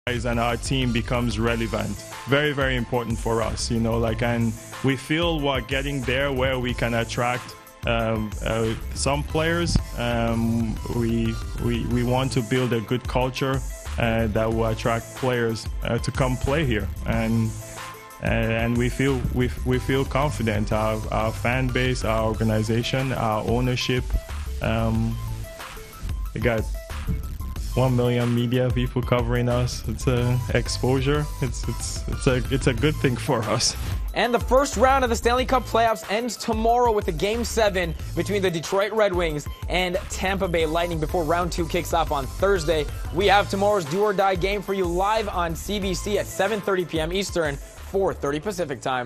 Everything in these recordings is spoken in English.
and our team becomes relevant. Very, very important for us, you know, like, and we feel we're getting there where we can attract some players. We want to build a good culture that will attract players to come play here, and we feel confident. Our fan base, our organization, our ownership. We got 1 million media people covering us. It's exposure. It's a good thing for us. And the first round of the Stanley Cup playoffs ends tomorrow with a Game 7 between the Detroit Red Wings and Tampa Bay Lightning before round 2 kicks off on Thursday. We have tomorrow's do or die game for you live on CBC at 7:30 p.m. Eastern, 4:30 Pacific time.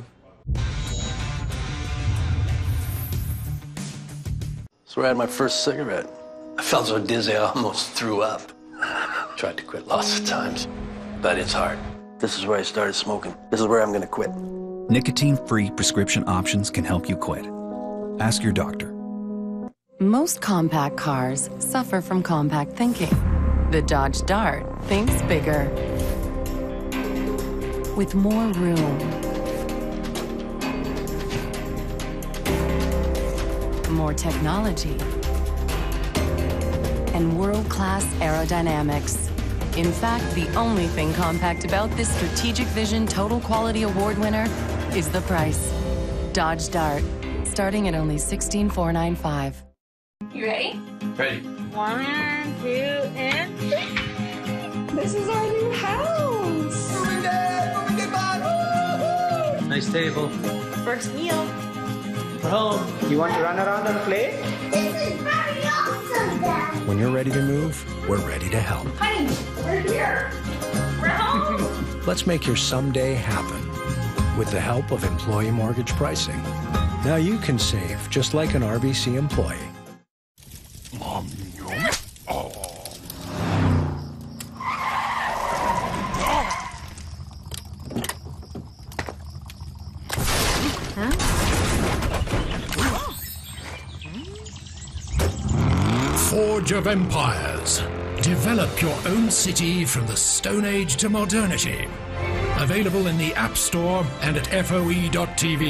That's where I had my first cigarette. I felt so dizzy I almost threw up. Tried to quit lots of times, but it's hard. This is where I started smoking. This is where I'm gonna quit. Nicotine-free prescription options can help you quit. Ask your doctor. Most compact cars suffer from compact thinking. The Dodge Dart thinks bigger. With more room. More technology. And world-class aerodynamics. In fact, the only thing compact about this Strategic Vision Total Quality Award winner is the price. Dodge Dart, starting at only $16,495. You ready? Ready. 1, 2, and 3. This is our new house. Nice table. First meal. For home. You want to run around and play? This is very awesome, Dad. When you're ready to move, we're ready to help. Honey, we're here. We're home. Let's make your someday happen with the help of employee mortgage pricing. Now you can save just like an RBC employee. Forge of Empires. Develop your own city from the Stone Age to modernity. Available in the App Store and at FOE.tv.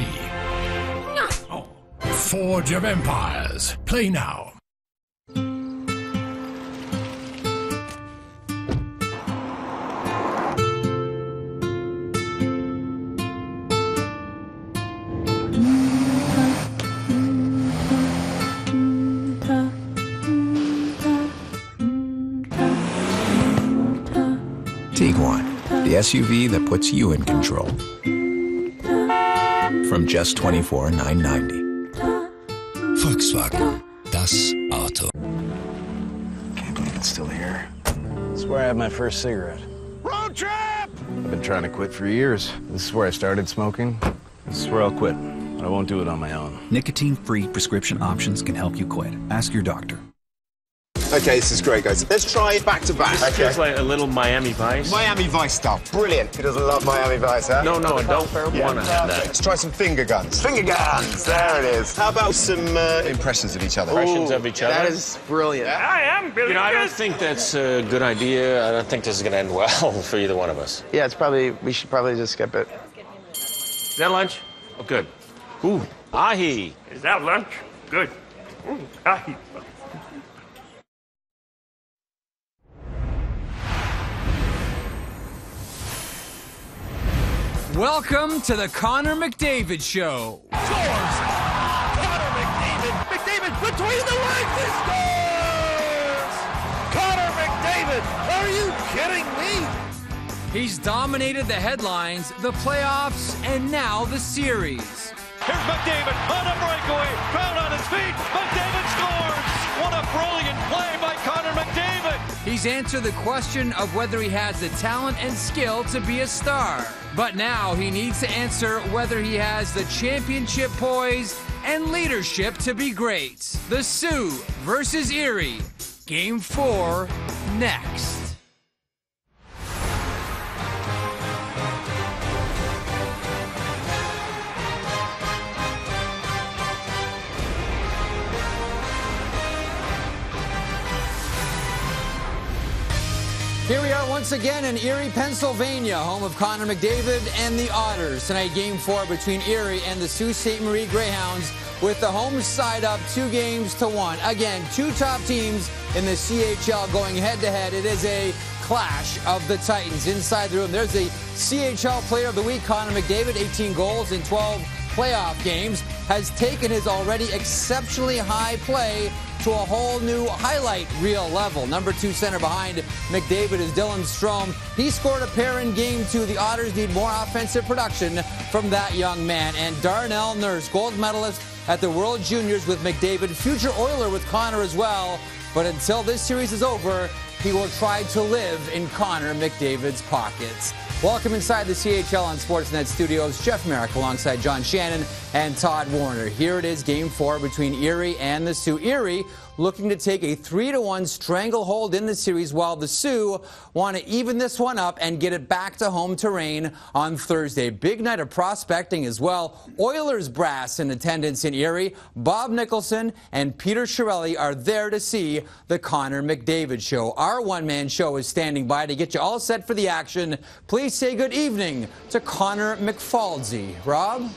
Forge of Empires. Play now. Tiguan, the SUV that puts you in control. From just $24,990. Volkswagen. Das Auto. Can't believe it's still here. That's where I had my first cigarette. Road trip! I've been trying to quit for years. This is where I started smoking. This is where I'll quit. But I won't do it on my own. Nicotine-free prescription options can help you quit. Ask your doctor. Okay, this is great, guys. Let's try back to back. This feels like a little Miami Vice. Miami Vice stuff. Brilliant. Who doesn't love Miami Vice, huh? No, I don't want to have that. Let's try some finger guns. Finger guns! There it is. How about some impressions of each other? Impressions of each other? That is brilliant. Yeah. I am Billy. I don't think that's a good idea. I don't think this is going to end well for either one of us. Yeah, we should probably just skip it. Is that lunch? Oh, good. Ooh, ahi. Is that lunch? Good. Ooh, ahi. Welcome to the Connor McDavid Show. Scores! Connor McDavid! McDavid between the legs! He scores! Connor McDavid! Are you kidding me? He's dominated the headlines, the playoffs, and now the series. Here's McDavid on a breakaway. Crowd on his feet. McDavid scores! What a brilliant play by Connor McDavid! He's answered the question of whether he has the talent and skill to be a star. But now he needs to answer whether he has the championship poise and leadership to be great. The Sioux versus Erie. Game 4 next. Here we are once again in Erie, Pennsylvania, home of Connor McDavid and the Otters. Tonight, Game 4 between Erie and the Sault Ste. Marie Greyhounds, with the home side up 2-1. Again, two top teams in the CHL going head-to-head. It is a clash of the Titans. Inside the room, there's the CHL Player of the Week, Connor McDavid, 18 goals in 12 playoff games, has taken his already exceptionally high play to a whole new highlight reel level. Number 2 center behind McDavid is Dylan Strome. He scored a pair in Game 2. The Otters need more offensive production from that young man. And Darnell Nurse, gold medalist at the World Juniors with McDavid, future Oiler with Connor as well. But until this series is over, he will try to live in Connor McDavid's pockets. Welcome inside the CHL on Sportsnet Studios. Jeff Merrick alongside John Shannon and Todd Warner. Here it is, Game 4 between Erie and the Sioux. Erie looking to take a 3-1 stranglehold in the series, while the Sioux want to even this one up and get it back to home terrain on Thursday. Big night of prospecting as well. Oilers brass in attendance in Erie. Bob Nicholson and Peter Chiarelli are there to see the Connor McDavid show. Our one-man show is standing by to get you all set for the action. Please say good evening to Connor McFaldsey. Rob?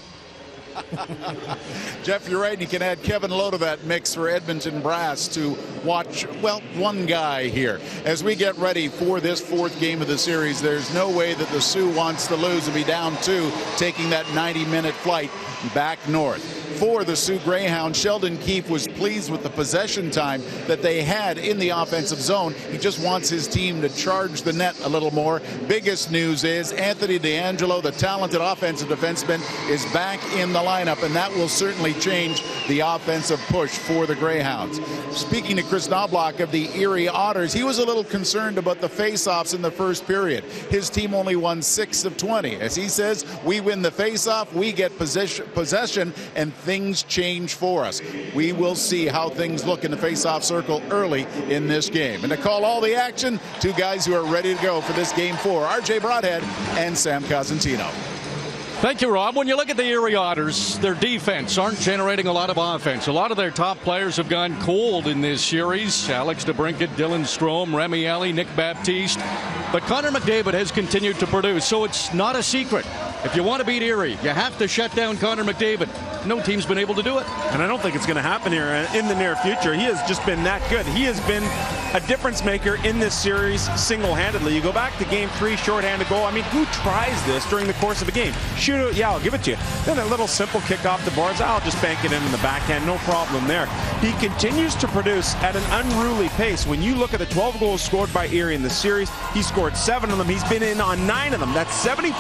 Jeff, you're right. You can add Kevin Lowe to that mix for Edmonton Brass to watch, well, one guy here. As we get ready for this 4th game of the series, there's no way that the Sioux wants to lose and be down 2, taking that 90-minute flight back north. For the Sioux Greyhounds, Sheldon Keefe was pleased with the possession time that they had in the offensive zone. He just wants his team to charge the net a little more. Biggest news is Anthony DeAngelo, the talented offensive defenseman, is back in the lineup, and that will certainly change the offensive push for the Greyhounds. Speaking to Chris Knobloch of the Erie Otters, he was a little concerned about the face-offs in the first period. His team only won 6 of 20. As he says, we win the face-off, we get possession, and things change for us. We will see how things look in the face-off circle early in this game. And to call all the action, 2 guys who are ready to go for this Game 4, RJ Broadhead and Sam Cosentino. Thank you, Rob. When you look at the Erie Otters, their defense aren't generating a lot of offense. A lot of their top players have gone cold in this series. Alex DeBrincat, Dylan Strome, Remi Elie, Nick Baptiste. But Connor McDavid has continued to produce, so it's not a secret. If you want to beat Erie, you have to shut down Connor McDavid. No team's been able to do it. And I don't think it's going to happen here in the near future. He has just been that good. He has been a difference maker in this series single-handedly. You go back to Game 3, shorthanded goal. I mean, who tries this during the course of a game? Shoot it, yeah, I'll give it to you. Then a little simple kick off the boards. I'll just bank it in the backhand, no problem there. He continues to produce at an unruly pace. When you look at the 12 goals scored by Erie in the series, he scored 7 of them. He's been in on 9 of them. That's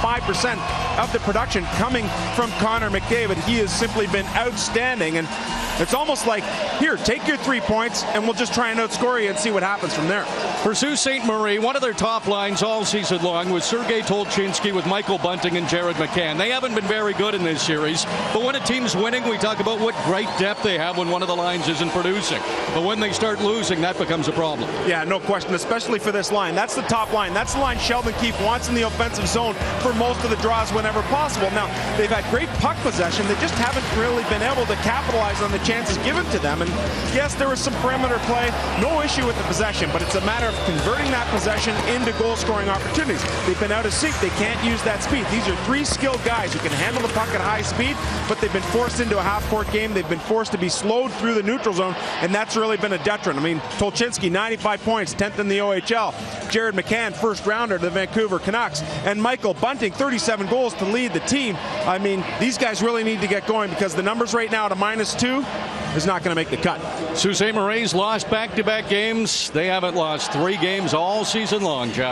75% of the production coming from Connor McDavid. He has simply been outstanding, and it's almost like, here, take your 3 points, and we'll just try and outscore you and see what happens from there. For Sault Ste. Marie, one of their top lines all season long was Sergei Tolchinsky with Michael Bunting and Jared McCann. They haven't been very good in this series, but when a team's winning, we talk about what great depth they have when one of the lines isn't producing. But when they start losing, that becomes a problem. Yeah, no question, especially for this line. That's the top line. That's the line Sheldon Keefe wants in the offensive zone for most of the draws whenever possible. Now, they've had great puck possession. They just haven't really been able to capitalize on the chances given to them. And yes, there was some perimeter play. No issue with the possession, but it's a matter of converting that possession into goal-scoring opportunities. They've been out of sync. They can't use that speed. These are 3 skilled guys who can handle the puck at high speed, but they've been forced into a half-court game. They've been forced to be slowed through the neutral zone, and that's really been a detriment. I mean, Tolchinsky, 95 points, 10th in the OHL. Jared McCann, first-rounder to the Vancouver Canucks. And Michael Bunting, 37 goals to lead the team. I mean, these guys really need to get going, because the numbers right now at a -2 is not going to make the cut. Sault Ste. Marie's lost back-to-back games. They haven't lost 3 games all season long, Jeff.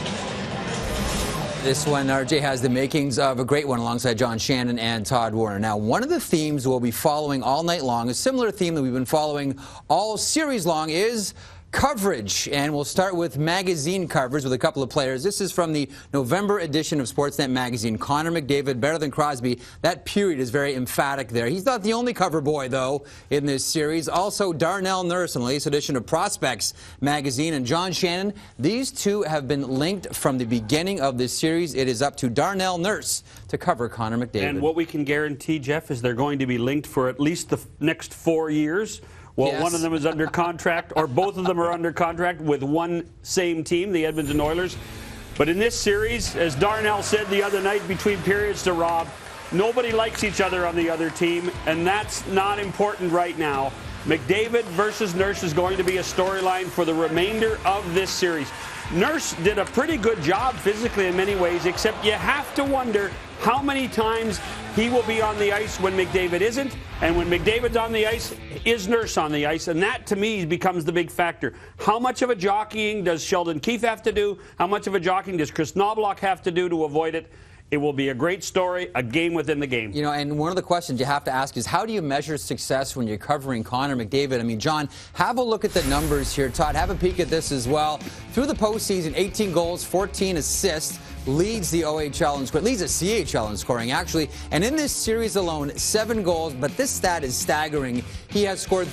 This one, RJ, has the makings of a great one alongside John Shannon and Todd Warner. Now, one of the themes we'll be following all night long, a similar theme that we've been following all series long, is coverage. And we'll start with magazine coverage with a couple of players. This is from the November edition of Sportsnet magazine. Connor McDavid, better than Crosby. That period is very emphatic there. He's not the only cover boy, though, in this series. Also, Darnell Nurse in the latest edition of Prospects magazine. And John Shannon, these two have been linked from the beginning of this series. It is up to Darnell Nurse to cover Connor McDavid. And what we can guarantee, Jeff, is they're going to be linked for at least the next 4 years. Well, Yes. one of them is under contract, or both of them are under contract with one same team, the Edmonton Oilers. But in this series, as Darnell said the other night between periods to Rob, nobody likes each other on the other team, and that's not important right now. McDavid versus Nurse is going to be a storyline for the remainder of this series. Nurse did a pretty good job physically in many ways, except you have to wonder how many times he will be on the ice when McDavid isn't, and when McDavid's on the ice, is Nurse on the ice? And that, to me, becomes the big factor. How much of a jockeying does Sheldon Keefe have to do? How much of a jockeying does Chris Knobloch have to do to avoid it? It will be a great story, a game within the game. You know, and one of the questions you have to ask is, how do you measure success when you're covering Connor McDavid? I mean, John, have a look at the numbers here. Todd, have a peek at this as well. Through the postseason, 18 goals, 14 assists, leads the OHL in scoring, leads the CHL in scoring, actually. And in this series alone, 7 goals, but this stat is staggering. He has scored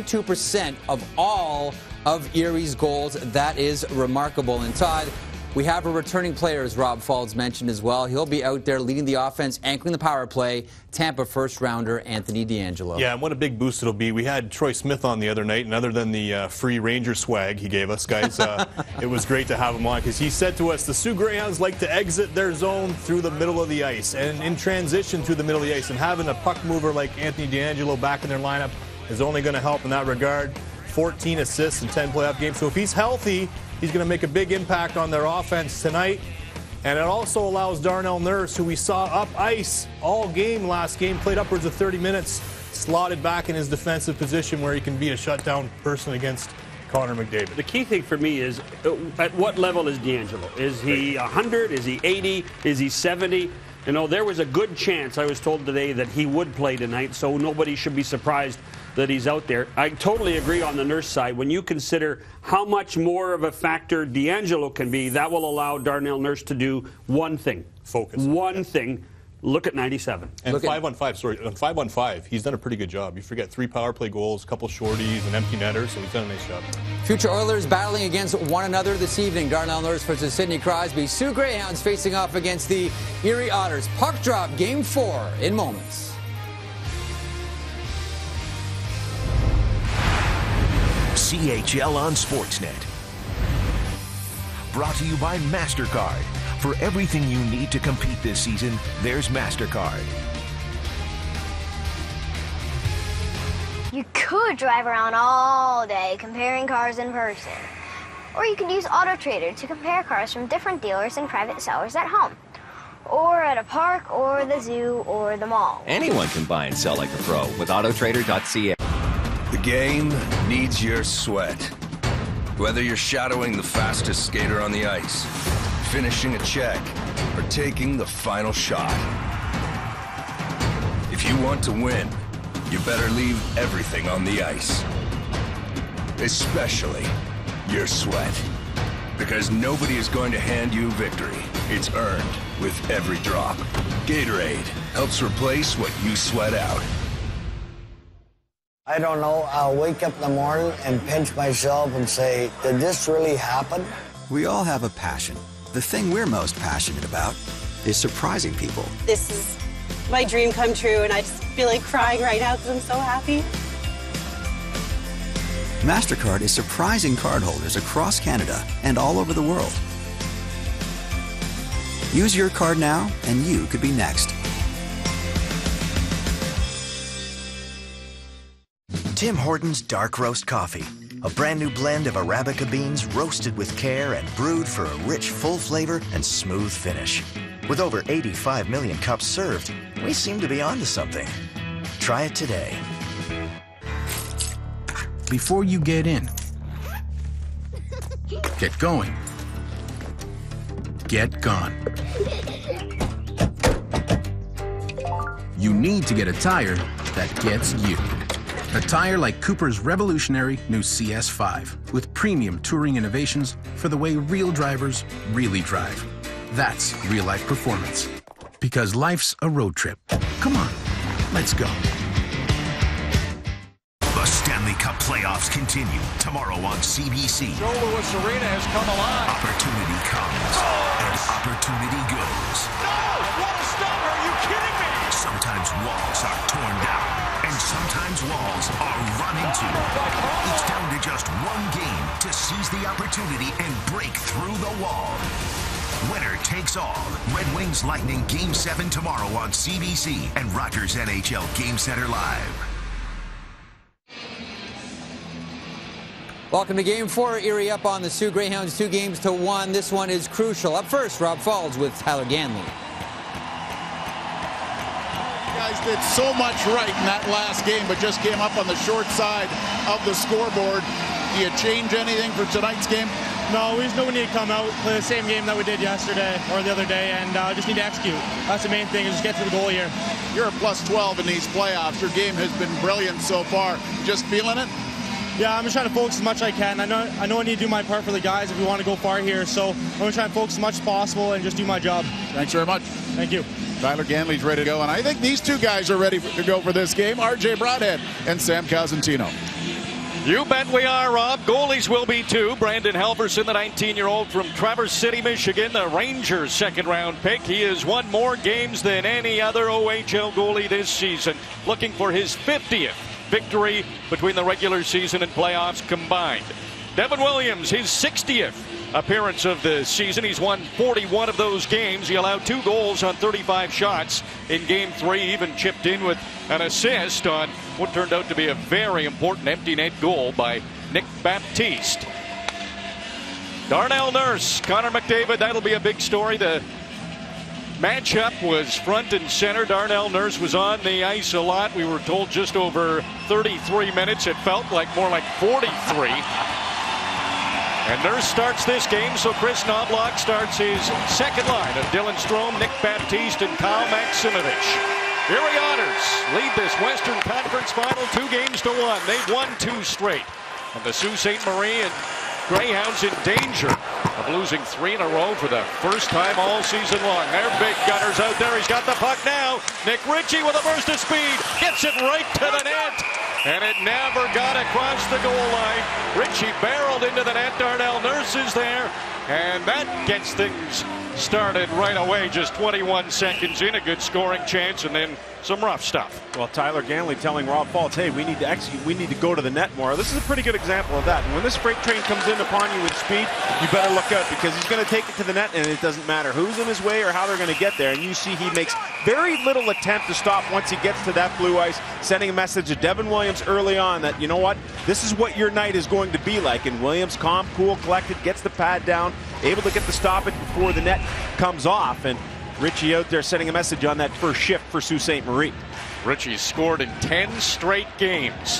32% of all of Erie's goals. That is remarkable. And Todd, we have a returning player, as Rob Faulds mentioned as well. He'll be out there leading the offense, anchoring the power play. Tampa first-rounder Anthony DeAngelo. Yeah, and what a big boost it'll be. We had Troy Smith on the other night, and other than the free Ranger swag he gave us, guys, it was great to have him on, because he said to us, the Sioux Greyhounds like to exit their zone through the middle of the ice, and in transition through the middle of the ice, and having a puck mover like Anthony DeAngelo back in their lineup is only going to help in that regard. 14 assists in 10 playoff games. So if he's healthy, he's going to make a big impact on their offense tonight. And it also allows Darnell Nurse, who we saw up ice all game last game, played upwards of 30 minutes, slotted back in his defensive position where he can be a shutdown person against Connor McDavid. The key thing for me is, at what level is DeAngelo? Is he 100? Is he 80? Is he 70? You know, there was a good chance, I was told today, that he would play tonight, so nobody should be surprised that he's out there. I totally agree on the Nurse side. When you consider how much more of a factor DeAngelo can be, that will allow Darnell Nurse to do one thing. Focus. One thing. Look at 97. And 5-on-5, sorry, on 5-on-5, he's done a pretty good job. You forget 3 power play goals, a couple shorties, an empty netter, so he's done a nice job. Future Oilers battling against one another this evening. Darnell Nurse versus Sidney Crosby. Sioux Greyhounds facing off against the Erie Otters. Puck drop, Game 4 in moments. CHL on Sportsnet. Brought to you by MasterCard. For everything you need to compete this season, there's MasterCard. You could drive around all day comparing cars in person. Or you could use AutoTrader to compare cars from different dealers and private sellers at home. Or at a park, or the zoo, or the mall. Anyone can buy and sell like a pro with AutoTrader.ca. The game needs your sweat. Whether you're shadowing the fastest skater on the ice, finishing a check, or taking the final shot. If you want to win, you better leave everything on the ice. Especially your sweat. Because nobody is going to hand you victory. It's earned with every drop. Gatorade helps replace what you sweat out. I don't know, I'll wake up in the morning and pinch myself and say, did this really happen? We all have a passion. The thing we're most passionate about is surprising people. This is my dream come true, and I just feel like crying right now because I'm so happy. MasterCard is surprising cardholders across Canada and all over the world. Use your card now, and you could be next. Tim Hortons Dark Roast Coffee. A brand new blend of Arabica beans roasted with care and brewed for a rich, full flavor and smooth finish. With over 85 million cups served, we seem to be onto something. Try it today. Before you get in, get going, get gone. You need to get a tire that gets you. A tire like Cooper's revolutionary new CS5 with premium touring innovations for the way real drivers really drive. That's real-life performance. Because life's a road trip. Come on, let's go. The Stanley Cup playoffs continue tomorrow on CBC. Joe Louis Arena has come alive. Opportunity comes and opportunity goes. No! What a stop! Are you kidding me? Sometimes walls are torn down, and sometimes walls are run into. seize the opportunity and break through the wall. Winner takes all. Red Wings Lightning Game 7 tomorrow on CBC and Rogers NHL Game Center Live. Welcome to Game 4. Erie up on the Sioux Greyhounds 2-1. This one is crucial. Up first, Rob Falls with Tyler Ganley. You guys did so much right in that last game, but just came up on the short side of the scoreboard. Do you change anything for tonight's game? No, we just know we need to come out, play the same game that we did yesterday or the other day, and just need to execute. That's the main thing, is just get to the goal here. You're a +12 in these playoffs. Your game has been brilliant so far. Just feeling it? Yeah, I'm just trying to focus as much as I can. I know I need to do my part for the guys if we want to go far here, so I'm going to try and focus as much as possible and just do my job. Thanks very much. Thank you. Tyler Ganley's ready to go, and I think these two guys are ready to go for this game, RJ Broadhead and Sam Cosentino. You bet we are, Rob. Goalies will be too. Brandon Halverson, the 19-year-old from Traverse City, Michigan, the Rangers' second-round pick. He has won more games than any other OHL goalie this season, looking for his 50th victory between the regular season and playoffs combined. Devin Williams, his 60th appearance of the season. He's won 41 of those games. He allowed 2 goals on 35 shots in Game 3, even chipped in with an assist on what turned out to be a very important empty net goal by Nick Baptiste. Darnell Nurse, Connor McDavid, that'll be a big story. The matchup was front and center. Darnell Nurse was on the ice a lot. We were told just over 33 minutes. It felt like more like 43. And Nurse starts this game, so Chris Knobloch starts his second line of Dylan Strome, Nick Baptiste, and Kyle Maximovich. Erie Otters lead this Western Conference Final 2-1. They've won 2 straight. And the Sault Ste. Marie and Greyhounds in danger of losing 3 in a row for the first time all season long. They're big gunners out there. He's got the puck now. Nick Ritchie with a burst of speed. Gets it right to the net. And it never got across the goal line. Ritchie barreled into the net. Darnell Nurse is there. And that gets things started right away. Just 21 seconds in. A good scoring chance. And then some rough stuff. Well, Tyler Ganley telling Rob Falls, hey, we need to execute. We need to go to the net more. This is a pretty good example of that. And when this freight train comes in upon you with speed, you better look out, because he's going to take it to the net, and it doesn't matter who's in his way or how they're going to get there. And you see he makes very little attempt to stop once he gets to that blue ice, sending a message to Devin Williams early on that, you know what, this is what your night is going to be like. And Williams, calm, cool, collected, gets the pad down, able to get the stoppage before the net comes off. And Ritchie out there sending a message on that first shift for Sault Ste. Marie. Ritchie scored in 10 straight games.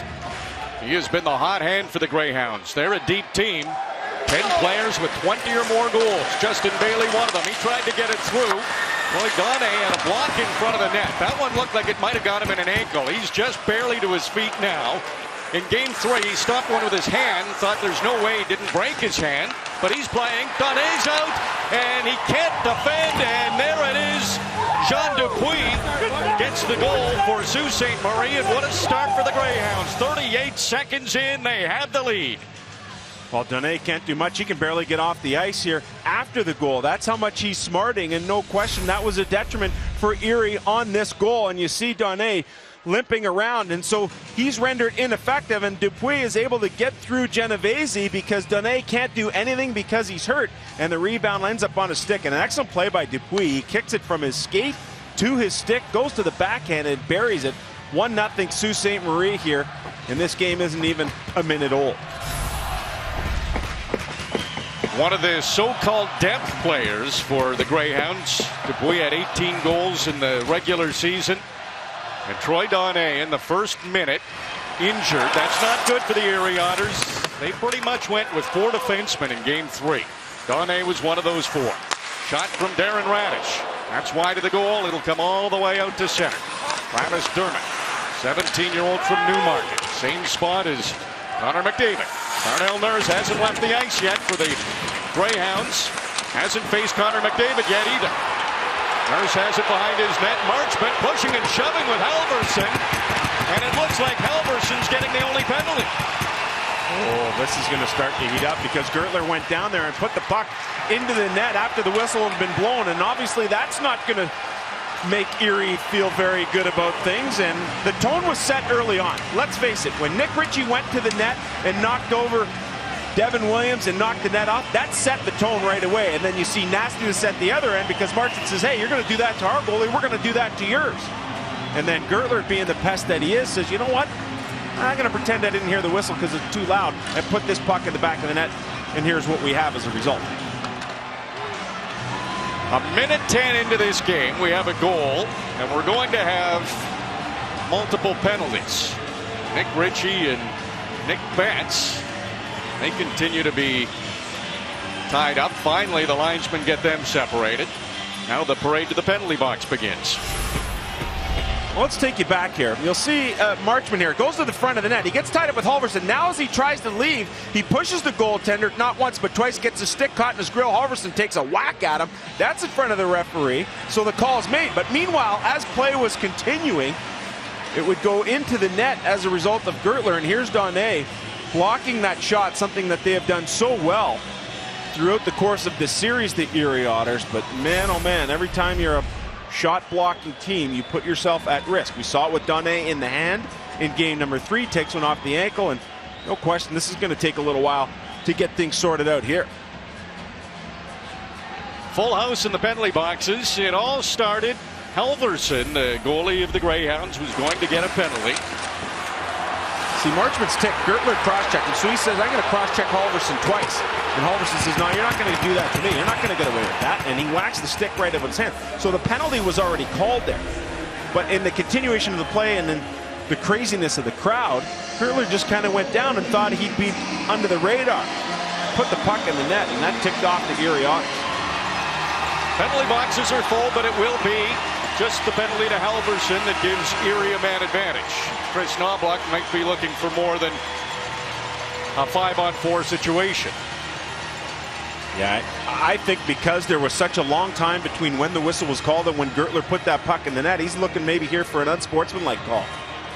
He has been the hot hand for the Greyhounds. They're a deep team. 10 players with 20 or more goals. Justin Bailey, one of them. He tried to get it through. Well, Donne had a block in front of the net. That one looked like it might have got him in an ankle. He's just barely to his feet now. In Game 3, he stopped one with his hand. Thought there's no way he didn't break his hand. But he's playing. Donne's out. And he can't defend. And there it is. Jean Dupuis gets the goal for Sault Ste. Marie, and what a start for the Greyhounds. 38 seconds in, they have the lead. Well, Donne can't do much. He can barely get off the ice here after the goal. That's how much he's smarting, and no question that was a detriment for Erie on this goal. And you see Donne limping around, and so he's rendered ineffective, and Dupuis is able to get through Genovese because Donne can't do anything because he's hurt, and the rebound ends up on a stick. And an excellent play by Dupuis. He kicks it from his skate to his stick, goes to the backhand and buries it. 1-0 Sault Ste. Marie here, and this game isn't even a minute old. One of the so-called depth players for the Greyhounds. Dupuis had 18 goals in the regular season. And Troy Donne in the first minute, injured. That's not good for the Erie Otters. They pretty much went with 4 defensemen in Game 3. Donne was one of those 4. Shot from Darren Radish. That's wide of the goal. It'll come all the way out to center. Travis Dermott, 17-year-old from Newmarket. Same spot as Connor McDavid. Darnell Nurse hasn't left the ice yet for the Greyhounds. Hasn't faced Connor McDavid yet either. Nurse has it behind his net. Marchment pushing and shoving with Halverson. And it looks like Halverson's getting the only penalty. Oh, this is going to start to heat up because Gertler went down there and put the puck into the net after the whistle had been blown. And obviously that's not going to make Erie feel very good about things. And the tone was set early on. Let's face it, when Nick Ritchie went to the net and knocked over Devin Williams and knocked the net off. That set the tone right away. And then you see nastiness at the other end because Marchment says, hey, you're going to do that to our goalie, we're going to do that to yours. And then Gertler, being the pest that he is, says, you know what? I'm going to pretend I didn't hear the whistle because it's too loud and put this puck in the back of the net. And here's what we have as a result. A minute 10 into this game, we have a goal, and we're going to have multiple penalties. Nick Ritchie and Nick Betts, they continue to be tied up. Finally, the linesmen get them separated. Now the parade to the penalty box begins. Well, let's take you back here. You'll see Marchment here goes to the front of the net. He gets tied up with Halverson. Now as he tries to leave, he pushes the goaltender, not once but twice, gets his stick caught in his grill. Halverson takes a whack at him. That's in front of the referee, so the call is made. But meanwhile, as play was continuing, it would go into the net as a result of Gertler. And here's Donné blocking that shot, something that they have done so well throughout the course of this series, the Erie Otters. But man, oh man, every time you're a shot blocking team, you put yourself at risk. We saw it with Donné in the hand in game number 3, takes one off the ankle, and no question this is going to take a little while to get things sorted out here. Full house in the penalty boxes. It all started. Halverson, the goalie of the Greyhounds, was going to get a penalty. See, Marchment's tick, Gertler cross-checking, so he says, I'm going to cross-check Halverson twice. And Halverson says, no, you're not going to do that to me. You're not going to get away with that. And he whacks the stick right out of his hand. So the penalty was already called there. But in the continuation of the play and then the craziness of the crowd, Gertler just kind of went down and thought he'd be under the radar. Put the puck in the net, and that ticked off the Erie Otters. Penalty boxes are full, but it will be just the penalty to Halverson that gives Erie a man advantage. Chris Knoblauch might be looking for more than a 5-on-4 situation. Yeah, I think because there was such a long time between when the whistle was called and when Gertler put that puck in the net, he's looking maybe here for an unsportsmanlike call.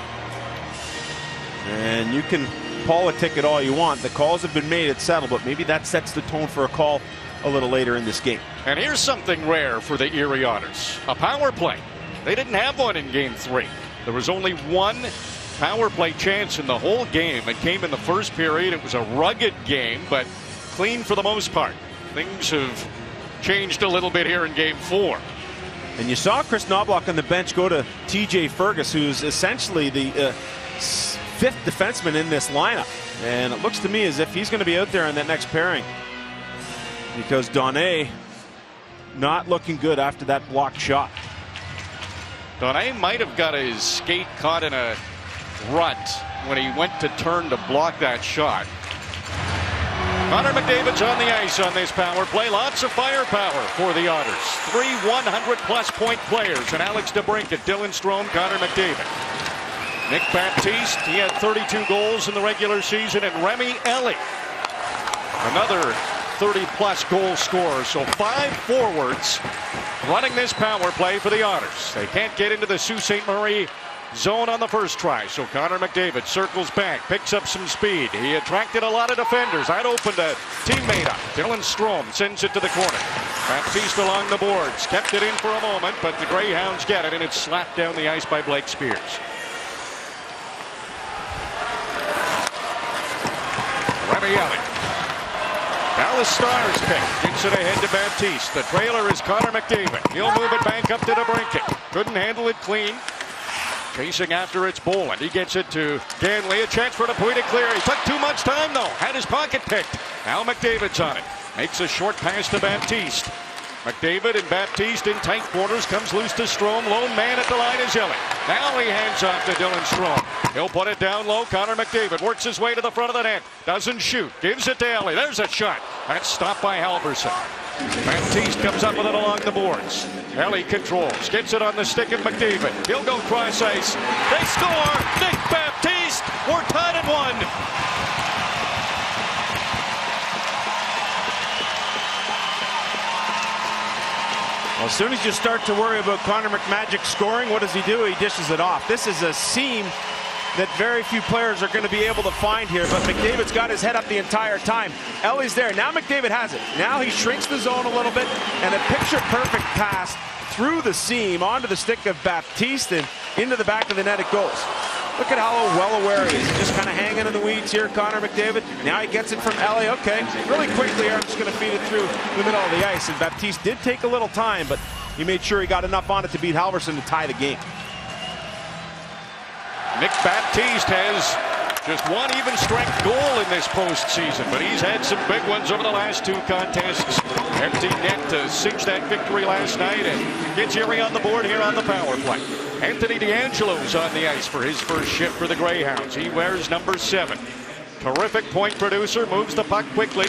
And you can politic it all you want. The calls have been made, it's settled, but maybe that sets the tone for a call a little later in this game. And here's something rare for the Erie Otters. A power play. They didn't have one in game 3. There was only one power play chance in the whole game. It came in the first period. It was a rugged game, but clean for the most part. Things have changed a little bit here in game 4. And you saw Chris Knoblauch on the bench go to TJ Fergus, who's essentially the 5th defenseman in this lineup. And it looks to me as if he's going to be out there in that next pairing, because Donné not looking good after that blocked shot. Donné might have got his skate caught in a rut when he went to turn to block that shot. Connor McDavid's on the ice on this power play. Lots of firepower for the Otters. 3 100-plus point players, and Alex DeBrincat, Dylan Strome, Connor McDavid. Nick Baptiste, he had 32 goals in the regular season, and Remi Elie, another 30-plus goal scorer. So 5 forwards running this power play for the Otters. They can't get into the Sault Ste. Marie zone on the first try. So Connor McDavid circles back, picks up some speed. He attracted a lot of defenders. That opened a teammate up. Dylan Strome sends it to the corner. Baptiste along the boards. Kept it in for a moment, but the Greyhounds get it, and it's slapped down the ice by Blake Spears. Remi Elie. Dallas Stars pick. Gets it ahead to Baptiste. The trailer is Connor McDavid. He'll move it back up to DeBrincat. Couldn't handle it clean. Chasing after it's Boland. He gets it to Ganley. A chance for the point to clear. He took too much time, though. Had his pocket picked. Now McDavid's on it. Makes a short pass to Baptiste. McDavid and Baptiste in tight quarters. Comes loose to Strome. Lone man at the line is Elie. Now he hands off to Dylan Strome. He'll put it down low. Connor McDavid works his way to the front of the net. Doesn't shoot. Gives it to Elie. There's a shot. That's stopped by Halverson. Baptiste comes up with it along the boards. Elie controls. Gets it on the stick of McDavid. He'll go cross ice. They score! Nick Baptiste! We're tied at 1. Well, as soon as you start to worry about Connor McMagic scoring, what does he do? He dishes it off. This is a seam that very few players are going to be able to find here, but McDavid's got his head up the entire time. Elie's there. Now McDavid has it. Now he shrinks the zone a little bit, and a picture-perfect pass through the seam onto the stick of Baptiste, and into the back of the net it goes. Look at how well aware he is. Just kind of hanging in the weeds here, Connor McDavid. Now he gets it from Ellie. Okay, really quickly, I'm just going to feed it through the middle of the ice. And Baptiste did take a little time, but he made sure he got enough on it to beat Halverson to tie the game. Nick Baptiste has just one even strength goal in this postseason, but he's had some big ones over the last 2 contests. Empty net to cinch that victory last night and gets Erie on the board here on the power play. Anthony DeAngelo's on the ice for his first shift for the Greyhounds. He wears number 7. Terrific point producer, moves the puck quickly.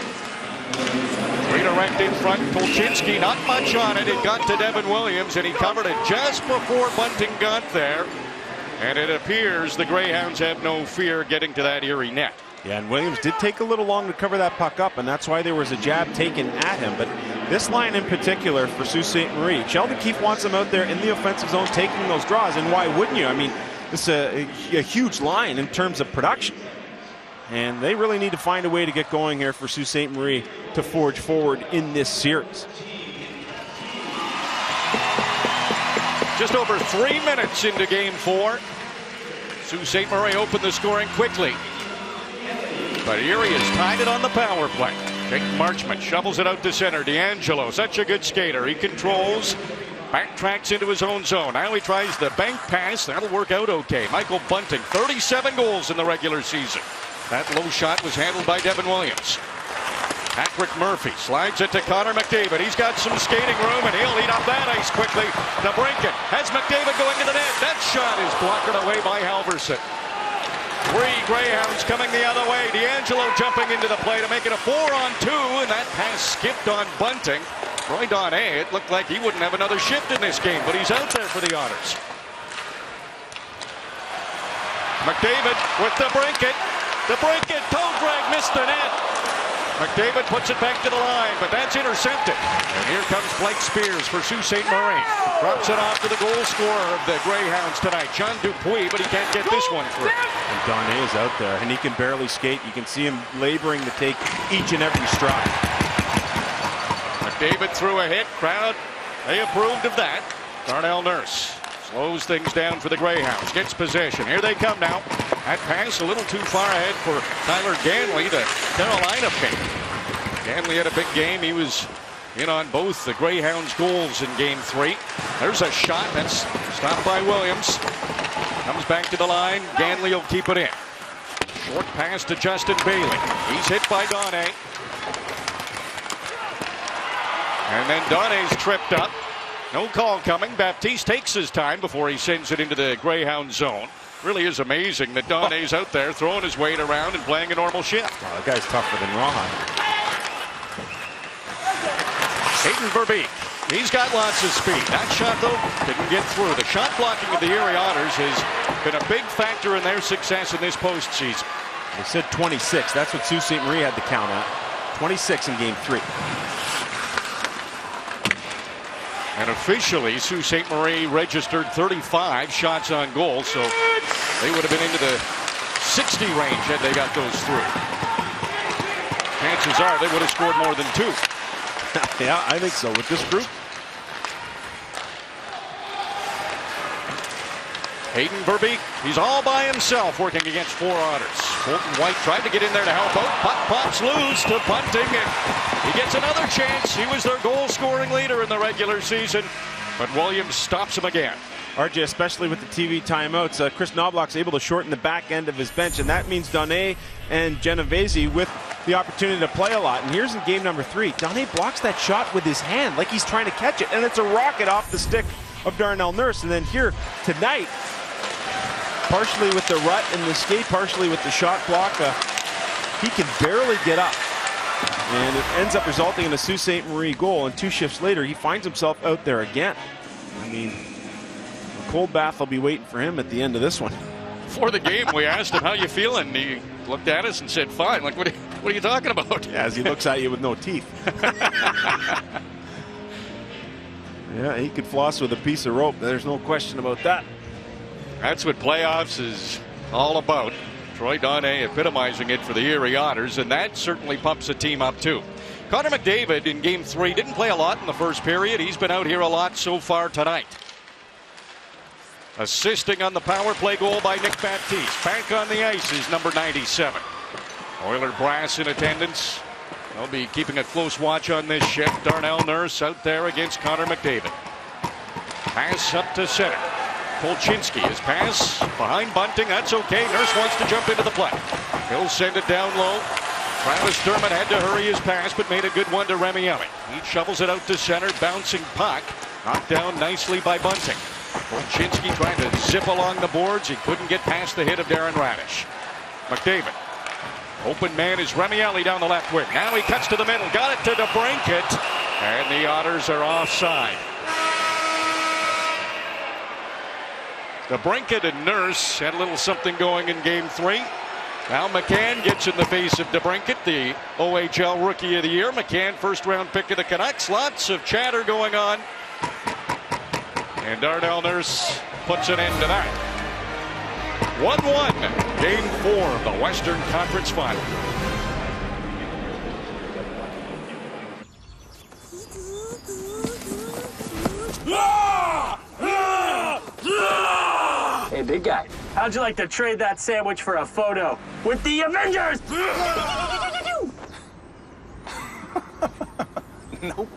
Redirect in front, Kolchinski, not much on it. It got to Devin Williams, and he covered it just before Bunting got there. And it appears the Greyhounds have no fear getting to that Erie net. Yeah, and Williams did take a little long to cover that puck up, and that's why there was a jab taken at him. But this line in particular for Sault Ste. Marie, Sheldon Keefe wants him out there in the offensive zone taking those draws, and why wouldn't you? I mean, it's a huge line in terms of production. And they really need to find a way to get going here for Sault Ste. Marie to forge forward in this series. Just over 3 minutes into Game 4. Sault Ste. Marie opened the scoring quickly. But Erie has tied it on the power play. Jake Marchment shovels it out to center. DeAngelo, such a good skater. He controls, backtracks into his own zone. Now he tries the bank pass. That'll work out okay. Michael Bunting, 37 goals in the regular season. That low shot was handled by Devin Williams. Patrick Murphy slides it to Connor McDavid. He's got some skating room, and he'll eat up that ice quickly. DeBrincat has McDavid going to the net. That shot is blocked away by Halverson. 3 Greyhounds coming the other way. DeAngelo jumping into the play to make it a 4-on-2, and that pass skipped on Bunting. Troy Donnet, it looked like he wouldn't have another shift in this game, but he's out there for the Otters. McDavid with DeBrincat. DeBrincat, toe drag, missed the net. McDavid puts it back to the line, but that's intercepted. And here comes Blake Spears for Sault Ste. Marie. Drops it off to the goal scorer of the Greyhounds tonight, John Dupuis, but he can't get this one through. And Donnet is out there, and he can barely skate. You can see him laboring to take each and every stride. McDavid threw a hit. Crowd, they approved of that. Darnell Nurse slows things down for the Greyhounds. Gets possession. Here they come now. That pass a little too far ahead for Tyler Ganley, the Carolina pick. Ganley had a big game. He was in on both the Greyhounds' goals in Game 3. There's a shot that's stopped by Williams. Comes back to the line. Ganley will keep it in. Short pass to Justin Bailey. He's hit by Donnet. And then Donet's tripped up. No call coming. Baptiste takes his time before he sends it into the Greyhound zone. Really is amazing that Donnet's out there throwing his weight around and playing a normal shift. Oh, the guy's tougher than Ron. Hayden Verbeek. He's got lots of speed. That shot, though, didn't get through. The shot blocking of the Erie Otters has been a big factor in their success in this postseason. They said 26. That's what Sault Ste. Marie had to count at. 26 in Game 3. And officially, Sault Ste. Marie registered 35 shots on goal, so they would have been into the 60 range had they got those through. Chances are they would have scored more than 2. Yeah, I think so with this group. Hayden Verbeek, he's all by himself working against 4 Otters. Colton White tried to get in there to help out. Puck pops loose to Bunting, and he gets another chance. He was their goal-scoring leader in the regular season, but Williams stops him again. RJ, especially with the TV timeouts, Chris Knobloch's able to shorten the back end of his bench, and that means Donnet and Genovese with the opportunity to play a lot. And here's in game number 3. Donnet blocks that shot with his hand like he's trying to catch it, and it's a rocket off the stick of Darnell Nurse. And then here tonight, partially with the rut and the skate, partially with the shot block, he can barely get up. And it ends up resulting in a Sault Ste. Marie goal, and 2 shifts later, he finds himself out there again. I mean, a cold bath will be waiting for him at the end of this one. Before the game, we asked him, how you feeling? He looked at us and said, fine. Like, what are you talking about? Yeah, as he looks at you with no teeth. Yeah, he could floss with a piece of rope. There's no question about that. That's what playoffs is all about. Troy Donnet epitomizing it for the Erie Otters, and that certainly pumps a team up too. Connor McDavid in Game 3 didn't play a lot in the first period. He's been out here a lot so far tonight. Assisting on the power play goal by Nick Baptiste. Back on the ice is number 97. Oiler brass in attendance. They'll be keeping a close watch on this shift. Darnell Nurse out there against Connor McDavid. Pass up to center. Kolchinski, his pass behind Bunting. That's okay. Nurse wants to jump into the play. He'll send it down low. Travis Dermott had to hurry his pass, but made a good one to Remielli. He shovels it out to center. Bouncing puck. Knocked down nicely by Bunting. Kolchinski trying to zip along the boards. He couldn't get past the hit of Darren Radish. McDavid. Open man is Remielli down the left wing. Now he cuts to the middle. Got it to DeBrincat. And the Otters are offside. DeBrincat and Nurse had a little something going in Game 3. Now McCann gets in the face of DeBrincat, the OHL Rookie of the Year. McCann, first-round pick of the Canucks. Lots of chatter going on. And Darnell Nurse puts an end to that. 1-1, Game 4 of the Western Conference Final. Hey, big guy, how'd you like to trade that sandwich for a photo with the Avengers? Nope.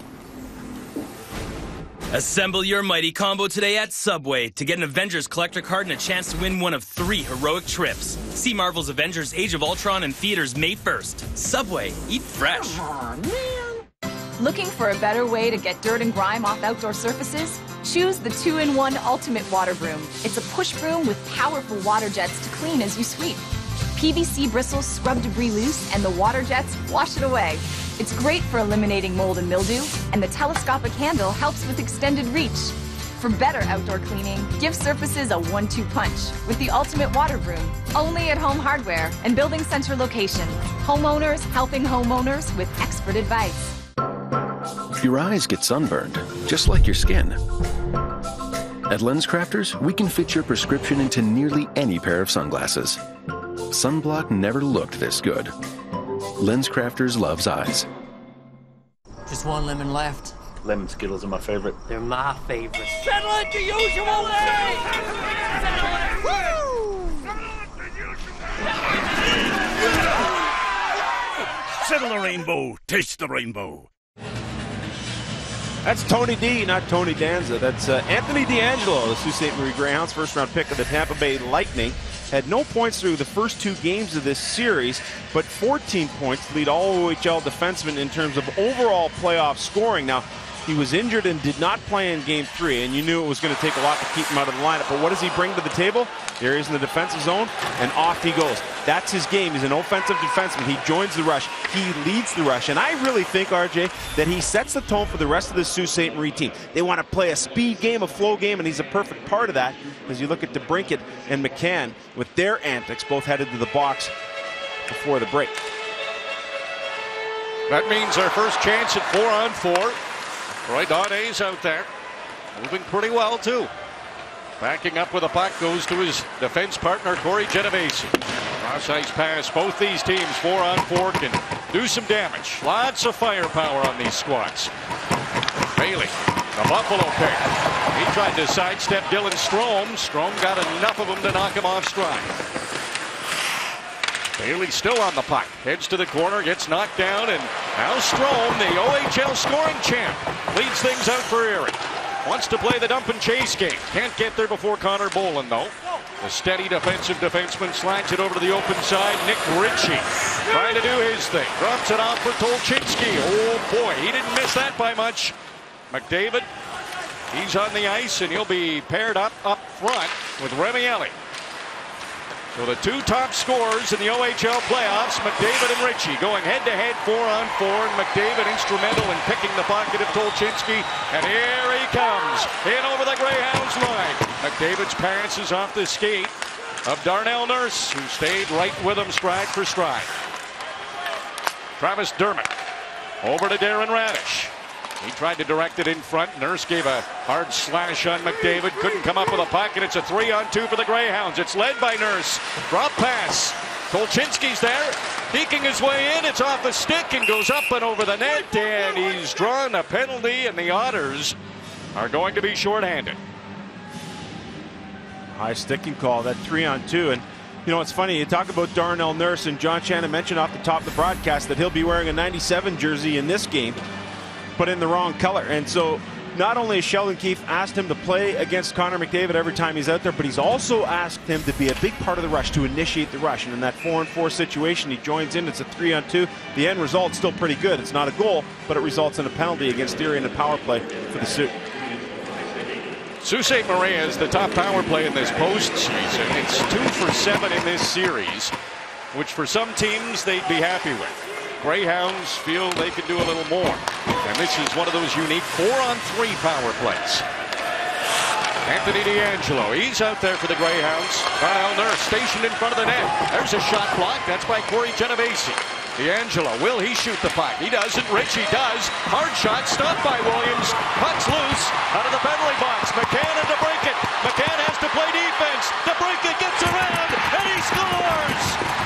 Assemble your mighty combo today at Subway to get an Avengers collector card and a chance to win one of 3 heroic trips. See Marvel's Avengers Age of Ultron in theaters May 1st. Subway, eat fresh. Come on, man. Looking for a better way to get dirt and grime off outdoor surfaces? Choose the 2-in-1 Ultimate Water Broom. It's a push broom with powerful water jets to clean as you sweep. PVC bristles scrub debris loose and the water jets wash it away. It's great for eliminating mold and mildew, and the telescopic handle helps with extended reach. For better outdoor cleaning, give surfaces a 1-2 punch with the Ultimate Water Broom. Only at Home Hardware and Building Center locations. Homeowners helping homeowners with expert advice. Your eyes get sunburned, just like your skin. At LensCrafters, we can fit your prescription into nearly any pair of sunglasses. Sunblock never looked this good. LensCrafters loves eyes. Just one lemon left. Lemon Skittles are my favorite. They're my favorite. Settle it the usual way! Settle the rainbow, taste the rainbow. That's Tony D, not Tony Danza. That's Anthony DeAngelo, the Sault Ste. Marie Greyhounds, first-round pick of the Tampa Bay Lightning. Had no points through the first 2 games of this series, but 14 points to lead all OHL defensemen in terms of overall playoff scoring. Now, he was injured and did not play in Game 3, and you knew it was going to take a lot to keep him out of the lineup. But what does he bring to the table? There he is in the defensive zone, and off he goes. That's his game. He's an offensive defenseman. He joins the rush. He leads the rush. And I really think, RJ, that he sets the tone for the rest of the Sault Ste. Marie team. They want to play a speed game, a flow game, and he's a perfect part of that. As you look at DeBrincat and McCann with their antics, both headed to the box before the break. That means our first chance at 4-on-4. Troy Daude's out there. Moving pretty well, too. Backing up with a puck goes to his defense partner, Corey Genovese. Cross-ice pass. Both these teams, 4-on-4, can do some damage. Lots of firepower on these squads. Bailey, the Buffalo pick. He tried to sidestep Dylan Strome. Strome got enough of him to knock him off stride. Bailey still on the puck. Heads to the corner, gets knocked down, and now Strome, the OHL scoring champ, leads things out for Erie. Wants to play the dump and chase game. Can't get there before Connor Boland, though. The steady defensive defenseman slides it over to the open side. Nick Ritchie trying to do his thing. Drops it off for Tolchinski. Oh, boy, he didn't miss that by much. McDavid, he's on the ice, and he'll be paired up front with Remielli. So the 2 top scorers in the OHL playoffs, McDavid and Ritchie, going head-to-head 4-on-4, and McDavid instrumental in picking the pocket of Tolchinski, and here he comes, in over the Greyhounds line. McDavid's pass is off the skate of Darnell Nurse, who stayed right with him stride for stride. Travis Dermott over to Darren Radish. He tried to direct it in front. Nurse gave a hard slash on McDavid. Couldn't come up with a puck, and it's a 3-on-2 for the Greyhounds. It's led by Nurse. Drop pass. Tolchinski's there. Peeking his way in. It's off the stick and goes up and over the net. And he's drawn a penalty, and the Otters are going to be shorthanded. High sticking call, that 3-on-2. And you know, it's funny, you talk about Darnell Nurse, and John Shannon mentioned off the top of the broadcast that he'll be wearing a 97 jersey in this game, but in the wrong color. And so not only has Sheldon Keefe asked him to play against Connor McDavid every time he's out there, but he's also asked him to be a big part of the rush, to initiate the rush. And in that 4-on-4 situation, he joins in. It's a 3-on-2. The end result's still pretty good. It's not a goal, but it results in a penalty against Erie in the power play for the Sioux. Sault Ste. Marie is the top power play in this postseason. It's 2 for 7 in this series, which for some teams they'd be happy with. Greyhounds feel they can do a little more. And this is one of those unique 4-on-3 power plays. Anthony DeAngelo, he's out there for the Greyhounds. Kyle Nurse stationed in front of the net. There's a shot blocked. That's by Corey Genovese. DeAngelo, will he shoot the puck? He doesn't. Ritchie does. Hard shot stopped by Williams. Puck's loose out of the penalty box. McCann and DeBrincat. McCann has to play defense. DeBrincat gets around and he scores!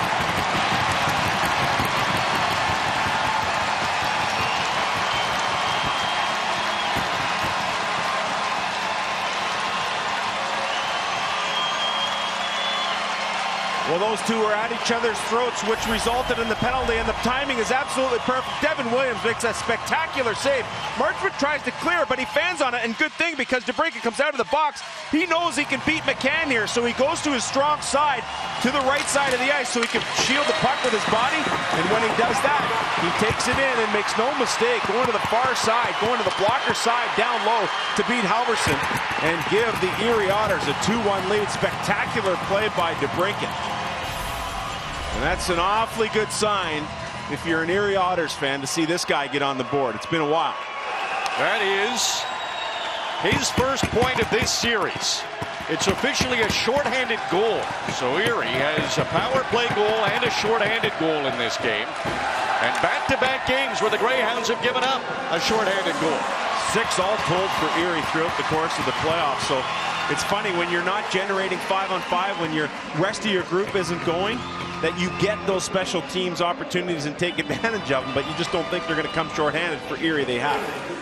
Well, those two are at each other's throats, which resulted in the penalty, and the timing is absolutely perfect. Devin Williams makes a spectacular save. Marchment tries to clear, but he fans on it, and good thing because DeBrincat comes out of the box. He knows he can beat McCann here, so he goes to his strong side, to the right side of the ice, so he can shield the puck with his body, and when he does that, he takes it in and makes no mistake, going to the far side, going to the blocker side, down low to beat Halverson and give the Erie Otters a 2-1 lead. Spectacular play by DeBrincat. And that's an awfully good sign if you're an Erie Otters fan to see this guy get on the board. It's been a while. That is his first point of this series. It's officially a shorthanded goal. So Erie has a power play goal and a shorthanded goal in this game. And back-to-back games where the Greyhounds have given up a shorthanded goal. 6 all told for Erie throughout the course of the playoffs. So it's funny when you're not generating 5-on-5, when your rest of your group isn't going, that you get those special teams opportunities and take advantage of them, but you just don't think they're going to come shorthanded. For Erie, they have.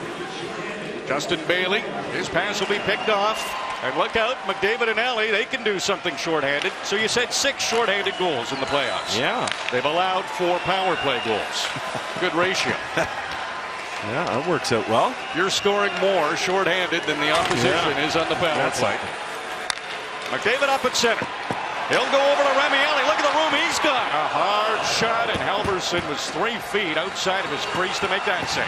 Justin Bailey, his pass will be picked off. And look out, McDavid and Alley, they can do something shorthanded. So you said 6 shorthanded goals in the playoffs. Yeah. They've allowed 4 power play goals. Good ratio. Yeah, that works out well. You're scoring more shorthanded than the opposition is on the power play. McDavid up at center. He'll go over to Remy Alley. Look at the room he's got. A hard shot, and Halverson was 3 feet outside of his crease to make that save.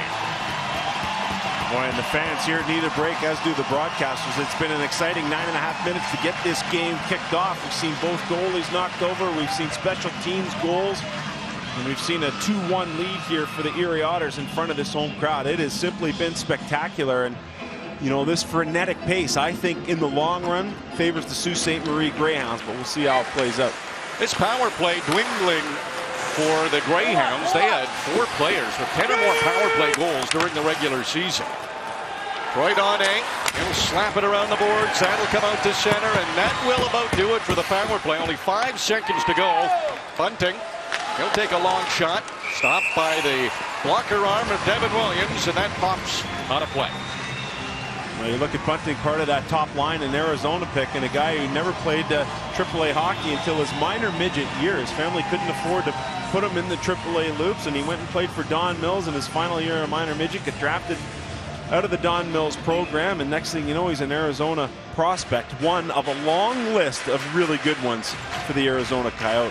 Boy, and the fans here need a break, as do the broadcasters. It's been an exciting 9.5 minutes to get this game kicked off. We've seen both goalies knocked over. We've seen special teams goals. And we've seen a 2-1 lead here for the Erie Otters in front of this home crowd. It has simply been spectacular. And you know, this frenetic pace, I think, in the long run, favors the Sault Ste. Marie Greyhounds, but we'll see how it plays out. This power play dwindling for the Greyhounds. They had 4 players with 10 or more power play goals during the regular season. Troy Donne, he'll slap it around the boards. That'll come out to center, and that will about do it for the power play. Only 5 seconds to go. Bunting, he'll take a long shot. Stopped by the blocker arm of Devin Williams, and that pops out of play. Well, you look at Bunting, part of that top line in Arizona pick, and a guy who never played AAA hockey until his minor midget year. His family couldn't afford to put him in the AAA loops, and he went and played for Don Mills in his final year of minor midget, got drafted out of the Don Mills program, and next thing you know, he's an Arizona prospect, one of a long list of really good ones for the Arizona Coyotes.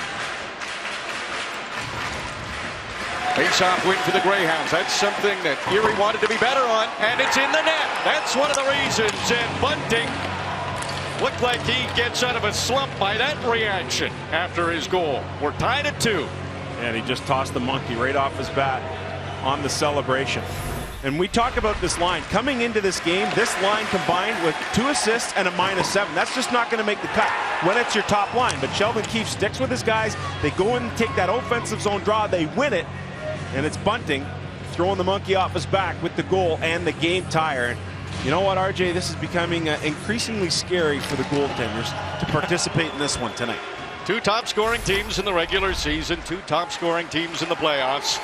Face-off win for the Greyhounds. That's something that Erie wanted to be better on, and it's in the net. That's one of the reasons. And Bunting looked like he gets out of a slump by that reaction after his goal. We're tied at 2. And he just tossed the monkey right off his bat on the celebration. And we talk about this line. Coming into this game, this line combined with 2 assists and a -7. That's just not going to make the cut when it's your top line. But Sheldon Keefe sticks with his guys. They go in and take that offensive zone draw. They win it. And it's Bunting throwing the monkey off his back with the goal and the game tire. And you know what, RJ? This is becoming increasingly scary for the goaltenders to participate in this one tonight. 2 top-scoring teams in the regular season, 2 top-scoring teams in the playoffs.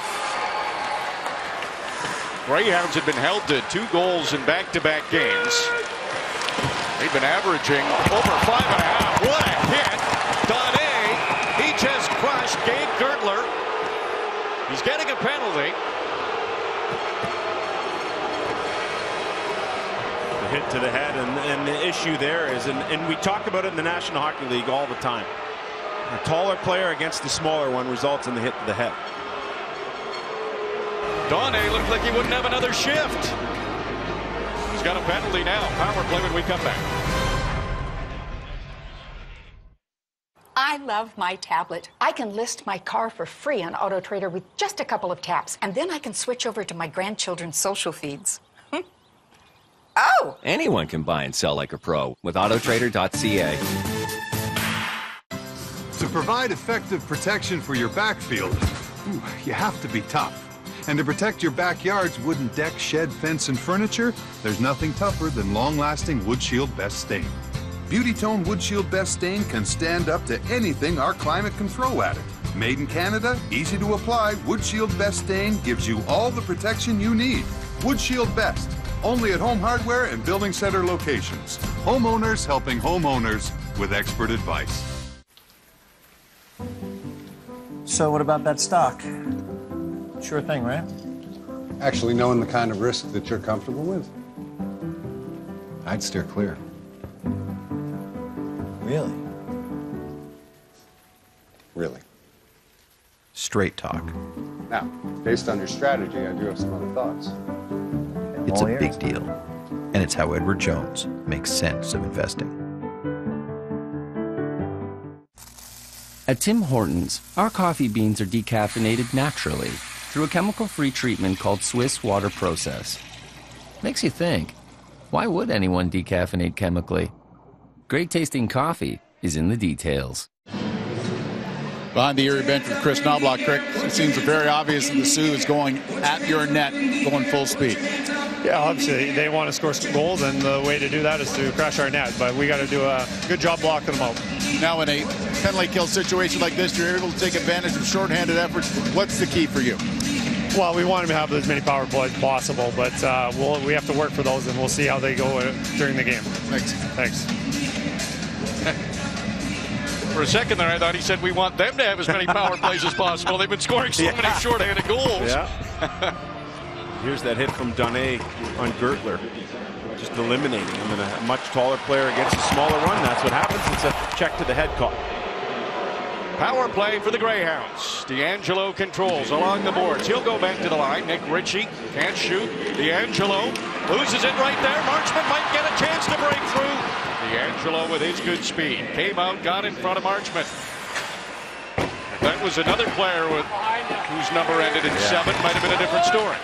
Greyhounds had been held to 2 goals in back-to-back games. They've been averaging over 5.5. What a hit. Donné, he just crushed Gabe Gertler. He's getting a penalty. The hit to the head, and the issue there is, and we talk about it in the National Hockey League all the time. A taller player against the smaller one results in the hit to the head. Donné looked like he wouldn't have another shift. He's got a penalty now. Power play when we come back. I love my tablet. I can list my car for free on AutoTrader with just a couple of taps, and then I can switch over to my grandchildren's social feeds. Oh! Anyone can buy and sell like a pro with AutoTrader.ca. To provide effective protection for your backfield, you have to be tough. And to protect your backyard's wooden deck, shed, fence, and furniture, there's nothing tougher than long-lasting Wood Shield Best Stain. Beauty Tone Wood Shield Best Stain can stand up to anything our climate can throw at it. Made in Canada, easy to apply, Wood Shield Best Stain gives you all the protection you need. Wood Shield Best, only at Home Hardware and Building Center locations. Homeowners helping homeowners with expert advice. So what about that stock? Sure thing, right? Actually knowing the kind of risk that you're comfortable with, I'd steer clear. Really? Really. Straight talk. Now, based on your strategy, I do have some other thoughts. It's a big deal, and it's how Edward Jones makes sense of investing. At Tim Hortons, our coffee beans are decaffeinated naturally through a chemical-free treatment called Swiss Water Process. Makes you think, why would anyone decaffeinate chemically? Great-tasting coffee is in the details. Behind the Erie bench with Chris Knobloch. It seems very obvious that the Sioux is going at your net, going full speed. Yeah, obviously they want to score some goals, and the way to do that is to crush our net. But we got to do a good job blocking them out. Now, in a penalty kill situation like this, you're able to take advantage of shorthanded efforts. What's the key for you? Well, we want to have as many power plays as possible, but we have to work for those, and we'll see how they go during the game. Thanks. For a second there, I thought he said we want them to have as many power plays as possible. They've been scoring so many shorthanded goals. Yeah. Here's that hit from Donné on Gertler. Just eliminating him, and a much taller player against a smaller one. That's what happens. It's a check to the head call. Power play for the Greyhounds. DeAngelo controls along the boards. He'll go back to the line. Nick Ritchie can't shoot. DeAngelo loses it right there. Marchment might get a chance to break through. DeAngelo with his good speed. Came out, got in front of Marchment. That was another player whose number ended in 7. Might have been a different story.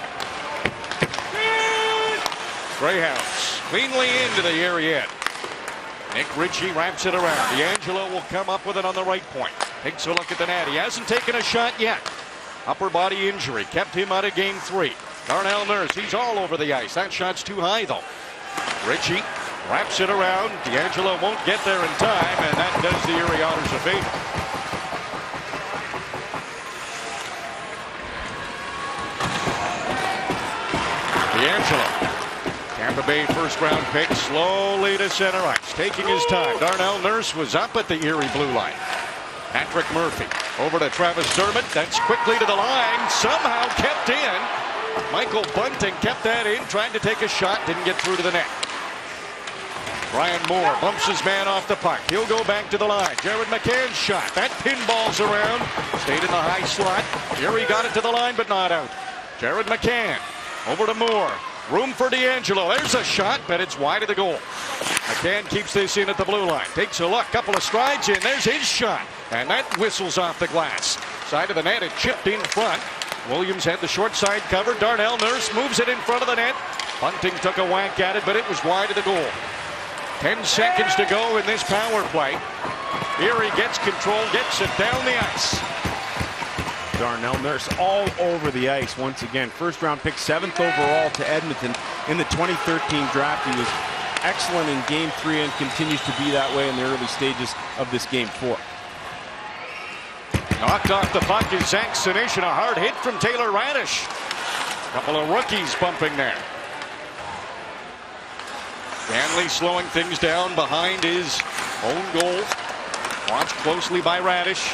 Greyhounds cleanly into the area. Nick Ritchie wraps it around. DeAngelo will come up with it on the right point. Takes a look at the net. He hasn't taken a shot yet. Upper body injury kept him out of game 3. Darnell Nurse, he's all over the ice. That shot's too high, though. Ritchie wraps it around. DeAngelo won't get there in time, and that does the Erie Otters a favor. DeAngelo. Tampa Bay first-round pick slowly to center ice, taking his time. Darnell Nurse was up at the Erie blue line. Patrick Murphy over to Travis Dermott. That's quickly to the line. Somehow kept in. Michael Bunting kept that in, trying to take a shot. Didn't get through to the net. Brian Moore bumps his man off the puck. He'll go back to the line. Jared McCann's shot. That pinballs around. Stayed in the high slot. Erie got it to the line, but not out. Jared McCann over to Moore. Room for DeAngelo. There's a shot, but it's wide of the goal. McCann keeps this in at the blue line. Takes a look. Couple of strides in. There's his shot. And that whistles off the glass. Side of the net. It chipped in front. Williams had the short side covered. Darnell Nurse moves it in front of the net. Bunting took a whack at it, but it was wide of the goal. 10 seconds to go in this power play. Erie gets control, gets it down the ice. Darnell Nurse all over the ice once again. First round pick, 7th overall to Edmonton in the 2013 draft. He was excellent in game 3 and continues to be that way in the early stages of this game 4. Knocked off the puck is Zach Senyshyn. A hard hit from Taylor Radish. Couple of rookies bumping there. Ganley slowing things down behind his own goal. Watched closely by Radish.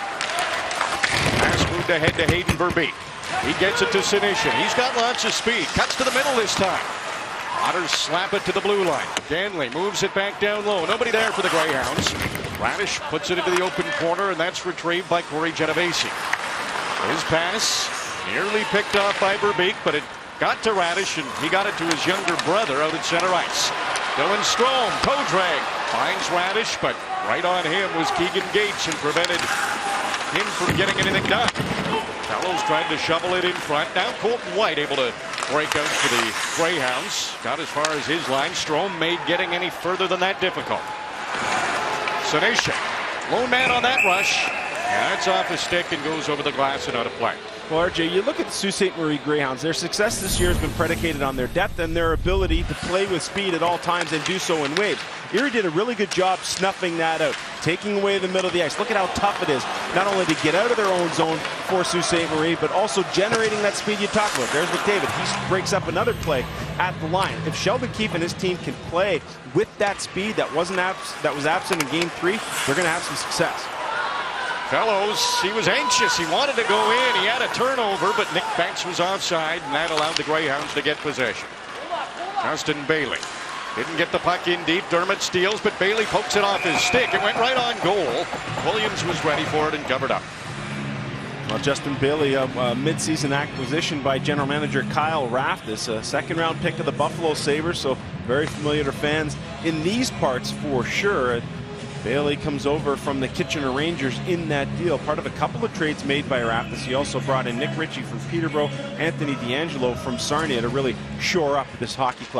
Pass moved ahead to Hayden Verbeek. He gets it to Sinishin. He's got lots of speed. Cuts to the middle this time. Otters slap it to the blue line. Ganley moves it back down low. Nobody there for the Greyhounds. Radish puts it into the open corner, and that's retrieved by Corey Genovese. His pass nearly picked off by Verbeek, but it got to Radish, and he got it to his younger brother out at center ice. Dylan Strome, toe drag, finds Radish, but right on him was Keegan Gates and prevented him from getting anything done. Fellows tried to shovel it in front. Now Colton White able to break out for the Greyhounds. Got as far as his line. Strome made getting any further than that difficult. Sinishin, lone man on that rush. And that's off his stick and goes over the glass and out of play. Well, RJ, you look at the Sault Ste. Marie Greyhounds. Their success this year has been predicated on their depth and their ability to play with speed at all times and do so in waves. Erie did a really good job snuffing that out, taking away the middle of the ice. Look at how tough it is, not only to get out of their own zone for Sault Ste. Marie, but also generating that speed you talk about. There's McDavid. He breaks up another play at the line. If Sheldon Keefe and his team can play with that speed that was absent in Game 3, they're going to have some success. Fellows, he was anxious. He wanted to go in. He had a turnover, but Nick Banks was offside, and that allowed the Greyhounds to get possession. Justin Bailey didn't get the puck in deep. Dermott steals, but Bailey pokes it off his stick. It went right on goal. Williams was ready for it and covered up. Well, Justin Bailey, a mid-season acquisition by general manager Kyle Raftis, a second-round pick of the Buffalo Sabres, so very familiar to fans in these parts for sure. Bailey comes over from the Kitchener Rangers in that deal, part of a couple of trades made by Raftis. He also brought in Nick Ritchie from Peterborough, Anthony D'Angelo from Sarnia to really shore up this hockey club.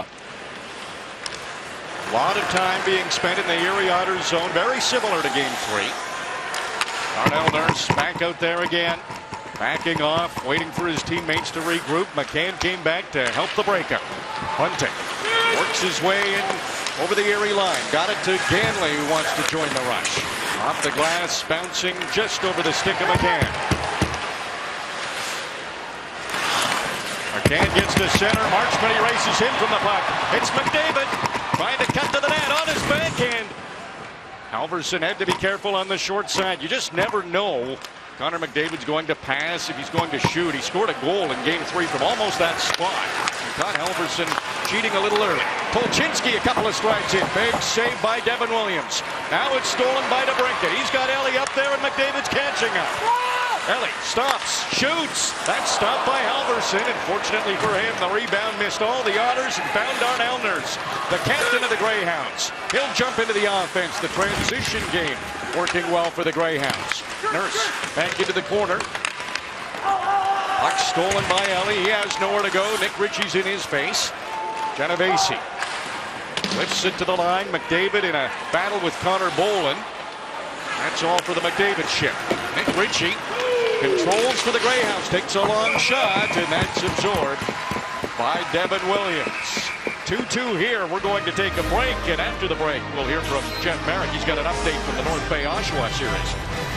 A lot of time being spent in the Erie Otters zone, very similar to Game 3. Darnell Nurse back out there again, backing off, waiting for his teammates to regroup. McCann came back to help the breakup. Bunting works his way in over the Erie line. Got it to Ganley, who wants to join the rush. Off the glass, bouncing just over the stick of McCann. McCann gets to center. Marchment erases him from the puck. It's McDavid trying to cut to the net on his backhand. Halverson had to be careful on the short side. You just never know. Connor McDavid's going to pass, if he's going to shoot. He scored a goal in Game 3 from almost that spot. He caught Halverson cheating a little early. Tolchinsky a couple of strides in. Big save by Devin Williams. Now it's stolen by DeBrincat. He's got Ellie up there and McDavid's catching up. Ellie stops, shoots. That's stopped by Halverson. And fortunately for him, the rebound missed all the Otters and found Darnell Nurse, the captain of the Greyhounds. He'll jump into the offense. The transition game working well for the Greyhounds. Nurse back into the corner. Puck stolen by Ellie. He has nowhere to go. Nick Ritchie's in his face. Genovese lifts it to the line. McDavid in a battle with Connor Boland. That's all for the McDavid ship. Nick Ritchie controls for the Greyhounds. Takes a long shot, and that's absorbed by Devin Williams. 2-2 here. We're going to take a break, and after the break, we'll hear from Jeff Marek. He's got an update from the North Bay Oshawa series.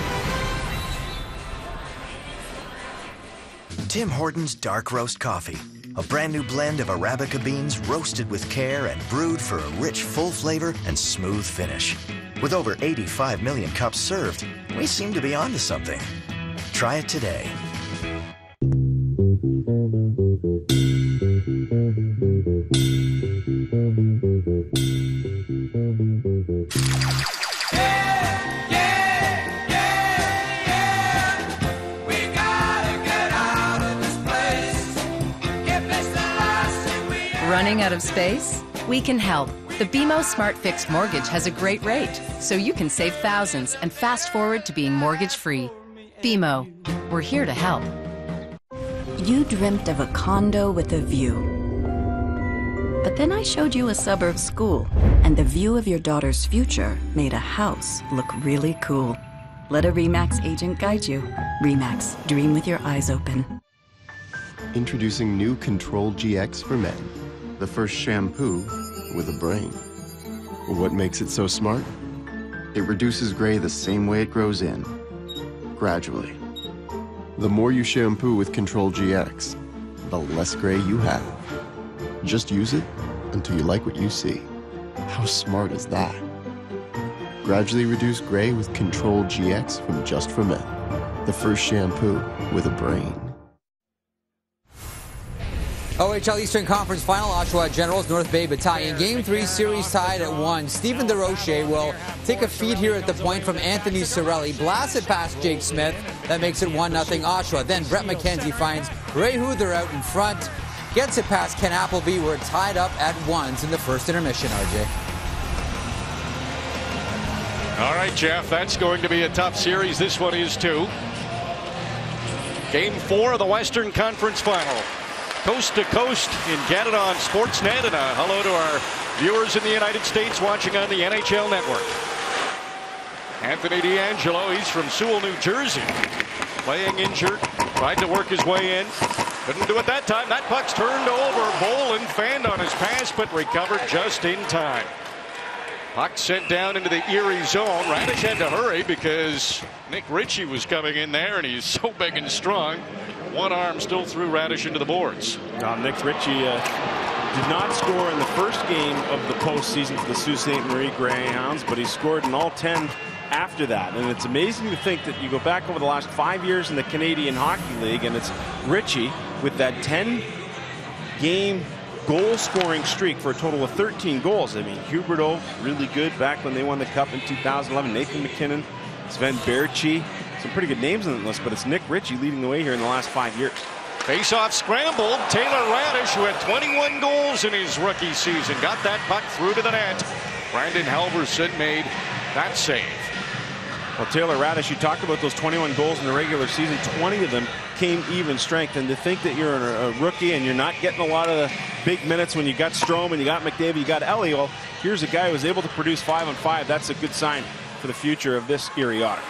Tim Hortons Dark Roast Coffee. A brand new blend of Arabica beans roasted with care and brewed for a rich, full flavor and smooth finish. With over 85 million cups served, we seem to be onto something. Try it today. Running out of space? We can help. The BMO Smart Fix mortgage has a great rate, so you can save thousands and fast forward to being mortgage-free. BMO, we're here to help. You dreamt of a condo with a view. But then I showed you a suburb school, and the view of your daughter's future made a house look really cool. Let a RE/MAX agent guide you. RE/MAX, dream with your eyes open. Introducing new Control GX for men. The first shampoo with a brain. What makes it so smart? It reduces gray the same way it grows in, gradually. The more you shampoo with Control GX, the less gray you have. Just use it until you like what you see. How smart is that? Gradually reduce gray with Control GX from Just for Men. The first shampoo with a brain. OHL Eastern Conference Final, Oshawa Generals, North Bay Battalion. Game 3 series tied at 1. Stephen DeRoche will take a feed here at the point from Anthony Cirelli. Blasts it past Jake Smith. That makes it 1-0 Oshawa. Then Brett McKenzie finds Ray Huther out in front. Gets it past Ken Appleby. We're tied up at 1s in the first intermission, RJ. All right, Jeff, that's going to be a tough series. This one is too. Game 4 of the Western Conference Final. Coast to coast in Canada on Sportsnet, and a hello to our viewers in the United States watching on the NHL Network. Anthony DeAngelo, he's from Sewell, New Jersey, playing injured, tried to work his way in. Couldn't do it that time. That puck's turned over. Bolin fanned on his pass, but recovered just in time. Puck sent down into the Erie zone. Radish had to hurry because Nick Ritchie was coming in there, and he's so big and strong. One arm still threw Radish into the boards. Nick Ritchie did not score in the first game of the postseason for the Sault Ste. Marie Greyhounds, but he scored in all 10 after that. And it's amazing to think that you go back over the last 5 years in the Canadian Hockey League, and it's Ritchie with that 10-game goal-scoring streak for a total of 13 goals. I mean, Huberdeau, really good back when they won the Cup in 2011. Nathan McKinnon, Sven Baertschi. Some pretty good names on the list, but it's Nick Ritchie leading the way here in the last 5 years. Face-off scrambled. Taylor Radish, who had 21 goals in his rookie season, got that puck through to the net. Brandon Halverson made that save. Well, Taylor Radish, you talked about those 21 goals in the regular season. 20 of them came even strength. And to think that you're a rookie and you're not getting a lot of the big minutes when you got Strome and you got McDavid, you got Ellie. Well, here's a guy who was able to produce 5-on-5. That's a good sign for the future of this Erie Otter.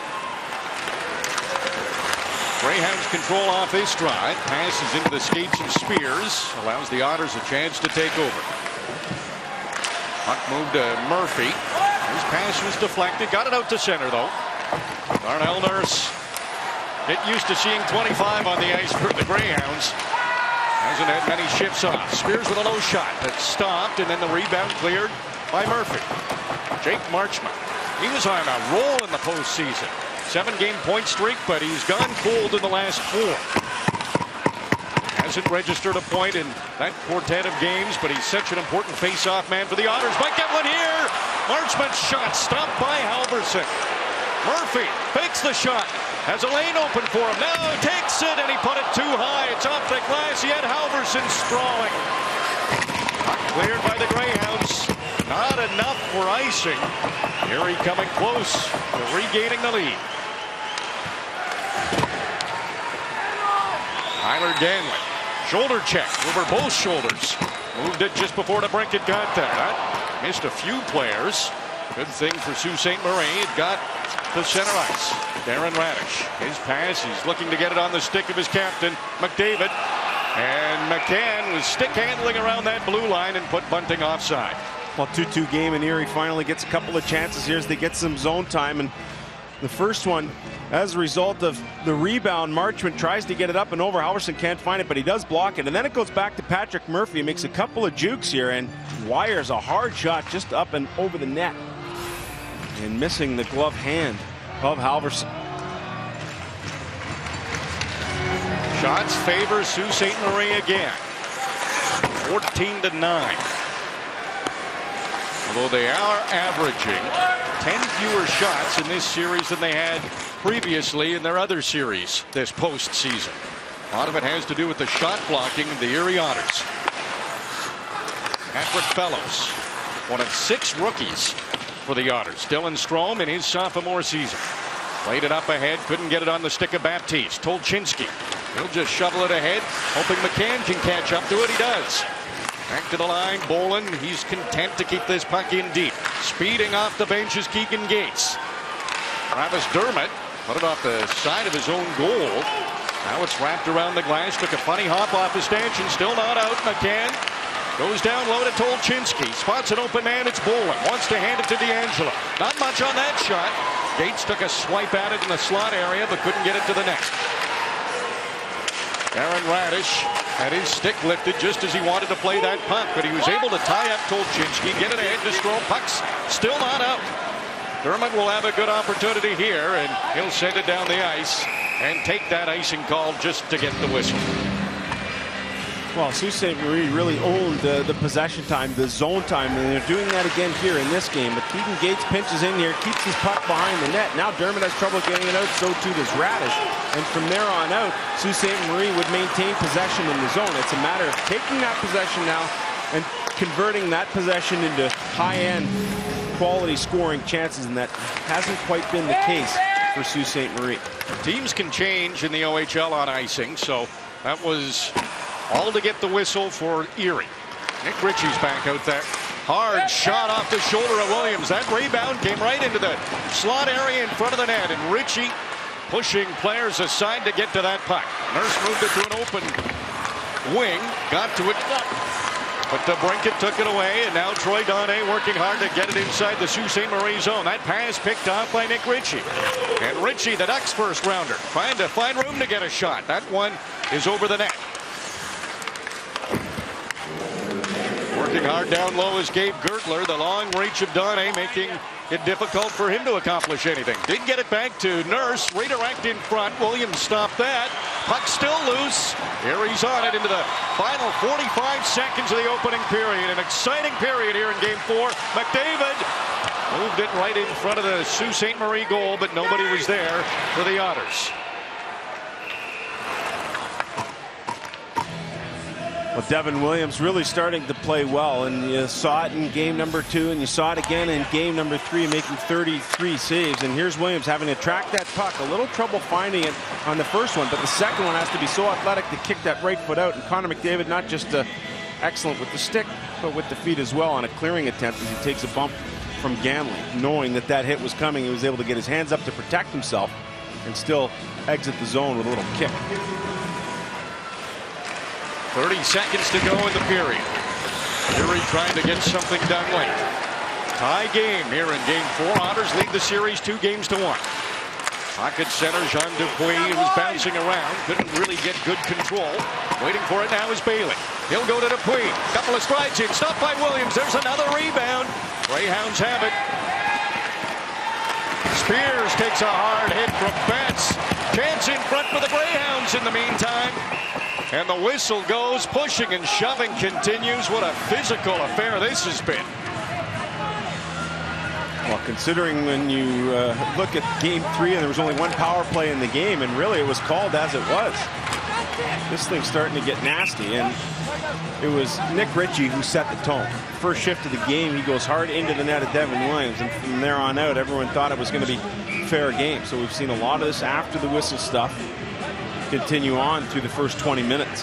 Greyhounds control off his stride. Passes into the skates and Spears. Allows the Otters a chance to take over. Puck moved to Murphy. His pass was deflected. Got it out to center, though. Darnell Nurse. Get used to seeing 25 on the ice for the Greyhounds. Hasn't had many shifts off. Spears with a low shot that's stopped, and then the rebound cleared by Murphy. Jake Marchment. He was on a roll in the postseason. 7-game point streak, but he's gone cold in the last 4. Hasn't registered a point in that quartet of games, but he's such an important face-off man for the Otters. Might get one here. Marchment's shot stopped by Halverson. Murphy fakes the shot. Has a lane open for him. Now he takes it, and he put it too high. It's off the glass. He had Halverson sprawling. Cleared by the Greyhounds. Not enough for icing. Erie coming close to regaining the lead. Tyler Ganley. Shoulder check over both shoulders. Moved it just before the brink it got there. That missed a few players. Good thing for Sault Ste. Marie. It got to center ice. Darren Radish. His pass. He's looking to get it on the stick of his captain, McDavid. And McCann was stick handling around that blue line and put Bunting offside. Well, 2-2 game, and Erie finally gets a couple of chances here as they get some zone time. And the first one, as a result of the rebound, Marchment tries to get it up and over. Halverson can't find it, but he does block it. And then it goes back to Patrick Murphy. He makes a couple of jukes here and wires a hard shot just up and over the net. And missing the glove hand of Halverson. Shots favor Sault Ste. Marie again. 14-9. Although they are averaging 10 fewer shots in this series than they had previously in their other series this postseason. A lot of it has to do with the shot blocking of the Erie Otters. Patrick Fellows, one of 6 rookies for the Otters. Dylan Strome in his sophomore season. Played it up ahead, couldn't get it on the stick of Baptiste. Tolchinsky, he'll just shovel it ahead, hoping McCann can catch up to it. He does. Back to the line, Bolin. He's content to keep this puck in deep. Speeding off the bench is Keegan Gates. Travis Dermott put it off the side of his own goal. Now it's wrapped around the glass. Took a funny hop off his stanchion. Still not out. McCann goes down low to Tolchinsky. Spots an open man. It's Bolin. Wants to hand it to DeAngelo. Not much on that shot. Gates took a swipe at it in the slot area, but couldn't get it to the net. Aaron Radish had his stick lifted just as he wanted to play that puck, but he was able to tie up Tolchinsky, get it ahead to Strome. Puck's still not out. Dermott will have a good opportunity here, and he'll send it down the ice and take that icing call just to get the whistle. Well, Sault Ste. Marie really owned the possession time, the zone time, and they're doing that again here in this game. But Keegan Gates pinches in here, keeps his puck behind the net. Now Dermott has trouble getting it out, so too does Radish. And from there on out, Sault Ste. Marie would maintain possession in the zone. It's a matter of taking that possession now and converting that possession into high-end quality scoring chances, and that hasn't quite been the case for Sault Ste. Marie. Teams can change in the OHL on icing, so that was all to get the whistle for Erie. Nick Ritchie's back out there. Hard shot off the shoulder of Williams. That rebound came right into the slot area in front of the net, and Ritchie pushing players aside to get to that puck. Nurse moved it to an open wing, got to it, but DeBrincat took it away, and now Troy Donnet working hard to get it inside the Sault Ste. Marie zone. That pass picked off by Nick Ritchie. And Ritchie, the Ducks' first rounder, trying to find room to get a shot. That one is over the net. Working hard down low is Gabe Gertler. The long reach of Donnet making it difficult for him to accomplish anything. Did get it back to Nurse. Redirect in front. Williams stopped that. Puck still loose. Erie's on it into the final 45 seconds of the opening period. An exciting period here in Game 4. McDavid moved it right in front of the Sault Ste. Marie goal, but nobody was there for the Otters. Well, Devin Williams really starting to play well, and you saw it in game number 2, and you saw it again in game number 3, making 33 saves. And here's Williams having to track that puck. A little trouble finding it on the first one, but the second one has to be so athletic to kick that right foot out. And Connor McDavid not just excellent with the stick, but with the feet as well on a clearing attempt as he takes a bump from Ganley. Knowing that that hit was coming, he was able to get his hands up to protect himself and still exit the zone with a little kick. 30 seconds to go in the period. Erie trying to get something done late. Tie game here in Game 4. Otters lead the series 2-1. Pocket center Jean Dupuis was bouncing around. Couldn't really get good control. Waiting for it now is Bailey. He'll go to Dupuis. Couple of strides in. Stopped by Williams. There's another rebound. Greyhounds have it. Spears takes a hard hit from Betts. Chance in front for the Greyhounds in the meantime. And the whistle goes. Pushing and shoving continues. What a physical affair this has been. Well, considering when you look at Game 3 and there was only one power play in the game, and really it was called as it was. This thing's starting to get nasty, and it was Nick Ritchie who set the tone. First shift of the game, he goes hard into the net of Devin Williams, and from there on out, everyone thought it was going to be fair game. So we've seen a lot of this after the whistle stuff continue on through the first 20 minutes.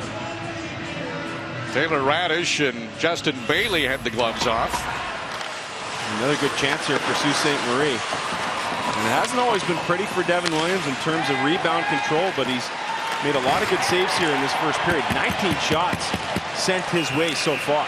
Taylor Radish and Justin Bailey had the gloves off. Another good chance here for Sault Ste. Marie. And it hasn't always been pretty for Devin Williams in terms of rebound control, but he's made a lot of good saves here in this first period. 19 shots sent his way so far.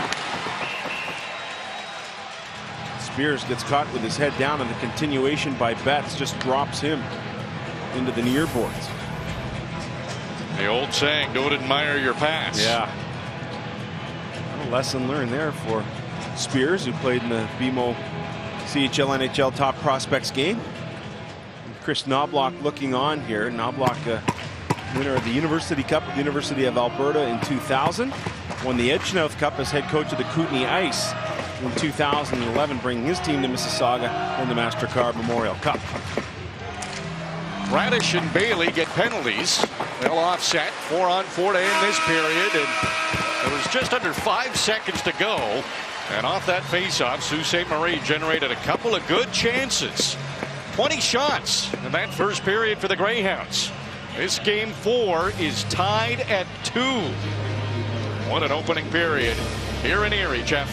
Spears gets caught with his head down, and the continuation by Betts just drops him into the near boards. The old saying, don't admire your pass. Yeah. A lesson learned there for Spears, who played in the BMO CHL NHL Top Prospects game. And Chris Knobloch looking on here. Knobloch, winner of the University Cup at the University of Alberta in 2000. Won the Edgenouth Cup as head coach of the Kootenay Ice in 2011, bringing his team to Mississauga in the MasterCard Memorial Cup. Radish and Bailey get penalties. They'll offset 4-on-4 to end this period, and there was just under 5 seconds to go. And off that faceoff, Sault Ste. Marie generated a couple of good chances. 20 shots in that first period for the Greyhounds. This Game 4 is tied at 2. What an opening period here in Erie, Jeff.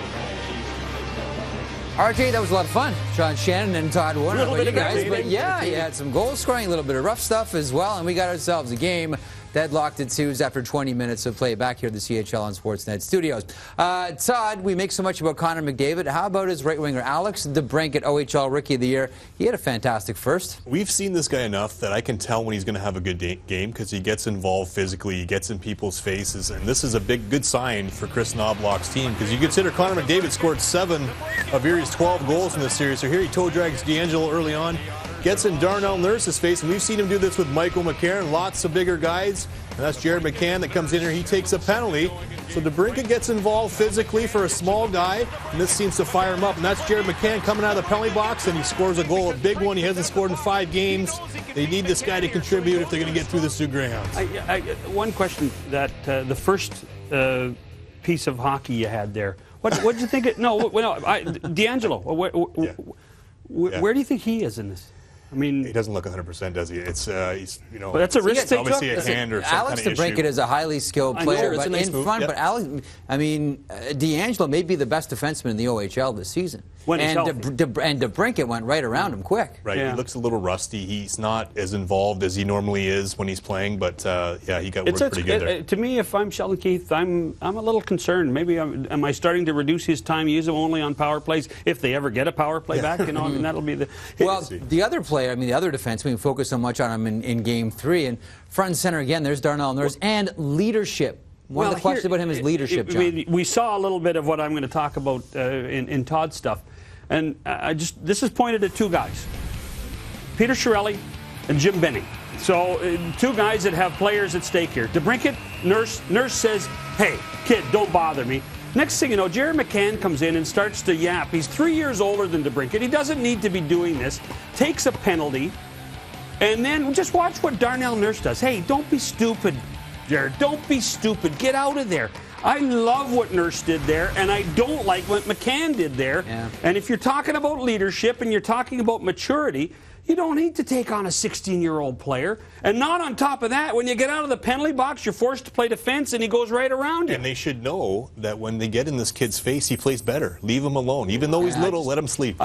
RJ, that was a lot of fun. Sean Shannon and Todd Warner, you guys. But yeah, you had some goal scoring, a little bit of rough stuff as well, and we got ourselves a game Deadlocked at 2s after 20 minutes of play back here at the CHL on Sportsnet studios. Todd, we make so much about Connor McDavid. How about his right winger, Alex DeBrincat, OHL Rookie of the Year? He had a fantastic first. We've seen this guy enough that I can tell when he's going to have a good game because he gets involved physically, he gets in people's faces, and this is a good sign for Chris Knobloch's team because you consider Connor McDavid scored 7 of Erie's 12 goals in this series. So here he toe drags DeAngelo early on, gets in Darnell Nurse's face, and we've seen him do this with Michael McCarron, lots of bigger guys, and that's Jared McCann that comes in here. He takes a penalty, so DeBrincat gets involved physically for a small guy, and this seems to fire him up, and that's Jared McCann coming out of the penalty box, and he scores a goal, a big one. He hasn't scored in 5 games. They need this guy to contribute if they're going to get through the Sioux Greyhounds. One question that the first piece of hockey you had there, what did you think? DeAngelo, where do you think he is in this? I mean, he doesn't look 100%, does he? It's he's But that's a risk they took. Obviously a hand or some Alex kind of issue. DeBrincat is a highly skilled player, but in front. Yep. But Alex, DeAngelo may be the best defenseman in the OHL this season. When he's and DeBrincat went right around him quick. Right, He looks a little rusty. He's not as involved as he normally is when he's playing, but he got worked pretty good there. To me, if I'm Sheldon Keefe, I'm a little concerned. Maybe am I starting to reduce his time, use him only on power plays if they ever get a power play back? That'll be the. Well, the other player, the other defense, we focus so much on him in Game 3, and front and center again. There's Darnell Nurse and leadership. One of the questions about him is leadership, John. We saw a little bit of what I'm going to talk about in Todd's stuff. And this is pointed at 2 guys, Peter Chiarelli and Jim Benning. So 2 guys that have players at stake here. DeBrincat, Nurse says, hey, kid, don't bother me. Next thing you know, Jared McCann comes in and starts to yap. He's 3 years older than DeBrincat. He doesn't need to be doing this. Takes a penalty. And then just watch what Darnell Nurse does. Hey, don't be stupid, Jared. Don't be stupid. Get out of there. I love what Nurse did there, and I don't like what McCann did there. Yeah. And if you're talking about leadership and you're talking about maturity, you don't need to take on a 16-year-old player. And not on top of that, when you get out of the penalty box, you're forced to play defense, and he goes right around you. And they should know that when they get in this kid's face, he plays better. Leave him alone. Even though he's little, let him sleep.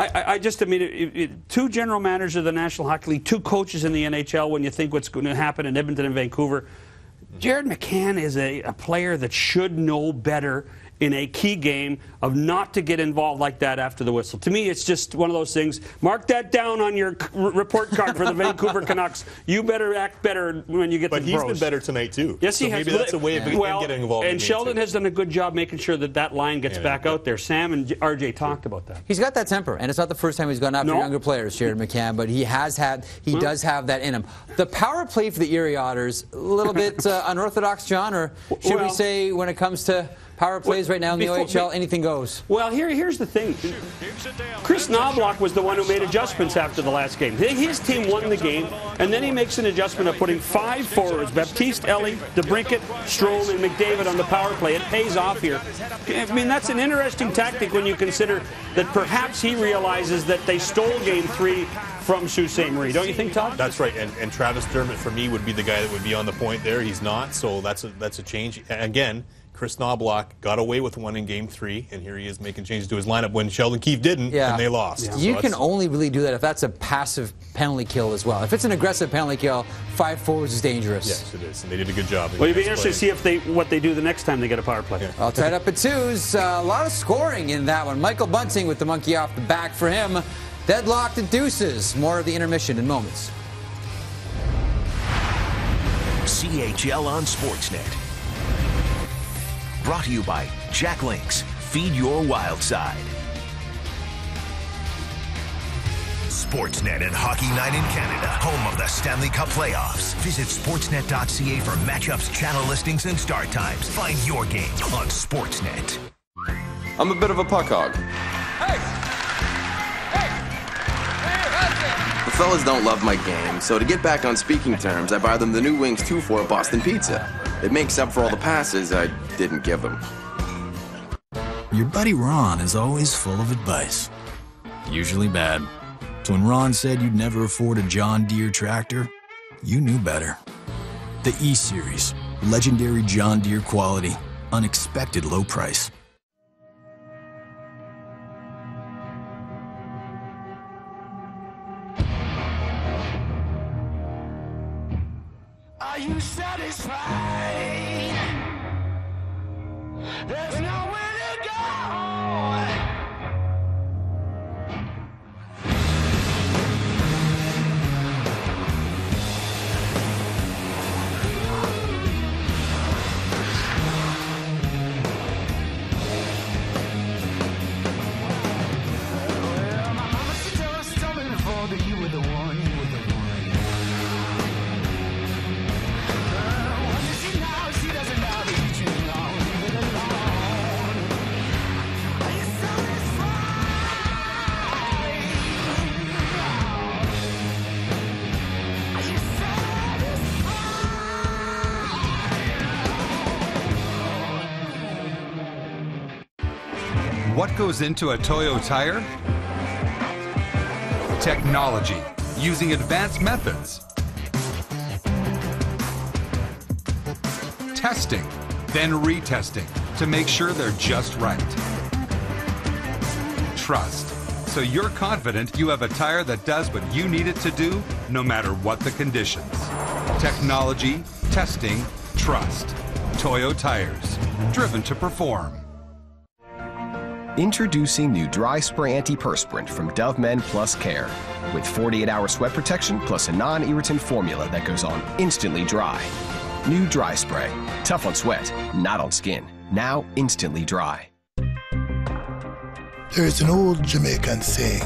2 general managers of the National Hockey League, 2 coaches in the NHL, when you think what's going to happen in Edmonton and Vancouver, Jared McCann is a player that should know better in a key game of not to get involved like that after the whistle. To me, it's just one of those things. Mark that down on your report card for the Vancouver Canucks. You better act better when you get to the pros. But he's been better tonight, too. Yes, he has. Maybe that's a way of getting involved. And Sheldon has done a good job making sure that line gets back out there. Sam and RJ talked about that. He's got that temper, and it's not the first time he's gone after younger players, Jared McCann, but he does have that in him. The power play for the Erie Otters, a little bit unorthodox, John, or should we say when it comes to power plays right now in the OHL, anything goes? Well, here's the thing. Chris Knobloch was the one who made adjustments after the last game. His team won the game, and then he makes an adjustment of putting 5 forwards, Baptiste, Ellie, DeBrincat, Strome, and McDavid on the power play. It pays off here. That's an interesting tactic when you consider that perhaps he realizes that they stole Game 3 from Sault Ste. Marie. Don't you think, Todd? That's right. And Travis Dermott, for me, would be the guy that would be on the point there. He's not, so that's a change. Again, Chris Knobloch got away with one in Game 3, and here he is making changes to his lineup when Sheldon Keefe didn't, and they lost. Yeah. You can only really do that if that's a passive penalty kill as well. If it's an aggressive penalty kill, 5 forwards is dangerous. Yes, it is, and they did a good job. Well, you'd be interested to see what they do the next time they get a power play. Yeah. I'll tie it up at 2s. A lot of scoring in that one. Michael Bunting with the monkey off the back for him. Deadlocked at deuces. More of the intermission in moments. CHL on Sportsnet. Brought to you by Jack Links. Feed your wild side. Sportsnet and Hockey Night in Canada, home of the Stanley Cup playoffs. Visit sportsnet.ca for matchups, channel listings, and start times. Find your game on Sportsnet. I'm a bit of a puck hog. The fellas don't love my game, so to get back on speaking terms, I buy them the new Wings 2-4 Boston Pizza. It makes up for all the passes I didn't give them. Your buddy Ron is always full of advice. Usually bad. So when Ron said you'd never afford a John Deere tractor, you knew better. The E-Series. Legendary John Deere quality. Unexpected low price. Are you satisfied? There's nowhere to go. What goes into a Toyo tire? Technology, using advanced methods. Testing, then retesting to make sure they're just right. Trust, so you're confident you have a tire that does what you need it to do, no matter what the conditions. Technology, testing, trust. Toyo tires, driven to perform. Introducing new Dry Spray Antiperspirant from Dove Men Plus Care. With 48-hour sweat protection plus a non-irritant formula that goes on instantly dry. New Dry Spray. Tough on sweat, not on skin. Now instantly dry. There is an old Jamaican saying,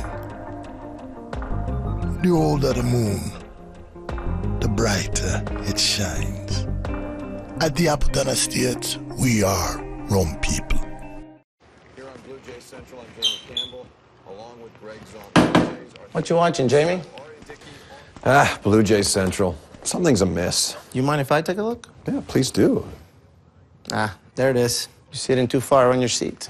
the older the moon, the brighter it shines. At the Appleton Estates, we are rum people. Central, I'm Jamie Campbell, along with Greg Zon. What you watching, Jamie? Blue Jays Central. Something's amiss. You mind if I take a look? Yeah, please do. There it is. You're sitting too far on your seat.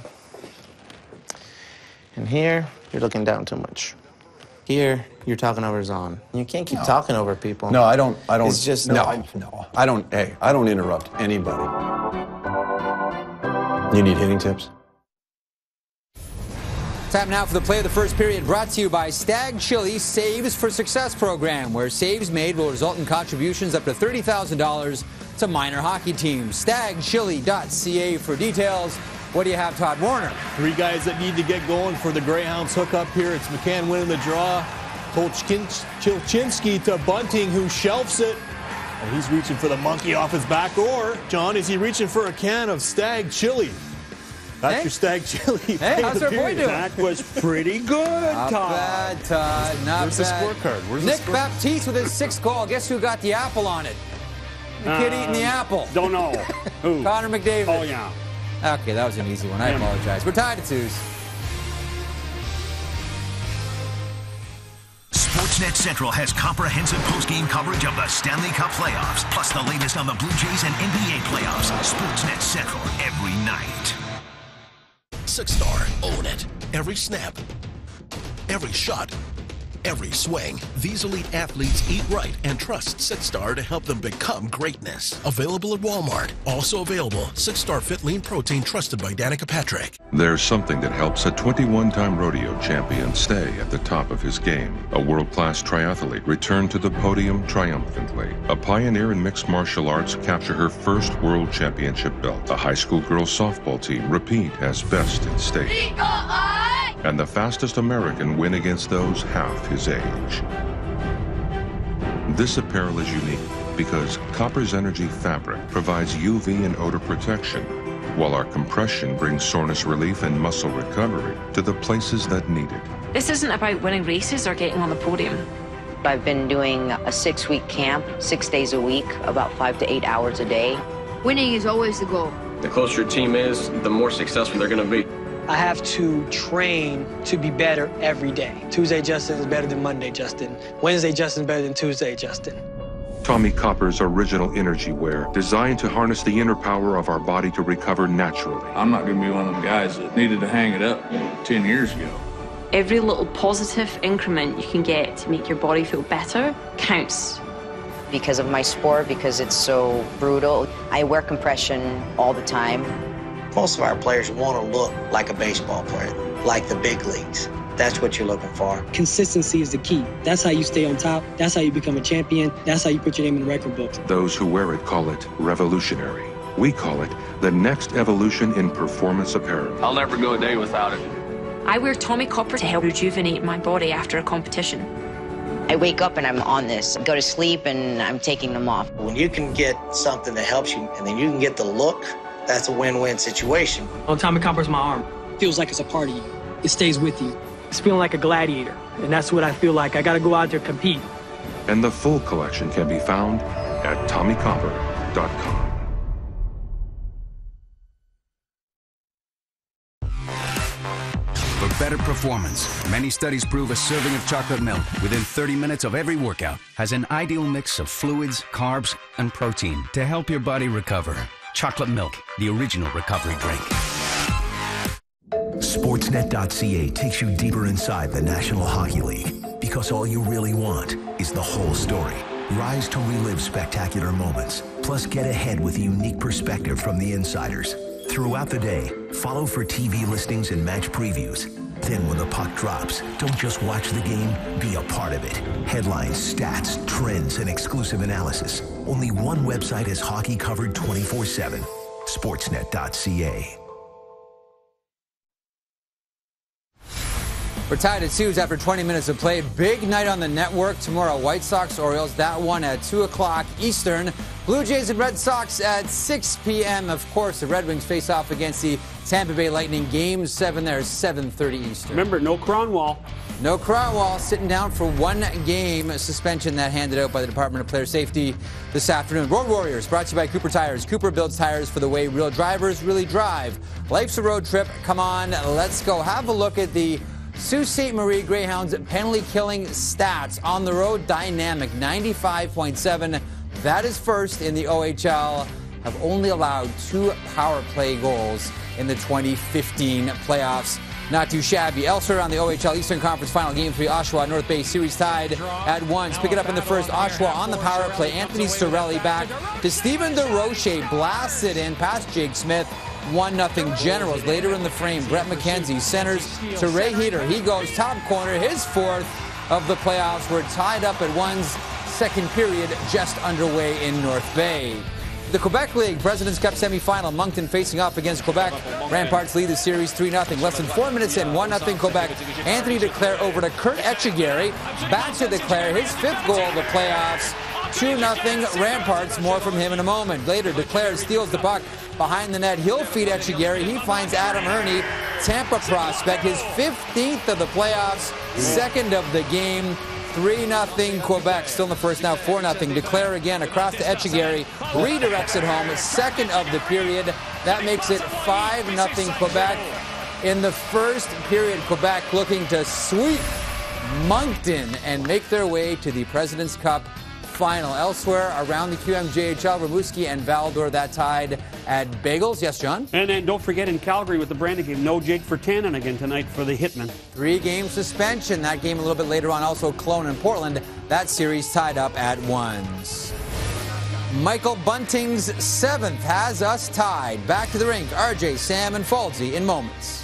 And here, you're looking down too much. Here, you're talking over Zon. You can't keep talking over people. No, I don't. It's just no. I don't. Hey, I don't interrupt anybody. You need hitting tips? Time now for the play of the first period, brought to you by Stag Chili Saves for Success program, where saves made will result in contributions up to $30,000 to minor hockey teams. StagChili.ca for details. What do you have, Todd Warner? 3 guys that need to get going for the Greyhounds hookup here. It's McCann winning the draw. Kolchinski to Bunting, who shelves it. And he's reaching for the monkey off his back. Or, John, is he reaching for a can of Stag Chili? That's your Stag Chili. Hey, how's our boy doing? That was pretty good, Not Todd. bad, Todd. Not Where's bad. the scorecard? Where's Nick the scorecard? Baptiste with his 6th goal. Guess who got the apple on it? The kid eating the apple. Don't know. Who? Connor McDavid. Oh, yeah. Okay, that was an easy one. I apologize. We're tied at 2s. Sportsnet Central has comprehensive postgame coverage of the Stanley Cup playoffs, plus the latest on the Blue Jays and NBA playoffs. Sportsnet Central every night. Six Star, own it. Every snap, every shot, every swing. These elite athletes eat right and trust Six Star to help them become greatness. Available at Walmart. Also available, Six Star Fit Lean Protein, trusted by Danica Patrick. There's something that helps a 21-time rodeo champion stay at the top of his game. A world-class triathlete returned to the podium triumphantly. A pioneer in mixed martial arts captured her first world championship belt. A high school girls softball team repeat as best in state. And the fastest American win against those half his age. This apparel is unique because Copper's Energy fabric provides UV and odor protection, while our compression brings soreness relief and muscle recovery to the places that need it. This isn't about winning races or getting on the podium. I've been doing a 6-week camp, 6 days a week, about 5 to 8 hours a day. Winning is always the goal. The closer your team is, the more successful they're going to be. I have to train to be better every day. Tuesday Justin is better than Monday Justin. Wednesday Justin is better than Tuesday Justin. Tommy Copper's original energy wear, designed to harness the inner power of our body to recover naturally. I'm not going to be one of them guys that needed to hang it up 10 years ago. Every little positive increment you can get to make your body feel better counts. Because of my sport, because it's so brutal, I wear compression all the time. Most of our players want to look like a baseball player, like the big leagues. That's what you're looking for. Consistency is the key. That's how you stay on top. That's how you become a champion. That's how you put your name in the record books. Those who wear it call it revolutionary. We call it the next evolution in performance apparel. I'll never go a day without it. I wear Tommy Copper to help rejuvenate my body after a competition. I wake up and I'm on this. I go to sleep and I'm taking them off. When you can get something that helps you and then you can get the look, that's a win-win situation. Oh, Tommy Copper's my arm. Feels like it's a part of you. It stays with you. It's feeling like a gladiator. And that's what I feel like. I got to go out there and compete. And the full collection can be found at TommyCopper.com. For better performance, many studies prove a serving of chocolate milk within 30 minutes of every workout has an ideal mix of fluids, carbs, and protein to help your body recover. Chocolate milk, the original recovery drink. Sportsnet.ca takes you deeper inside the National Hockey League because all you really want is the whole story. Rise to relive spectacular moments, plus get ahead with a unique perspective from the insiders. Throughout the day, follow for TV listings and match previews. Then when the puck drops, don't just watch the game, be a part of it. Headlines, stats, trends, and exclusive analysis. Only one website has hockey covered 24/7. Sportsnet.ca. We're tied at 2 after 20 minutes of play. Big night on the network tomorrow. White Sox, Orioles, that one at 2 o'clock Eastern. Blue Jays and Red Sox at 6 p.m. Of course, the Red Wings face off against the Tampa Bay Lightning. Game 7 there is 7:30 Eastern. Remember, no Cronwall. No Cronwall sitting down for 1 game suspension that handed out by the Department of Player Safety this afternoon. Road Warriors brought to you by Cooper Tires. Cooper builds tires for the way real drivers really drive. Life's a road trip. Come on, let's go. Have a look at the Sault Ste. Marie Greyhounds penalty killing stats on the road. Dynamic 95.7. That is first in the OHL. Have only allowed 2 power play goals in the 2015 playoffs. Not too shabby. Elsewhere on the OHL Eastern Conference Final, Game 3, Oshawa, North Bay series tied at 1. Pick it up in the first. Oshawa on the power play. Anthony Cirelli back to Steven DeRoche. Blasted in past Jake Smith. 1-0 Generals. Later in the frame, Brett McKenzie centers to Ray Heater. He goes top corner, his 4th of the playoffs. We're tied up at 1's second period just underway in North Bay. The Quebec League President's Cup semifinal, Moncton facing off against Quebec. Ramparts lead the series 3-0. Less than 4 minutes in, 1-0 Quebec. Anthony Declaire over to Kurt Etchegaray. Back to Declaire, his 5th goal of the playoffs. 2-0 Ramparts. More from him in a moment. Later, Declaire steals the puck behind the net. He'll feed Etchegaray. He finds Adam Ernie, Tampa prospect, his 15th of the playoffs, 2nd of the game. 3-0 Quebec. Still in the first now, 4-0. Declaire again across to Etchegaray. Redirects it home. 2nd of the period. That makes it 5-0 Quebec. In the first period, Quebec looking to sweep Moncton and make their way to the President's Cup final. Elsewhere around the QMJHL, Rimouski and Val-d'Or, that tied at Bagels. Yes, John? And then don't forget in Calgary with the Brandon game, no Jake Virtanen again tonight for the Hitmen. 3-game suspension. That game a little bit later on. Also Cologne and Portland. That series tied up at 1s. Michael Bunting's 7th has us tied. Back to the rink. RJ, Sam, and Falsey in moments.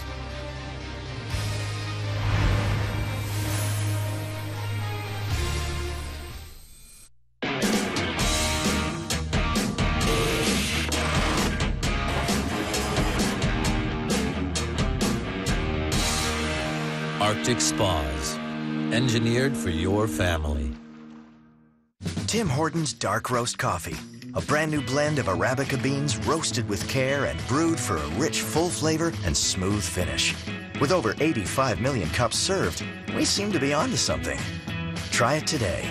Arctic Spas, engineered for your family. Tim Hortons Dark Roast Coffee, a brand new blend of Arabica beans roasted with care and brewed for a rich, full flavor and smooth finish. With over 85 million cups served, we seem to be onto something. Try it today.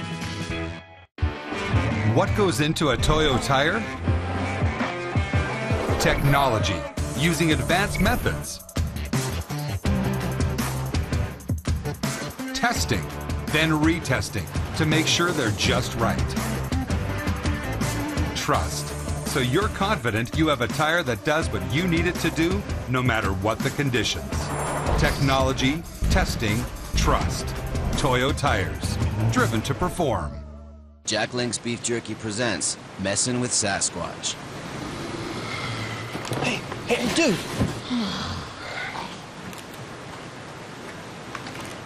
What goes into a Toyo tire? Technology, using advanced methods. Testing, then retesting to make sure they're just right. Trust, so you're confident you have a tire that does what you need it to do, no matter what the conditions. Technology, testing, trust. Toyo Tires, driven to perform. Jack Link's Beef Jerky presents Messin' with Sasquatch. Hey, dude.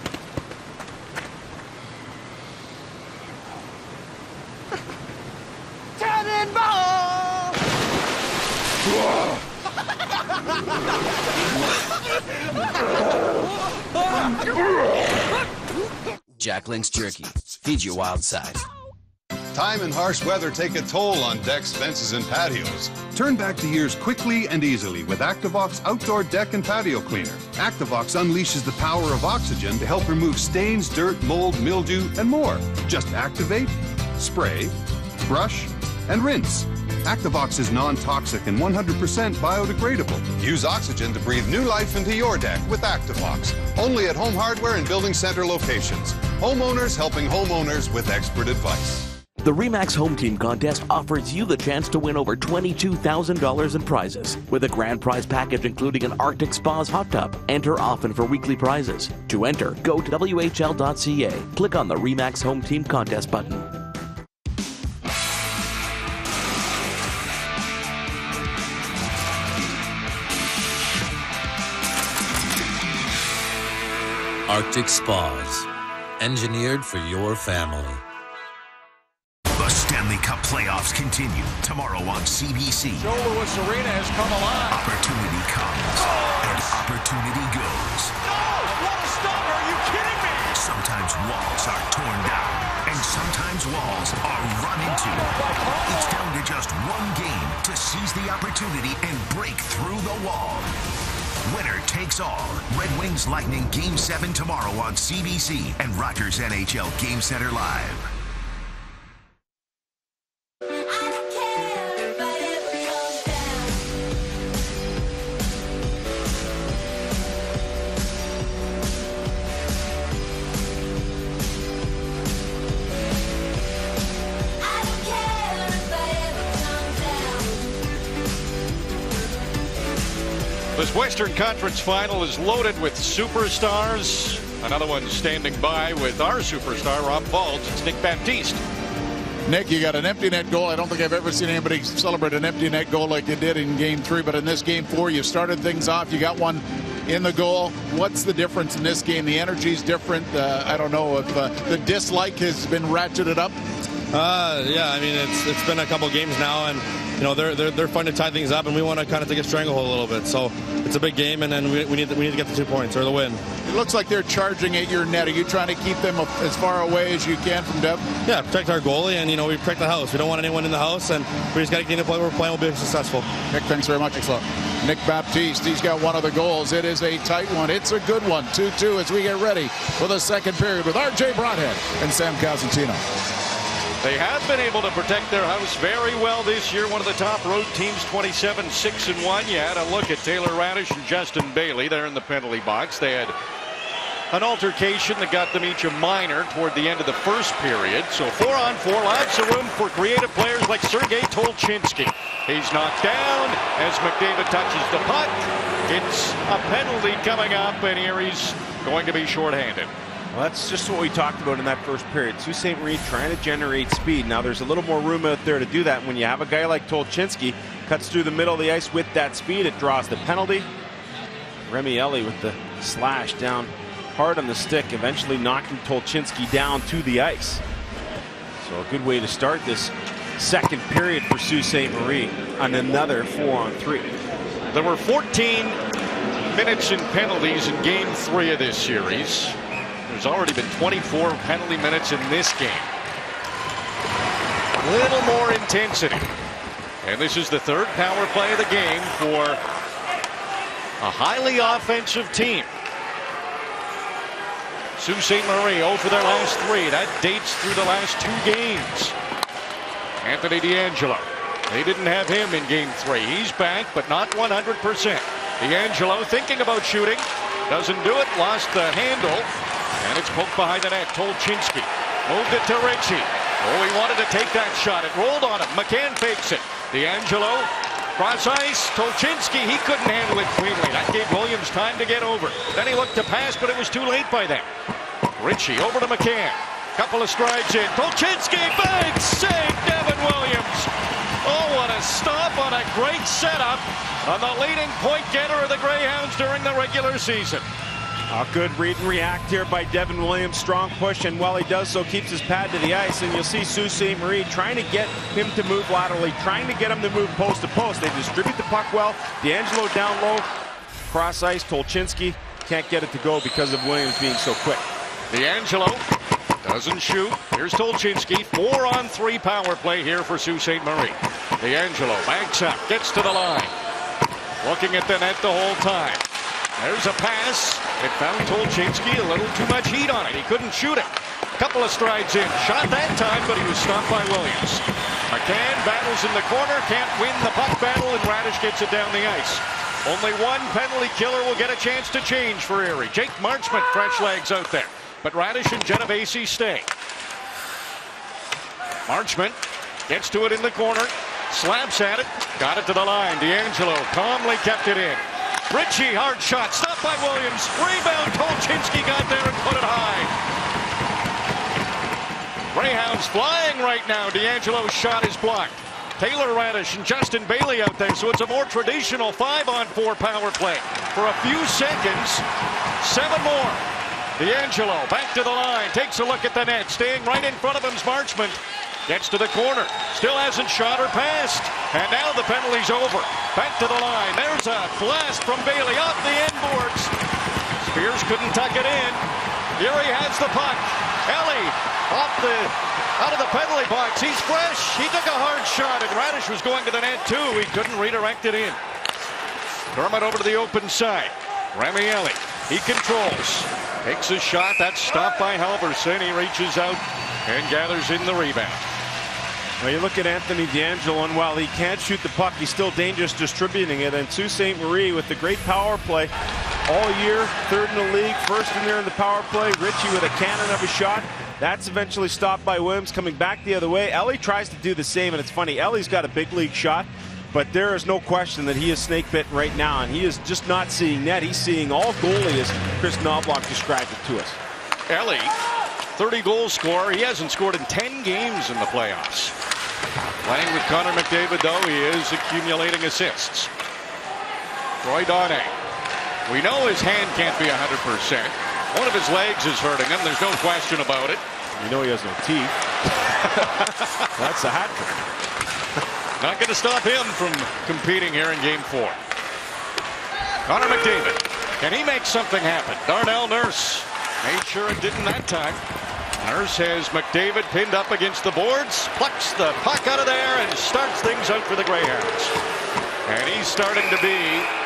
Jack Link's Jerky. Feed your wild side. Time and harsh weather take a toll on decks, fences, and patios. Turn back the years quickly and easily with Activox Outdoor Deck and Patio Cleaner. Activox unleashes the power of oxygen to help remove stains, dirt, mold, mildew, and more. Just activate, spray, brush, and rinse. Activox is non-toxic and 100% biodegradable. Use oxygen to breathe new life into your deck with Activox. Only at Home Hardware and Building Center locations. Homeowners helping homeowners with expert advice. The RE/MAX Home Team Contest offers you the chance to win over $22,000 in prizes, with a grand prize package including an Arctic Spas hot tub. Enter often for weekly prizes. To enter, go to WHL.ca. Click on the RE/MAX Home Team Contest button. Arctic Spas, engineered for your family. The Stanley Cup playoffs continue tomorrow on CBC. Joe Louis Arena has come alive. Opportunity comes and opportunity goes. No! What a stop! Are you kidding me? Sometimes walls are torn down, and sometimes walls are run into. It's down to just one game to seize the opportunity and break through the wall. Winner takes all. Red Wings Lightning Game 7 tomorrow on CBC and Rogers NHL Game Center Live. This Western Conference final is loaded with superstars. Another one standing by with our superstar, Rob Faulds. It's Nick Baptiste. Nick, you got an empty net goal. I don't think I've ever seen anybody celebrate an empty net goal like you did in Game 3. But in this Game 4, you started things off. You got one in the goal. What's the difference in this game? The energy's different. I don't know if the dislike has been ratcheted up. Yeah, I mean, it's been a couple games now, and you know they're fun to tie things up, and we want to kind of take a stranglehold a little bit. So it's a big game, and then we need to get the 2 points or the win. It looks like they're charging at your net. Are you trying to keep them as far away as you can from Dev? Yeah, protect our goalie, and we protect the house. We don't want anyone in the house, and we just got to get to the point where we're playing. We'll be successful. Nick, thanks very much. Nick Baptiste, he's got one of the goals. It is a tight one. It's a good one. 2-2 as we get ready for the second period with R.J. Broadhead and Sam Casentino. They have been able to protect their house very well this year. One of the top road teams, 27-6-1. You had a look at Taylor Radish and Justin Bailey there in the penalty box. They had an altercation that got them each a minor toward the end of the first period. So 4-on-4, lots of room for creative players like Sergei Tolchinsky. He's knocked down as McDavid touches the puck. It's a penalty coming up, and Erie's going to be shorthanded. Well, that's just what we talked about in that first period. Sault Ste. Marie trying to generate speed. Now, there's a little more room out there to do that. When you have a guy like Tolchinsky, cuts through the middle of the ice with that speed, it draws the penalty. Remi Elie with the slash down hard on the stick, eventually knocking Tolchinsky down to the ice. So a good way to start this second period for Sault Ste. Marie on another 4-on-3. There were 14 minutes in penalties in Game 3 of this series. There's already been 24 penalty minutes in this game. A little more intensity. And this is the third power play of the game for a highly offensive team. Sault Ste. Marie 0 for their last 3. That dates through the last 2 games. Anthony DeAngelo. They didn't have him in Game 3. He's back, but not 100%. DeAngelo thinking about shooting. Doesn't do it. Lost the handle. And it's poked behind the net. Tolchinsky moved it to Ritchie. Oh, he wanted to take that shot. It rolled on him. McCann fakes it. DeAngelo, cross ice. Tolchinsky, he couldn't handle it cleanly. That gave Williams time to get over. Then he looked to pass, but it was too late by then. Ritchie over to McCann. Couple of strides in. Tolchinsky, big save, Devin Williams. Oh, what a stop on a great setup on the leading point getter of the Greyhounds during the regular season. A good read and react here by Devin Williams. Strong push, and while he does so, keeps his pad to the ice. And you'll see Sault Ste. Marie trying to get him to move laterally, trying to get him to move post to post. They distribute the puck well. DeAngelo down low. cross ice. Tolchinski can't get it to go because of Williams being so quick. D'Angelo doesn't shoot. Here's Tolchinski. 4-on-3 power play here for Sault Ste. Marie. D'Angelo backs up, gets to the line. Looking at the net the whole time. There's a pass. It found Tolchinski a little too much heat on it. He couldn't shoot it. Couple of strides in. Shot that time, but he was stopped by Williams. McCann battles in the corner. Can't win the puck battle, and Radish gets it down the ice. Only one penalty killer will get a chance to change for Erie. Jake Marchment, fresh legs out there. But Radish and Genovese stay. Marchment gets to it in the corner. Slaps at it. Got it to the line. D'Angelo calmly kept it in. Ritchie, hard shot. Stopped by Williams. Rebound. Tolchinski got there and put it high. Greyhounds flying right now. D'Angelo's shot is blocked. Taylor Radish and Justin Bailey out there, so it's a more traditional 5-on-4 power play. For a few seconds, 7 more. D'Angelo back to the line, takes a look at the net, staying right in front of him's Marchment. Gets to the corner, still hasn't shot or passed. And now the penalty's over. Back to the line, there's a blast from Bailey off the end boards. Spears couldn't tuck it in. Erie has the puck. Ellie out of the penalty box. He's fresh. He took a hard shot, and Radish was going to the net too. He couldn't redirect it in. Dermott over to the open side. Remi Ellie. He controls. Takes a shot. That's stopped by Halverson. He reaches out and gathers in the rebound. Well, you look at Anthony D'Angelo, and while he can't shoot the puck, he's still dangerous distributing it. And Sault Ste. Marie with the great power play all year, 3rd in the league, 1st in there in the power play. Ritchie with a cannon of a shot. That's eventually stopped by Williams coming back the other way. Ellie tries to do the same, and it's funny. Ellie's got a big league shot, but there is no question that he is snake bitten right now, and he is just not seeing net. He's seeing all goalie, as Chris Knobloch described it to us. Ellie, 30-goal scorer. He hasn't scored in 10 games in the playoffs. Playing with Connor McDavid, though, he is accumulating assists. Troy Donay. We know his hand can't be 100%. One of his legs is hurting him. There's no question about it. You know he has no teeth. That's a hat trick. Not going to stop him from competing here in Game 4. Connor McDavid. Can he make something happen? Darnell Nurse made sure it didn't that time. Nurse has McDavid pinned up against the boards, plucks the puck out of there, and starts things out for the Greyhounds. And he's starting to be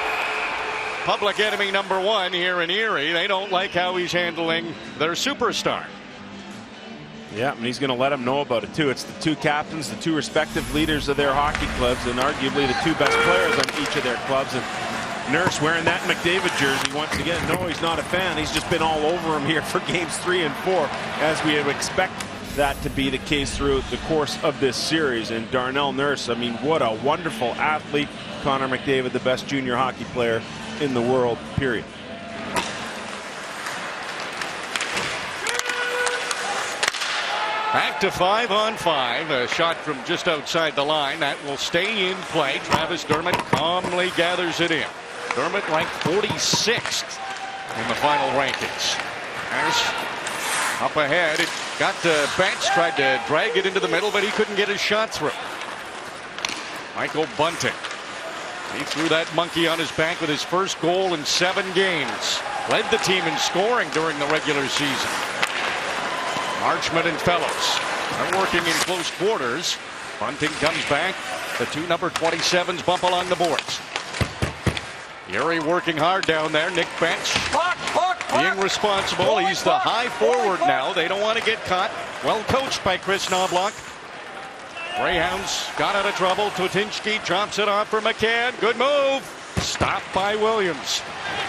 public enemy number 1 here in Erie. They don't like how he's handling their superstar. Yeah, and he's going to let them know about it, too. It's the 2 captains, the 2 respective leaders of their hockey clubs, and arguably the 2 best players on each of their clubs. And Nurse wearing that McDavid jersey once again. No, he's not a fan. He's just been all over him here for games 3 and 4, as we would expect that to be the case through the course of this series. And Darnell Nurse, I mean, what a wonderful athlete. Connor McDavid, the best junior hockey player in the world, period. Back to 5-on-5. A shot from just outside the line. That will stay in play. Travis Dermott calmly gathers it in. Dermott ranked 46th in the final rankings. There's up ahead. It got to Betts. Tried to drag it into the middle, but he couldn't get his shot through. Michael Bunting. He threw that monkey on his back with his first goal in 7 games. Led the team in scoring during the regular season. Marchment and Fellows are working in close quarters. Bunting comes back. The 2 number 27s bump along the boards. Erie working hard down there. Nick Betts being responsible. He's the high forward now. They don't want to get caught. Well coached by Chris Knobloch. Greyhounds got out of trouble. Tolchinski drops it off for McCann. Good move. Stopped by Williams.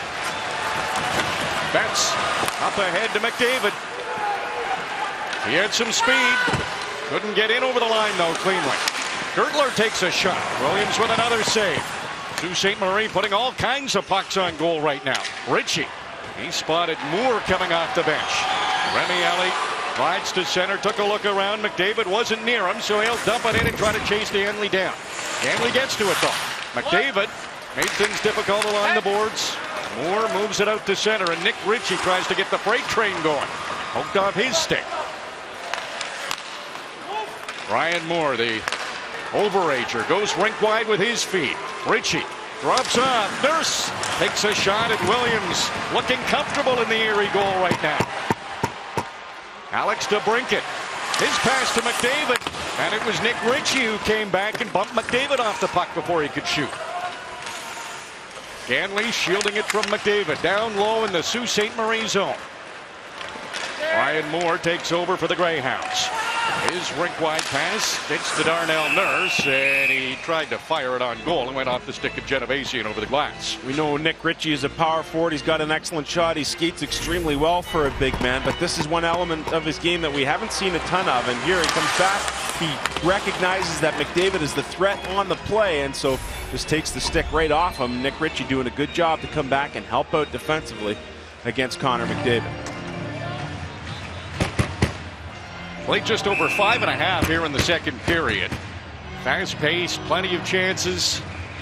Betts up ahead to McDavid. He had some speed. Couldn't get in over the line, though, cleanly. Gertler takes a shot. Williams with another save. Sault Ste. Marie putting all kinds of pucks on goal right now. Ritchie. He spotted Moore coming off the bench. Remi Ellie rides to center, took a look around. McDavid wasn't near him, so he'll dump it in and try to chase Danley down. Danley gets to it, though. McDavid made things difficult along the boards. Moore moves it out to center, and Nick Ritchie tries to get the freight train going. Poked off his stick. Ryan Moore, the overager, goes rink wide with his feet. Ritchie Drops off. Nurse takes a shot at Williams. Looking comfortable in the Erie goal right now. Alex DeBrincat. His pass to McDavid. And it was Nick Ritchie who came back and bumped McDavid off the puck before he could shoot. Ganley shielding it from McDavid. Down low in the Sault Ste. Marie zone. Ryan Moore takes over for the Greyhounds. His rink-wide pass gets to Darnell Nurse, and he tried to fire it on goal and went off the stick of Genovese and over the glass. We know Nick Ritchie is a power forward. He's got an excellent shot. He skates extremely well for a big man, but this is one element of his game that we haven't seen a ton of, and here he comes back. He recognizes that McDavid is the threat on the play, and so just takes the stick right off him. Nick Ritchie doing a good job to come back and help out defensively against Connor McDavid. Played just over 5.5 here in the second period. Fast pace, plenty of chances.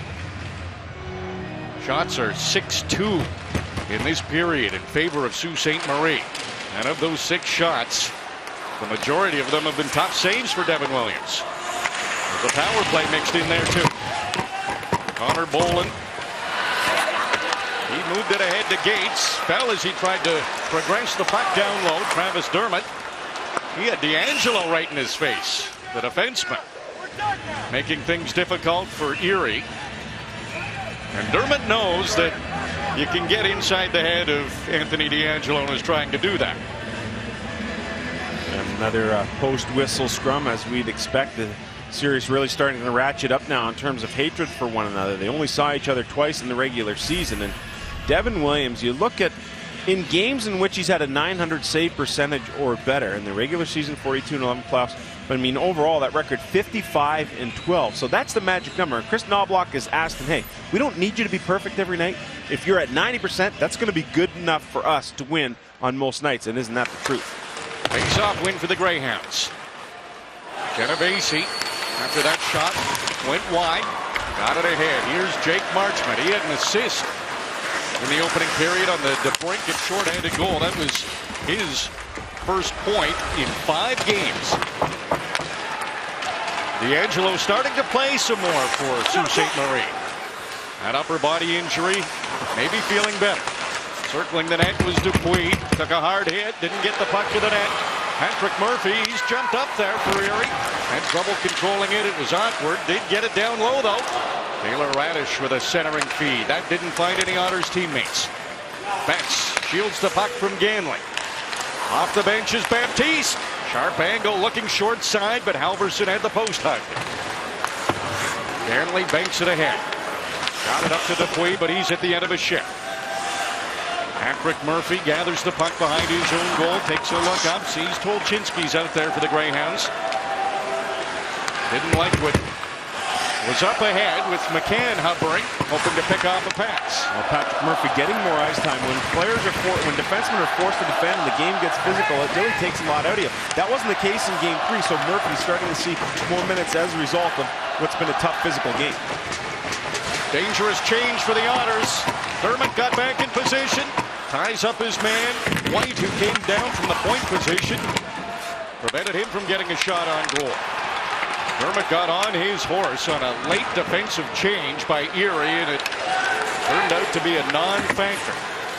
Shots are 6-2 in this period in favor of Sault Ste. Marie. And of those 6 shots, the majority of them have been top saves for Devin Williams. There's a power play mixed in there too. Connor Boland. He moved it ahead to Gates. Fell as he tried to progress the puck down low. Travis Dermott. He had D'Angelo right in his face, the defenseman, making things difficult for Erie. And Dermott knows that you can get inside the head of Anthony D'Angelo and is trying to do that. Another post-whistle scrum, as we'd expect. The series really starting to ratchet up now in terms of hatred for one another. They only saw each other twice in the regular season. And Devin Williams, you look at in games in which he's had a .900 save percentage or better in the regular season, 42-11 playoffs. But I mean, overall, that record 55-12. So that's the magic number. And Chris Knobloch has asked him, hey, we don't need you to be perfect every night. If you're at 90%, that's going to be good enough for us to win on most nights. And isn't that the truth? Face-off win for the Greyhounds. Genovese, after that shot, went wide. Got it ahead. Here's Jake Marchment. He had an assist in the opening period on the DeBrincat shorthanded goal. That was his first point in 5 games. D'Angelo starting to play some more for Sault Ste. Marie. That upper body injury, maybe feeling better. Circling the net was Dupuis. Took a hard hit, didn't get the puck to the net. Patrick Murphy, he's jumped up there for Erie. Had trouble controlling it. It was awkward. Did get it down low, though. Taylor Radish with a centering feed. That didn't find any Otters teammates. Betts shields the puck from Ganley. Off the bench is Baptiste. Sharp angle looking short side, but Halverson had the post hug. Ganley banks it ahead. Got it up to Dupuis, but he's at the end of his shift. Patrick Murphy gathers the puck behind his own goal, takes a look up, sees Tolchinski's out there for the Greyhounds. Didn't like what was up ahead with McCann hovering, hoping to pick off a pass. Well, Patrick Murphy getting more ice time. When when defensemen are forced to defend and the game gets physical, it really takes a lot out of you. That wasn't the case in Game 3, so Murphy's starting to see more minutes as a result of what's been a tough physical game. Dangerous change for the Otters. Dermott got back in position, ties up his man. White, who came down from the point position, prevented him from getting a shot on goal. Dermott got on his horse on a late defensive change by Erie, and it turned out to be a non-factor.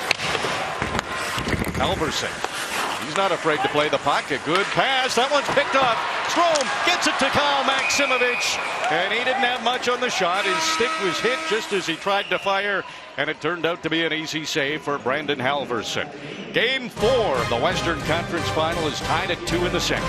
Halverson, he's not afraid to play the puck. A good pass. That one's picked up. Strome gets it to Kyle Maximovich, and he didn't have much on the shot. His stick was hit just as he tried to fire, and it turned out to be an easy save for Brandon Halverson. Game 4 of the Western Conference Final is tied at 2 in the second.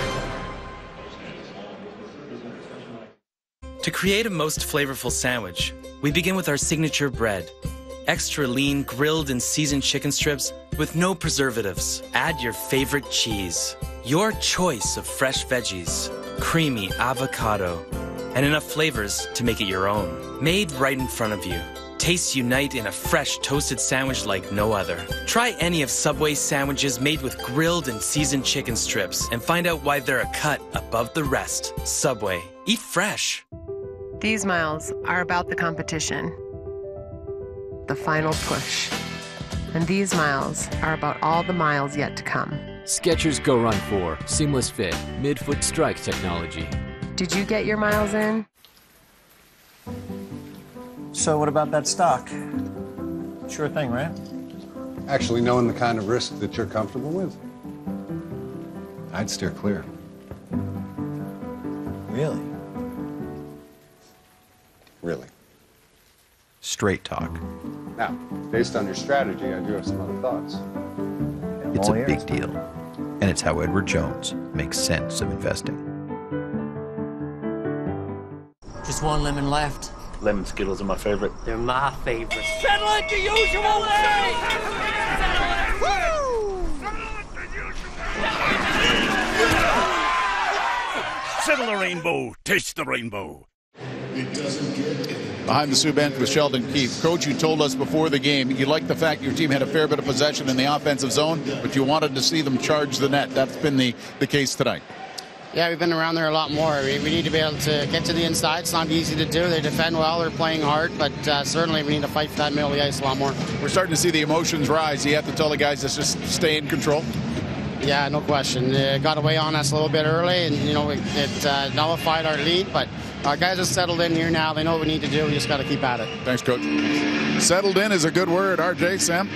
To create a most flavorful sandwich, we begin with our signature bread. Extra lean, grilled and seasoned chicken strips with no preservatives. Add your favorite cheese, your choice of fresh veggies, creamy avocado, and enough flavors to make it your own. Made right in front of you. Tastes unite in a fresh toasted sandwich like no other. Try any of Subway's sandwiches made with grilled and seasoned chicken strips and find out why they're a cut above the rest. Subway. Eat fresh. These miles are about the competition, the final push. And these miles are about all the miles yet to come. Skechers Go Run 4, seamless fit, midfoot strike technology. Did you get your miles in? So what about that stock? Sure thing, right? Actually knowing the kind of risk that you're comfortable with. I'd steer clear. Really? Really. Straight talk. Now, based on your strategy, I do have some other thoughts. It's a big deal. And it's how Edward Jones makes sense of investing. Just one lemon left. Lemon Skittles are my favorite. They're my favorite. Settle it the usual way! Settle the rainbow, taste the rainbow. Behind the Sioux bench with Sheldon Keefe. Coach, you told us before the game you liked the fact your team had a fair bit of possession in the offensive zone, but you wanted to see them charge the net. That's been the case tonight. Yeah, we've been around there a lot more. We need to be able to get to the inside. It's not easy to do. They defend well. They're playing hard, but certainly we need to fight for that middle of the ice a lot more. We're starting to see the emotions rise. You have to tell the guys to just stay in control. Yeah, no question. It got away on us a little bit early, and it nullified our lead, but our guys are settled in here now. They know what we need to do. We just got to keep at it. Thanks, Coach. Settled in is a good word. RJ, Sam?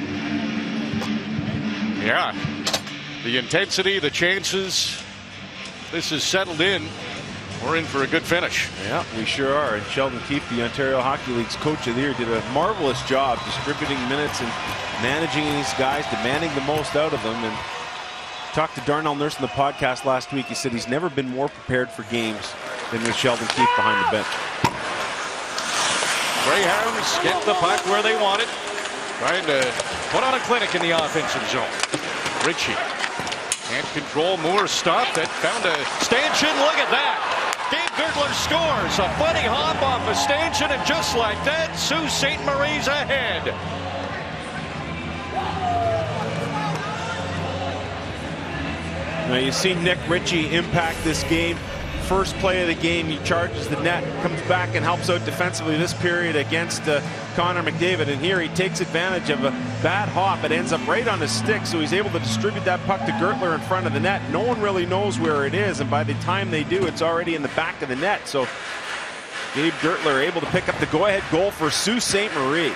Yeah. The intensity, the chances. This is settled in. We're in for a good finish. Yeah, we sure are. And Sheldon Keefe, the Ontario Hockey League's coach of the year, did a marvelous job distributing minutes and managing these guys, demanding the most out of them. And talked to Darnell Nurse in the podcast last week. He said he's never been more prepared for games than with Sheldon Keefe behind the bench. Greyhounds get the puck where they want it. Trying to put on a clinic in the offensive zone. Ritchie can't control. Moore stopped it. Found a stanchion. Look at that. Gabe Gertler scores. A funny hop off a stanchion, and just like that, Sault Ste. Marie's ahead. Now you see Nick Ritchie impact this game. First play of the game, he charges the net, comes back and helps out defensively this period against Connor McDavid. And here he takes advantage of a bad hop. It ends up right on his stick, so he's able to distribute that puck to Gertler in front of the net. No one really knows where it is, and by the time they do, it's already in the back of the net. So Gabe Gertler able to pick up the go-ahead goal for Sault Ste. Marie.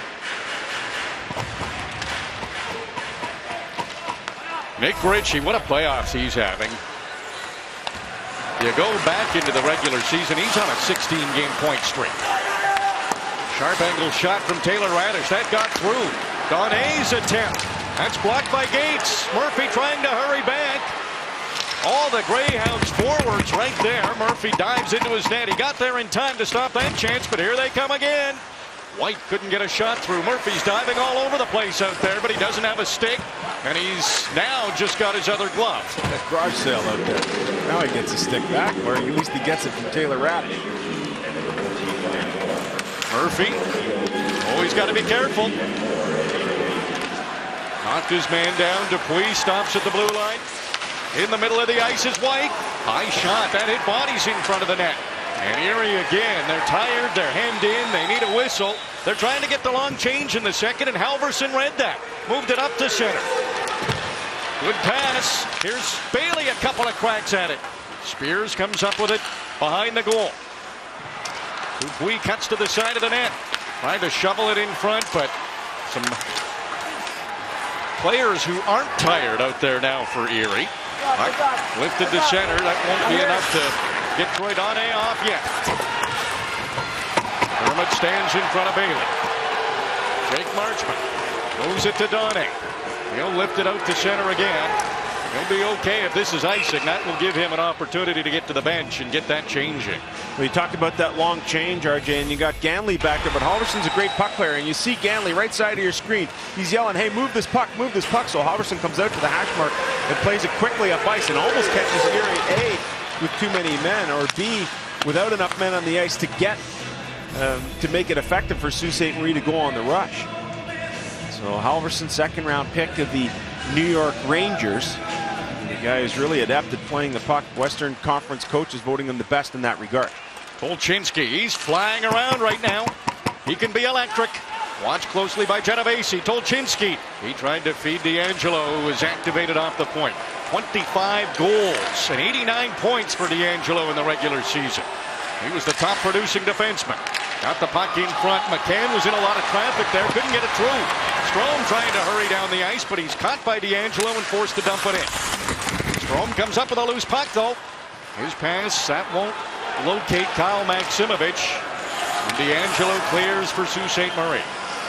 Nick Ritchie, what a playoffs he's having. You go back into the regular season, he's on a 16-game point streak. Sharp angle shot from Taylor Radish. That got through. Donne's attempt. That's blocked by Gates. Murphy trying to hurry back. All the Greyhounds forwards right there. Murphy dives into his net. He got there in time to stop that chance, but here they come again. White couldn't get a shot through. Murphy's diving all over the place out there, but he doesn't have a stick, and he's now just got his other glove. That garage sale out there. Now he gets a stick back, or at least he gets it from Taylor Radish. Murphy, always got to be careful. Knocked his man down. Dupuis stops at the blue line. In the middle of the ice is White. High shot. That hit bodies in front of the net. And Erie again. They're tired. They're hemmed in. They need a whistle. They're trying to get the long change in the second, and Halverson read that. Moved it up to center. Good pass. Here's Bailey, a couple of cracks at it. Spears comes up with it behind the goal. Dupuis cuts to the side of the net. Trying to shovel it in front, but some players who aren't tired out there now for Erie. Lifted to center. That won't be enough to get Troy Donne off yet. Dermott stands in front of Bailey. Jake Marchment moves it to Donne. He'll lift it out to center again. He'll be okay if this is icing. That will give him an opportunity to get to the bench and get that changing. Well, you talked about that long change, RJ, and you got Ganley back there, but Halverson's a great puck player, and you see Ganley right side of your screen. He's yelling, hey, move this puck, move this puck. So Halverson comes out to the hash mark and plays it quickly up ice and almost catches Erie, A, with too many men, or B, without enough men on the ice to get to make it effective for Sault Ste. Marie to go on the rush. So Halverson, second round pick of the New York Rangers. And the guy is really adept at playing the puck. Western Conference coaches voting him the best in that regard. Tolchinsky, he's flying around right now. He can be electric. Watched closely by Genovese. Tolchinsky, he tried to feed D'Angelo, who was activated off the point. 25 goals and 89 points for D'Angelo in the regular season. He was the top producing defenseman. Got the puck in front. McCann was in a lot of traffic there. Couldn't get it through. Strome trying to hurry down the ice, but he's caught by DeAngelo and forced to dump it in. Strome comes up with a loose puck, though. His pass, that won't locate Kyle Maximovich. And DeAngelo clears for Sault Ste. Marie.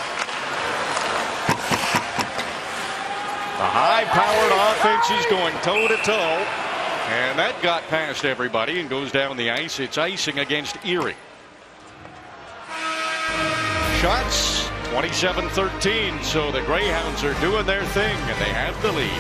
The high-powered offense is going toe-to-toe. And that got past everybody and goes down the ice. It's icing against Erie. Shots, 27-13. So the Greyhounds are doing their thing, and they have the lead.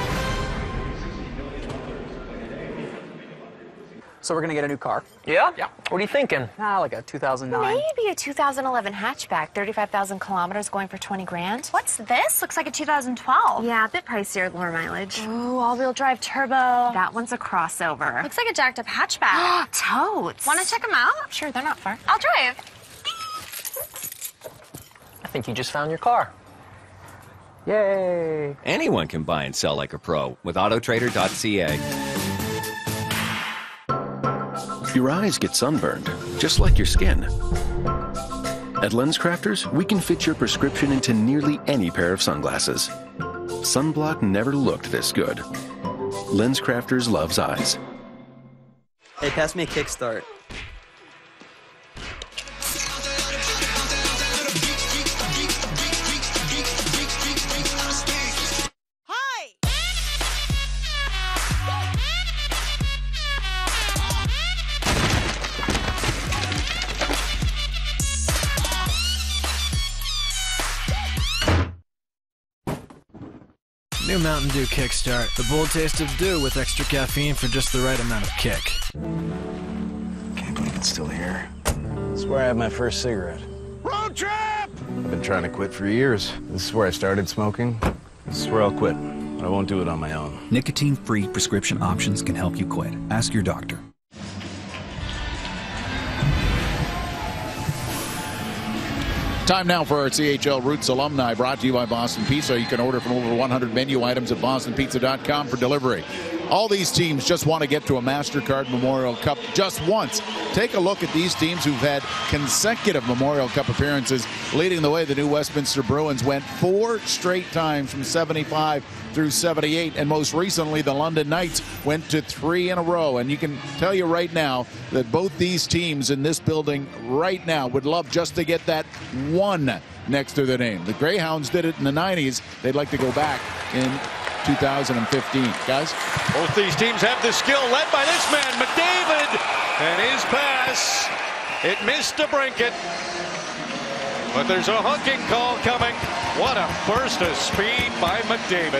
So we're going to get a new car. Yeah? Yeah. What are you thinking? Like a 2009. Maybe a 2011 hatchback, 35,000 kilometers going for 20 grand. What's this? Looks like a 2012. Yeah, a bit pricier, lower mileage. Ooh, all-wheel drive turbo. That one's a crossover. Looks like a jacked-up hatchback. Totes. Want to check them out? Sure, they're not far. I'll drive. I think you just found your car. Yay! Anyone can buy and sell like a pro with Autotrader.ca. Your eyes get sunburned, just like your skin. At LensCrafters, we can fit your prescription into nearly any pair of sunglasses. Sunblock never looked this good. LensCrafters loves eyes. Hey, pass me a kickstart. New Mountain Dew Kickstart. The bold taste of dew with extra caffeine for just the right amount of kick. Can't believe it's still here. This is where I had my first cigarette. Road trip! I've been trying to quit for years. This is where I started smoking. This is where I'll quit. But I won't do it on my own. Nicotine-free prescription options can help you quit. Ask your doctor. Time now for our CHL Roots Alumni, brought to you by Boston Pizza. You can order from over 100 menu items at bostonpizza.com for delivery. All these teams just want to get to a MasterCard Memorial Cup just once. Take a look at these teams who've had consecutive Memorial Cup appearances. Leading the way, the new Westminster Bruins went 4 straight times from 75 through 78, and most recently the London Knights went to 3 in a row. And you can tell you right now that both these teams in this building right now would love just to get that one next to their name. The Greyhounds did it in the 90s. They'd like to go back in 2015. Guys? Both these teams have the skill, led by this man, McDavid. And his pass, it missed DeBrincat. But there's a hooking call coming. What a burst of speed by McDavid.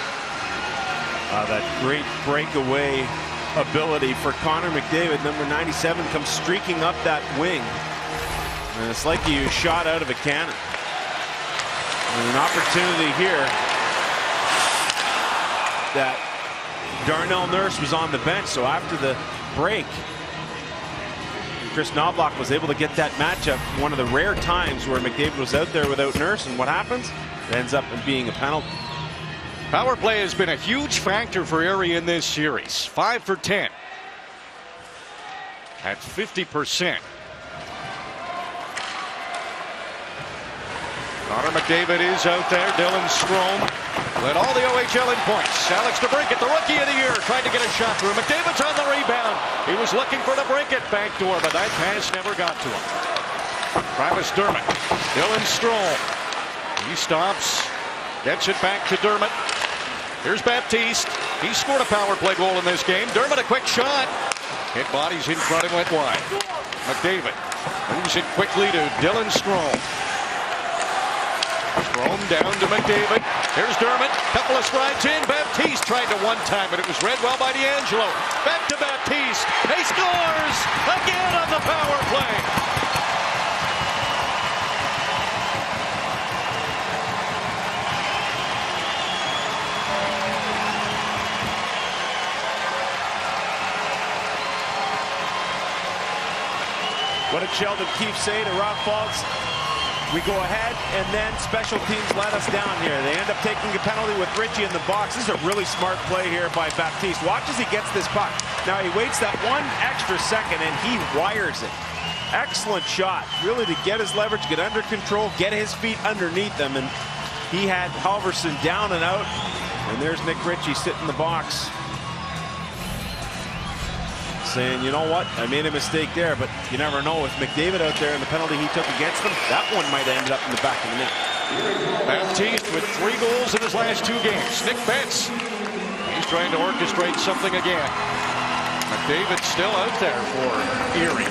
That great breakaway ability for Connor McDavid. Number 97 comes streaking up that wing. And it's like he was shot out of a cannon. And an opportunity here that Darnell Nurse was on the bench. So after the break, Chris Knobloch was able to get that matchup. One of the rare times where McDavid was out there without Nurse. And what happens? It ends up being a penalty. Power play has been a huge factor for Erie in this series. 5 for 10 at 50%. Connor McDavid is out there. Dylan Strome led all the OHL in points. Alex DeBrincat, the rookie of the year, tried to get a shot through. McDavid's on the rebound. He was looking for DeBrincat backdoor, but that pass never got to him. Travis Dermott, Dylan Strome. He stops, gets it back to Dermott. Here's Baptiste. He scored a power play goal in this game. Dermott, a quick shot. Hit bodies in front and went wide. McDavid moves it quickly to Dylan Strome. Strome down to McDavid. Here's Dermott. Couple of strides in. Baptiste tried to one time, but it was read well by DeAngelo. Back to Baptiste. He scores again on the power play. What did Sheldon Keefe say to Rob Falks? We go ahead, and then special teams let us down here. They end up taking a penalty with Ritchie in the box. This is a really smart play here by Baptiste. Watch as he gets this puck. Now he waits that one extra second, and he wires it. Excellent shot, really, to get his leverage, get under control, get his feet underneath them, and he had Halverson down and out. And there's Nick Ritchie sitting in the box, saying, you know what, I made a mistake there, but you never know. With McDavid out there and the penalty he took against him, that one might have ended up in the back of the net. Baptiste with 3 goals in his last 2 games. Nick Betts, he's trying to orchestrate something again. McDavid still out there for Erie.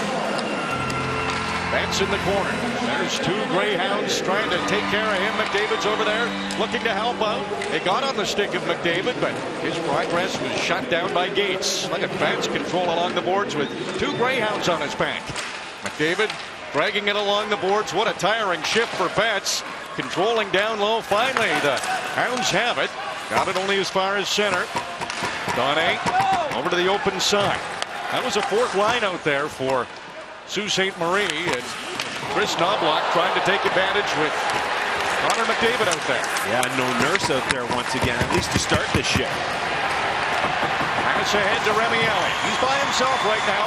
Betts in the corner. There's 2 Greyhounds trying to take care of him. McDavid's over there looking to help out. They got on the stick of McDavid, but his progress was shut down by Gates. Look at Betts control along the boards with 2 Greyhounds on his back. McDavid dragging it along the boards. What a tiring shift for Betts. Controlling down low. Finally, the Hounds have it. Got it only as far as center. Donne over to the open side. That was a 4th line out there for Sault Ste. Marie, and Chris Knobloch trying to take advantage with Connor McDavid out there. Yeah, no Nurse out there once again, at least to start this shift. Pass ahead to Remielli. He's by himself right now.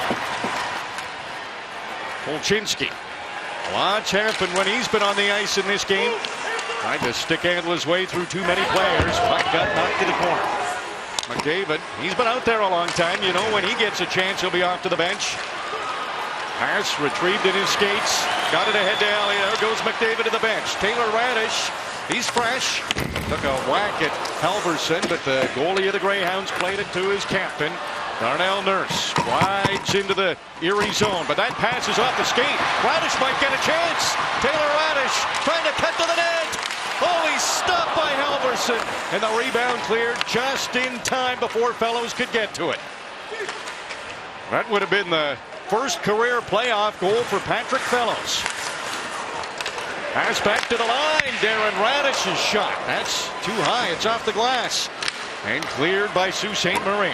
Polchinski. Lots happened when he's been on the ice in this game. Trying to stick handle his way through too many players. Puck got knocked to the corner. McDavid, he's been out there a long time. You know, when he gets a chance, he'll be off to the bench. Pass retrieved in his skates. Got it ahead to Elliott. There goes McDavid to the bench. Taylor Radish, he's fresh. Took a whack at Halverson, but the goalie of the Greyhounds played it to his captain, Darnell Nurse. Slides into the Erie zone, but that pass is off the skate. Radish might get a chance. Taylor Radish trying to cut to the net. Oh, he's stopped by Halverson, and the rebound cleared just in time before Fellows could get to it. That would have been the first career playoff goal for Patrick Fellows. Pass back to the line. Darren Radish's shot. That's too high. It's off the glass. And cleared by Sault Ste. Marie.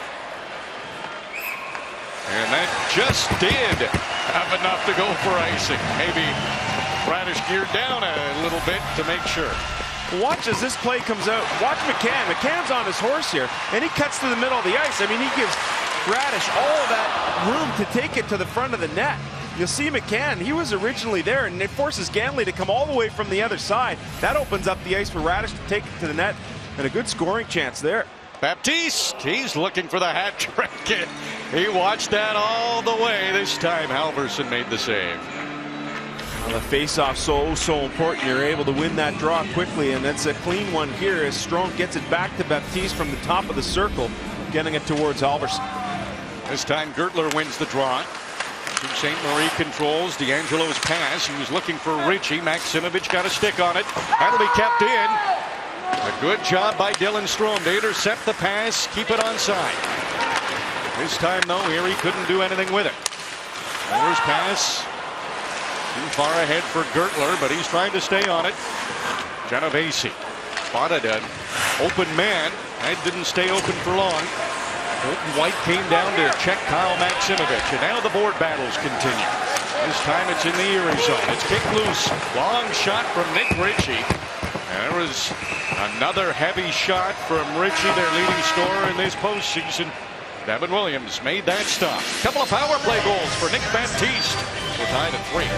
And that just did have enough to go for icing. Maybe Radish geared down a little bit to make sure. Watch as this play comes out. Watch McCann. McCann's on his horse here, and he cuts to the middle of the ice. I mean, he gives Radish all of that room to take it to the front of the net. You'll see McCann, he was originally there, and it forces Ganley to come all the way from the other side. That opens up the ice for Radish to take it to the net, and a good scoring chance there. Baptiste, he's looking for the hat trick. He watched that all the way. This time Halverson made the save. Well, the face-off so important. You're able to win that draw quickly, and that's a clean one here as Strome gets it back to Baptiste from the top of the circle, getting it towards Halverson. This time Gertler wins the draw. Sault Ste. Marie controls D'Angelo's pass. He was looking for Ritchie. Maximovich got a stick on it. That'll be kept in. A good job by Dylan Strome to intercept the pass, keep it onside. This time, though, Erie couldn't do anything with it. Miller's pass. Too far ahead for Gertler, but he's trying to stay on it. Genovese spotted an open man. That didn't stay open for long. Colton White came down to check Kyle Maximovich, and now the board battles continue. This time it's in the Erie zone. It's kicked loose. Long shot from Nick Ritchie. And there was another heavy shot from Ritchie, their leading scorer in this postseason. Devin Williams made that stop. Couple of power play goals for Nick Baptiste. We're tied at 3.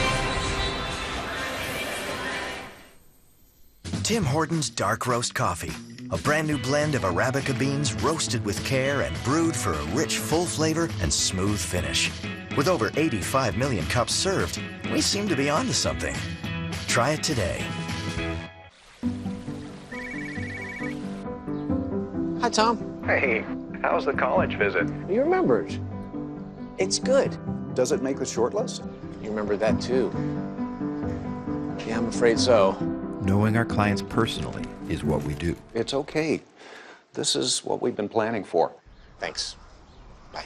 Tim Hortons Dark Roast Coffee. A brand new blend of Arabica beans roasted with care and brewed for a rich, full flavor and smooth finish. With over 85 million cups served, we seem to be onto something. Try it today. Hi, Tom. Hey, how's the college visit? You remembered. It's good. Does it make the short list? You remember that, too. Yeah, I'm afraid so. Knowing our clients personally is what we do. It's okay. This is what we've been planning for. Thanks. Bye.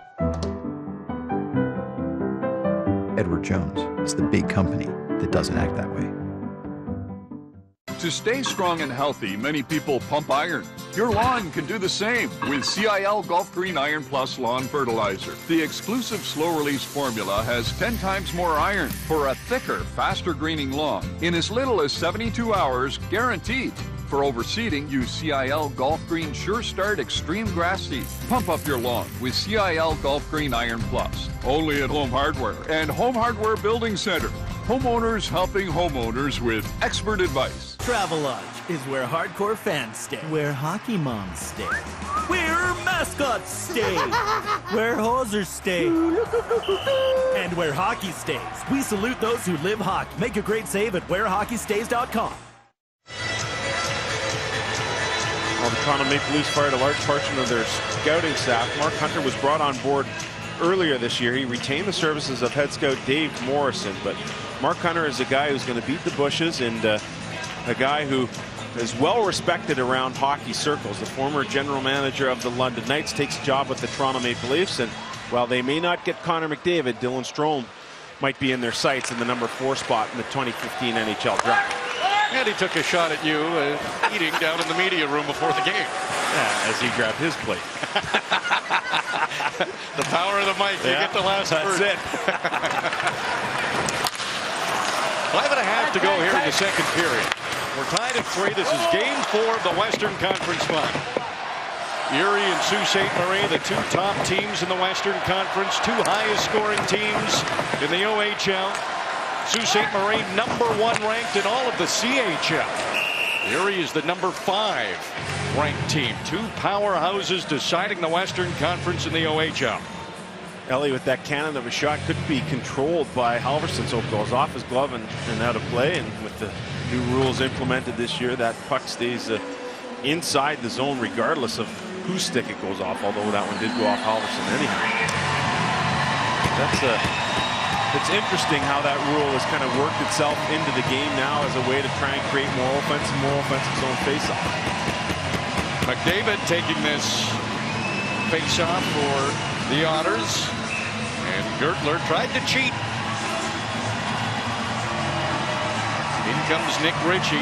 Edward Jones is the big company that doesn't act that way. To stay strong and healthy, many people pump iron. Your lawn can do the same with CIL Gulf Green Iron Plus Lawn Fertilizer. The exclusive slow-release formula has 10 times more iron for a thicker, faster greening lawn in as little as 72 hours, guaranteed. For overseeding, use CIL Golf Green Sure Start Extreme Grass Seed. Pump up your lawn with CIL Golf Green Iron Plus. Only at Home Hardware and Home Hardware Building Center. Homeowners helping homeowners with expert advice. Travelodge is where hardcore fans stay, where hockey moms stay, where mascots stay, where hosers stay, and where hockey stays. We salute those who live hockey. Make a great save at wherehockeystays.com. Well, the Toronto Maple Leafs fired a large portion of their scouting staff. Mark Hunter was brought on board earlier this year. He retained the services of head scout Dave Morrison, but Mark Hunter is a guy who's going to beat the bushes and a guy who is well respected around hockey circles. The former general manager of the London Knights takes a job with the Toronto Maple Leafs, and while they may not get Connor McDavid, Dylan Strome might be in their sights in the number 4 spot in the 2015 NHL draft. And he took a shot at you eating down in the media room before the game. Yeah, as he grabbed his plate. The power of the mic. You get the last word. That's it. 5.5 to go here in the second period. We're tied at 3. This is game 4 of the Western Conference Final. Erie and Sault Ste. Marie, the 2 top teams in the Western Conference, 2 highest scoring teams in the OHL. Sault Ste. Marie, number 1 ranked in all of the CHL. Erie is the number 5 ranked team. 2 powerhouses deciding the Western Conference in the OHL. Ellie, with that cannon of a shot, could be controlled by Halverson, so it goes off his glove and out of play. And with the new rules implemented this year, that puck stays inside the zone regardless of whose stick it goes off, although that one did go off Halverson anyhow. It's interesting how that rule has kind of worked itself into the game now as a way to try and create more offensive zone faceoff. McDavid taking this faceoff for the Otters, and Gertler tried to cheat. In comes Nick Ritchie.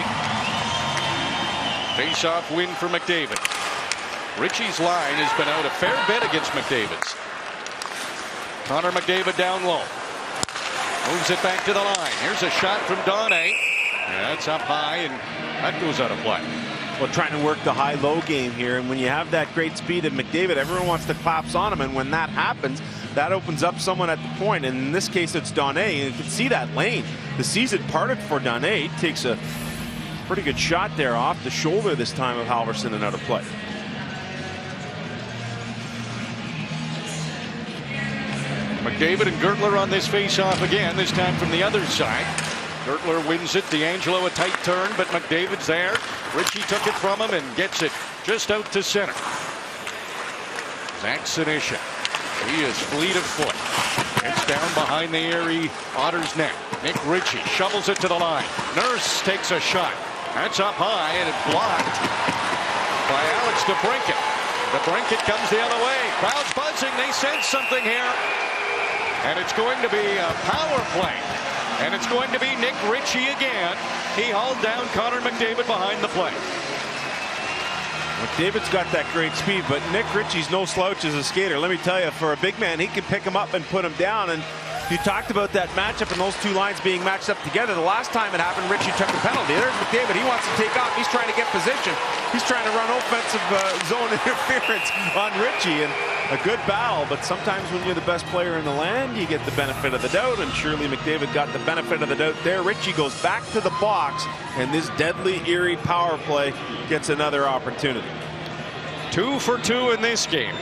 Faceoff win for McDavid. Ritchie's line has been out a fair bit against McDavid's. Connor McDavid down low. Moves it back to the line. Here's a shot from Donne. Yeah, that's up high, and that goes out of play. Well, trying to work the high-low game here, and when you have that great speed of McDavid, everyone wants to collapse on him, and when that happens, that opens up someone at the point, and in this case, it's Donne, and you can see that lane. The season parted for Donne. He takes a pretty good shot there off the shoulder this time of Halverson and out of play. McDavid and Gertler on this face-off again, this time from the other side. Gertler wins it. D'Angelo a tight turn, but McDavid's there. Ritchie took it from him and gets it just out to center. Zach Senyshyn. He is fleet of foot. It's down behind the Erie Otters net. Nick Ritchie shovels it to the line. Nurse takes a shot. That's up high, and it's blocked by Alex DeBrincat. DeBrincat comes the other way. Crowd's buzzing. They sense something here. And it's going to be a power play. And it's going to be Nick Ritchie again. He hauled down Connor McDavid behind the play. McDavid's got that great speed, but Nick Ritchie's no slouch as a skater. Let me tell you, for a big man, he can pick him up and put him down. And you talked about that matchup and those 2 lines being matched up together. The last time it happened, Ritchie took a penalty. There's McDavid. He wants to take off. He's trying to get position. He's trying to run offensive zone interference on Ritchie. And a good battle, but sometimes when you're the best player in the land, you get the benefit of the doubt, and surely McDavid got the benefit of the doubt there. Ritchie goes back to the box, and this deadly Erie power play gets another opportunity. 2 for 2 in this game.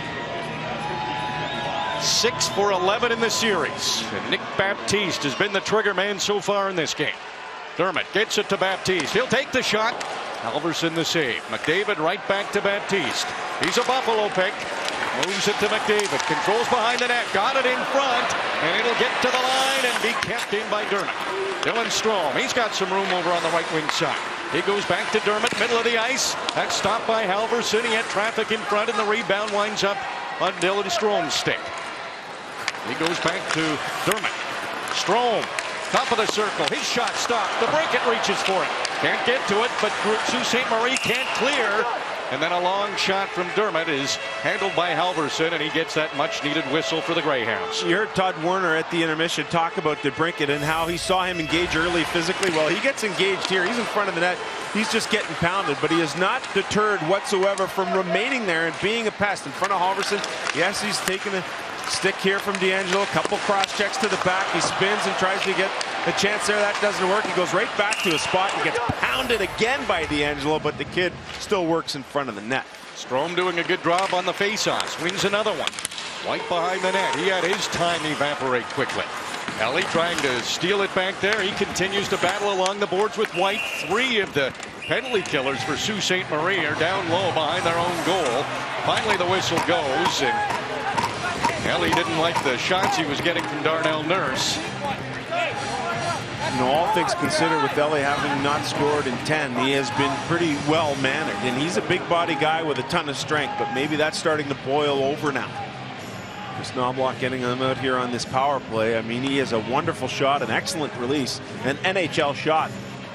6 for 11 in the series. And Nick Baptiste has been the trigger man so far in this game. Dermott gets it to Baptiste. He'll take the shot. Halverson the save. McDavid right back to Baptiste. He's a Buffalo pick. Moves it to McDavid. Controls behind the net. Got it in front. And it'll get to the line and be kept in by Dermott. Dylan Strome. He's got some room over on the right wing side. He goes back to Dermott. Middle of the ice. That's stopped by Halverson. He had traffic in front, and the rebound winds up on Dylan Strome's stick. He goes back to Dermott. Strome. Top of the circle. His shot stopped. DeBrincat reaches for it. Can't get to it, but Sault Ste. Marie can't clear. And then a long shot from Dermott is handled by Halverson, and he gets that much-needed whistle for the Greyhounds. You heard Todd Werner at the intermission talk about DeBrincat and how he saw him engage early physically. Well, he gets engaged here. He's in front of the net. He's just getting pounded, but he is not deterred whatsoever from remaining there and being a pest in front of Halverson. Yes, he's taking a stick here from DeAngelo. A couple cross checks to the back. He spins and tries to get a chance there. That doesn't work. He goes right back to his spot and gets pounded again by DeAngelo, but the kid still works in front of the net. Strome doing a good job on the faceoffs. Wins another one. White behind the net. He had his time evaporate quickly. Ellie trying to steal it back there. He continues to battle along the boards with White. 3 of the penalty killers for Sault Ste. Marie are down low behind their own goal. Finally, the whistle goes, and Ellie didn't like the shots he was getting from Darnell Nurse. You know, all things considered, with Ellie having not scored in 10, he has been pretty well mannered, and he's a big body guy with a ton of strength, but maybe that's starting to boil over now. Chris Knoblauch getting him out here on this power play. I mean, he has a wonderful shot, an excellent release, an NHL shot,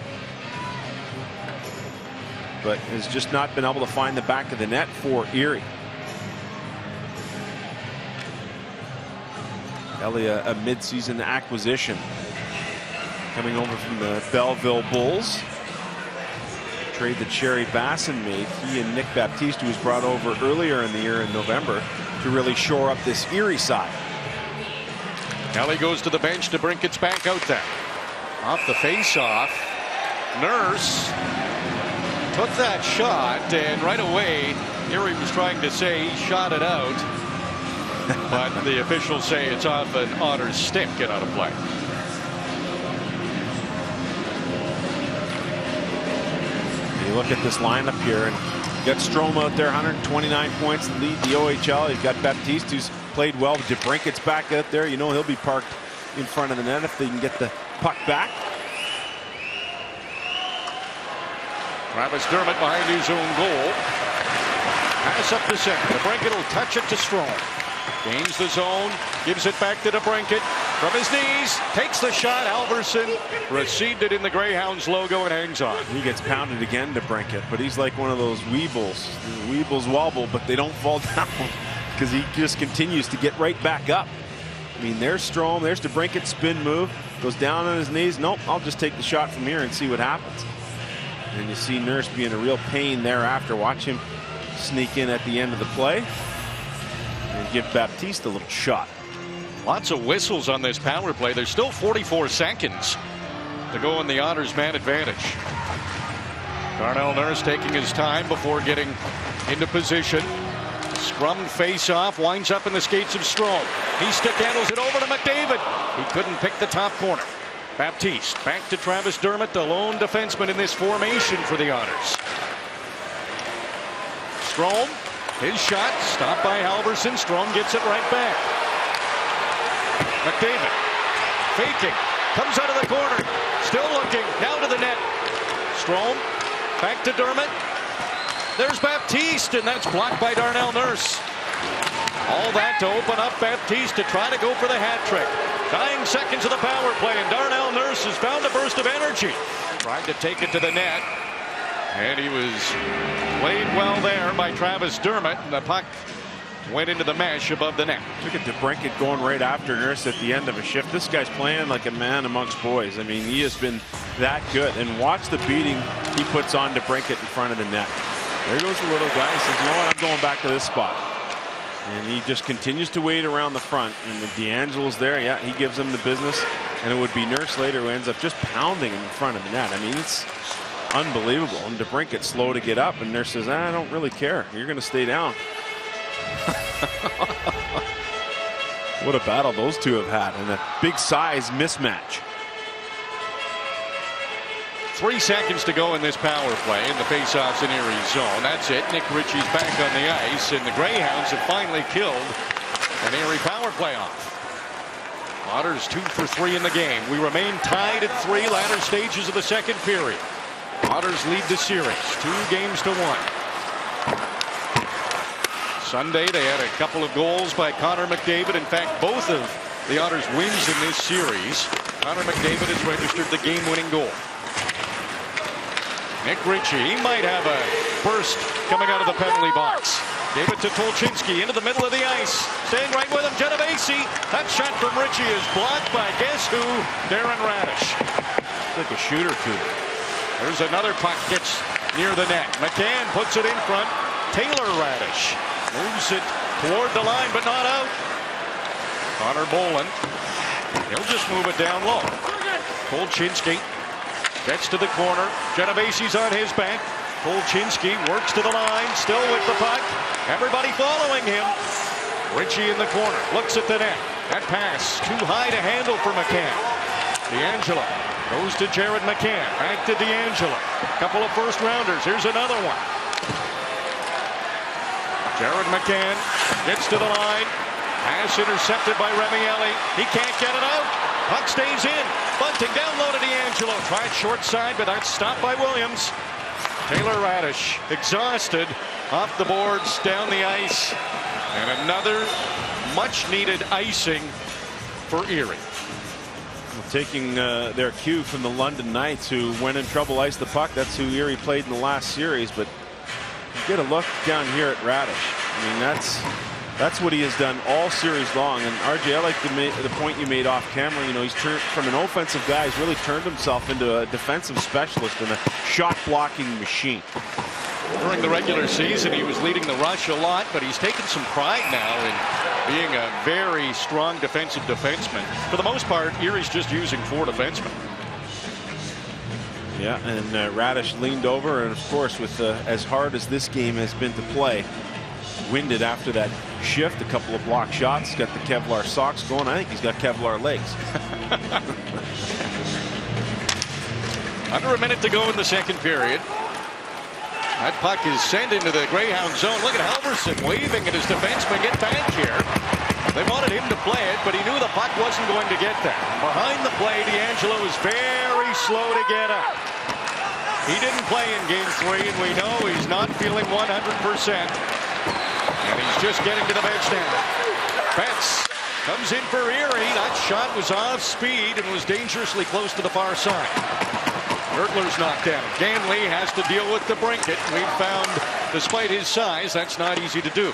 but has just not been able to find the back of the net for Erie. Ellie, a mid-season acquisition coming over from the Belleville Bulls. Trade that Sherry Basson made. He and Nick Baptiste, who was brought over earlier in the year in November to really shore up this Erie side. Ellie goes to the bench. DeBrincat's back out there. Off the face-off. Nurse took that shot, and right away Erie was trying to say he shot it out. But the officials say it's off an Otters stick and out of play. You look at this lineup here, and you got Strome out there, 129 points to lead the OHL. You've got Baptiste, who's played well. DeBrincat's back out there. You know he'll be parked in front of the net if they can get the puck back. Travis Dermott behind his own goal. Pass up to center. DeBrincat will touch it to Strome. Gains the zone, gives it back to DeBrincat from his knees, takes the shot. Halverson received it in the Greyhounds logo and hangs on. He gets pounded again, DeBrincat, but he's like one of those weebles. The weebles wobble, but they don't fall down because he just continues to get right back up. I mean, there's Strome, there's DeBrincat's spin move, goes down on his knees. Nope, I'll just take the shot from here and see what happens. And you see Nurse being a real pain thereafter. Watch him sneak in at the end of the play and give Baptiste a little shot. Lots of whistles on this power play. There's still 44 seconds to go in the Otters man advantage. Darnell Nurse taking his time before getting into position. Scrummed face-off, winds up in the skates of Strome. He stick handles it over to McDavid. He couldn't pick the top corner. Baptiste back to Travis Dermott, the lone defenseman in this formation for the Otters. Strome, his shot, stopped by Halverson. Strome gets it right back. McDavid, faking, comes out of the corner, still looking, now to the net. Strome, back to Dermott. There's Baptiste, and that's blocked by Darnell Nurse. All that to open up Baptiste to try to go for the hat trick. Dying seconds of the power play, and Darnell Nurse has found a burst of energy. Tried to take it to the net, and he was played well there by Travis Dermott, and the puck went into the mesh above the net. Look at DeBrincat going right after Nurse at the end of a shift. This guy's playing like a man amongst boys. I mean, he has been that good. And watch the beating he puts on DeBrincat in front of the net. There goes the little guy. He says, you know what, I'm going back to this spot. And he just continues to wait around the front. And DeAngelo's there. Yeah, he gives him the business. And it would be Nurse later who ends up just pounding in front of the net. I mean, it's unbelievable. And DeBrincat's slow to get up. And Nurse says, I don't really care. You're going to stay down. What a battle those two have had. And a big size mismatch. 3 seconds to go in this power play, and the faceoff's in Erie's zone. That's it. Nick Ritchie's back on the ice, and the Greyhounds have finally killed an Erie power play off. Otters 2 for 3 in the game. We remain tied at 3, latter stages of the second period. Otters lead the series 2-1. Sunday they had a couple of goals by Connor McDavid. In fact, both of the Otters wins in this series. Connor McDavid has registered the game-winning goal. Nick Ritchie, he might have a burst coming out of the penalty box. Gave it to Tolchinsky into the middle of the ice. Staying right with him, Genovese. That shot from Ritchie is blocked by guess who? Darren Radish. Like a shooter too. There's another puck gets near the net. McCann puts it in front. Taylor Radish moves it toward the line, but not out. Connor Boland. He'll just move it down low. Tolchinsky gets to the corner. Genovese's on his back. Tolchinsky works to the line, still with the puck. Everybody following him. Ritchie in the corner, looks at the net. That pass too high to handle for McCann. DeAngelo goes to Jared McCann. Back to DeAngelo. Couple of first rounders. Here's another one. Jared McCann gets to the line. Pass intercepted by Remieli. He can't get it out. Puck stays in. Bunting down low to DeAngelo. Tried short side, but that's stopped by Williams. Taylor Radish exhausted off the boards, down the ice. And another much-needed icing for Erie. Well, taking their cue from the London Knights, who went in trouble, iced the puck. That's who Erie played in the last series. But you get a look down here at Radish. I mean, that's what he has done all series long. And RJ, I like the point you made off camera. You know, he's turned from an offensive guy. He's really turned himself into a defensive specialist and a shot blocking machine. During the regular season, he was leading the rush a lot, but he's taken some pride now in being a very strong defensive defenseman. For the most part, Erie's just using 4 defensemen. Yeah, and Radish leaned over, and of course, with as hard as this game has been to play, winded after that shift, a couple of block shots, got the Kevlar socks going. I think he's got Kevlar legs. Under a minute to go in the second period. That puck is sent into the Greyhound zone. Look at Halverson waving at his defenseman. Get back here. They wanted him to play it, but he knew the puck wasn't going to get there. Behind the play, DeAngelo was very slow to get up. He didn't play in Game 3, and we know he's not feeling 100%. And he's just getting to the bench now. Betts comes in for Erie. That shot was off speed and was dangerously close to the far side. Gertler's knocked down. Ganley has to deal with the Brinket. We've found, despite his size, that's not easy to do.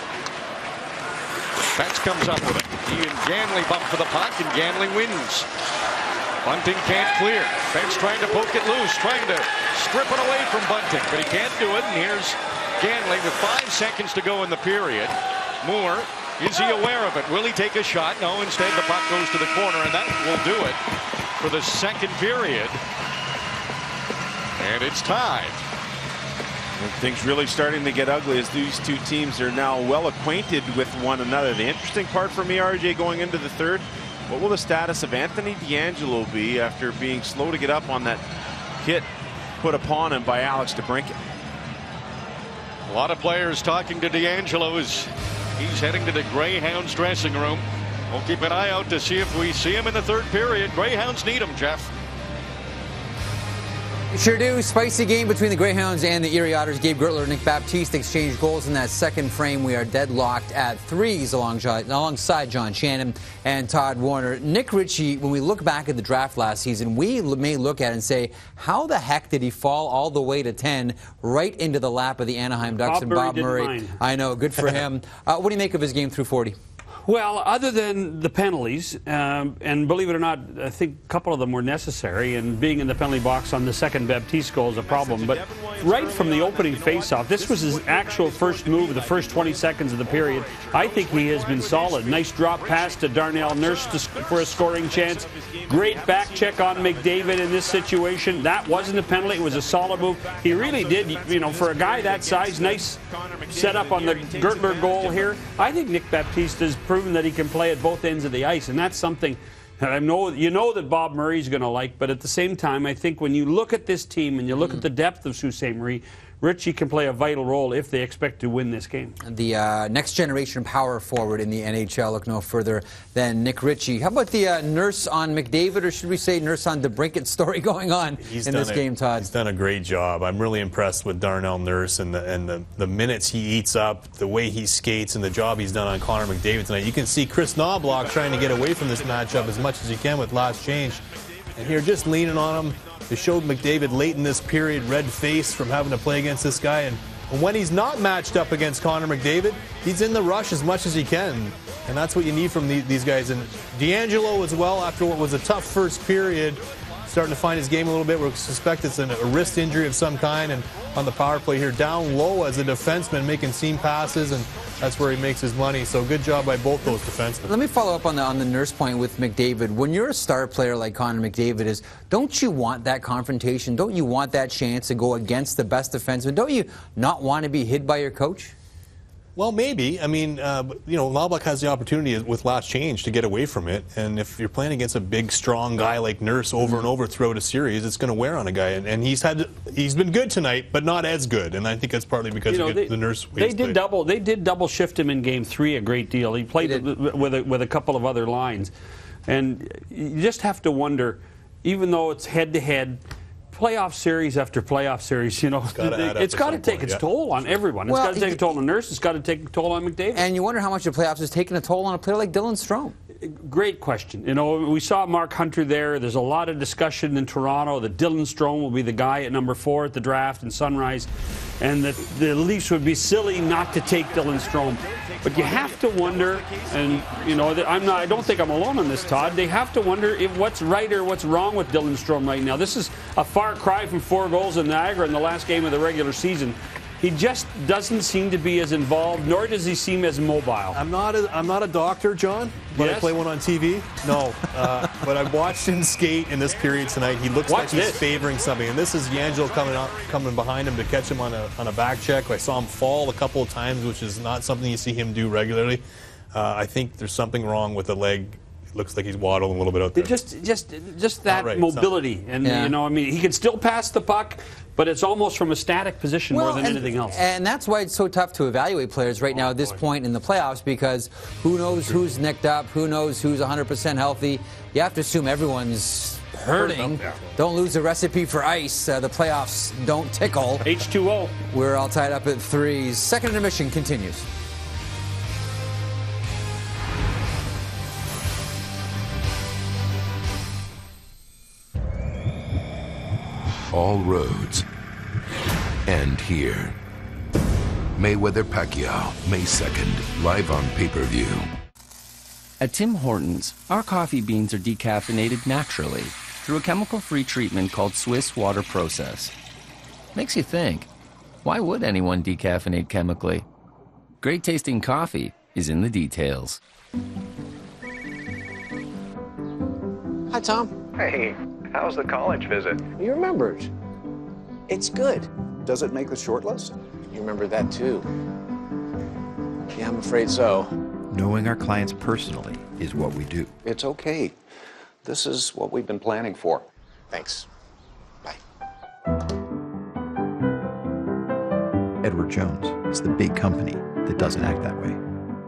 Betts comes up with it. He and Ganley bump for the puck, and Ganley wins. Bunting can't clear. Betts trying to poke it loose, trying to strip it away from Bunting, but he can't do it, and here's Ganley with 5 seconds to go in the period. Moore, is he aware of it? Will he take a shot? No, instead the puck goes to the corner, and that will do it for the second period. And it's tied. And things really starting to get ugly as these two teams are now well acquainted with one another. The interesting part for me, RJ, going into the third, what will the status of Anthony DeAngelo be after being slow to get up on that hit put upon him by Alex DeBrincat? A lot of players talking to DeAngelo as he's heading to the Greyhounds dressing room. We'll keep an eye out to see if we see him in the third period. Greyhounds need him, Jeff. Sure do. Spicy game between the Greyhounds and the Erie Otters. Gabe Gertler and Nick Baptiste exchanged goals in that second frame. We are deadlocked at 3s alongside John Shannon and Todd Warner. Nick Ritchie, when we look back at the draft last season, we may look at it and say, how the heck did he fall all the way to 10 right into the lap of the Anaheim Ducks and Bob Murray? I know, good for him. What do you make of his game through 40? Well, other than the penalties, and believe it or not, I think a couple of them were necessary, and being in the penalty box on the second Baptiste goal is a problem. But right from the opening faceoff, this was his actual first move of the first 20 seconds of the period. I think he has been solid. Nice drop pass to Darnell Nurse for a scoring chance. Great back check on McDavid in this situation. That wasn't a penalty. It was a solid move. He really did, you know, for a guy that size, nice setup on the Gertler goal here. I think Nick Baptiste has proven that he can play at both ends of the ice, and that's something that I know that Bob Murray's going to like. But at the same time, I think when you look at this team and you look at the depth of Sault Ste. Marie, Ritchie can play a vital role if they expect to win this game. The next generation power forward in the NHL, look no further than Nick Ritchie. How about the Nurse on McDavid, or should we say Nurse on DeBrincat story going on in this game, Todd? He's done a great job. I'm really impressed with Darnell Nurse and the minutes he eats up, the way he skates, and the job he's done on Connor McDavid tonight. You can see Chris Knobloch trying to get away from this matchup as much as he can with last change. And here, just leaning on him. They showed McDavid late in this period, red face from having to play against this guy. And when he's not matched up against Connor McDavid, he's in the rush as much as he can. And that's what you need from these guys. And DeAngelo as well, after what was a tough first period, starting to find his game a little bit. We suspect it's a wrist injury of some kind. And on the power play here, down low as a defenseman, making seam passes, and that's where he makes his money. So good job by both those defensemen. Let me follow up on the Nurse point with McDavid. When you're a star player like Connor McDavid don't you want that confrontation? Don't you want that chance to go against the best defenseman? Don't you not want to be hit by your coach? Well, maybe. I mean, Laubach has the opportunity with last change to get away from it. And if you're playing against a big, strong guy like Nurse over and over throughout a series, it's going to wear on a guy. And he's been good tonight, but not as good. And I think that's partly because of the Nurse. They did double shift him in Game 3 a great deal. He played with a couple of other lines, and you just have to wonder, even though it's head-to-head. Playoff series after playoff series, it's got to take its toll on everyone. It's got to take a toll on Nurse. It's got to take a toll on McDavid. And you wonder how much the playoffs has taken a toll on a player like Dylan Strome. Great question. We saw Mark Hunter there. There's a lot of discussion in Toronto that Dylan Strome will be the guy at number 4 at the draft in Sunrise, and that the Leafs would be silly not to take Dylan Strome. But you have to wonder, and I don't think I'm alone on this, Todd. They have to wonder if what's right or what's wrong with Dylan Strome right now. This is a far cry from 4 goals in Niagara in the last game of the regular season. He just doesn't seem to be as involved, nor does he seem as mobile. I'm not a doctor, John, but I play one on TV. No, but I watched him skate in this period tonight. He looks like he's favoring something, and this is DeAngelo coming behind him to catch him on a back check. I saw him fall a couple of times, which is not something you see him do regularly. I think there's something wrong with the leg. It looks like he's waddling a little bit out there. Just that mobility, and he can still pass the puck, but it's almost from a static position more than anything else. And that's why it's so tough to evaluate players right now at this point in the playoffs, because who knows who's nicked up, who knows who's 100% healthy. You have to assume everyone's hurting. Don't lose the recipe for ice. The playoffs don't tickle. H2O. We're all tied up at 3. Second intermission continues. All roads end here. Mayweather-Pacquiao, May 2nd, live on pay-per-view. At Tim Hortons, our coffee beans are decaffeinated naturally through a chemical-free treatment called Swiss Water Process. Makes you think, why would anyone decaffeinate chemically? Great tasting coffee is in the details. Hi, Tom. Hey, how's the college visit? You remembered. It's good. Does it make the short list? You remember that, too. Yeah, I'm afraid so. Knowing our clients personally is what we do. It's okay. This is what we've been planning for. Thanks. Bye. Edward Jones is the big company that doesn't act that way.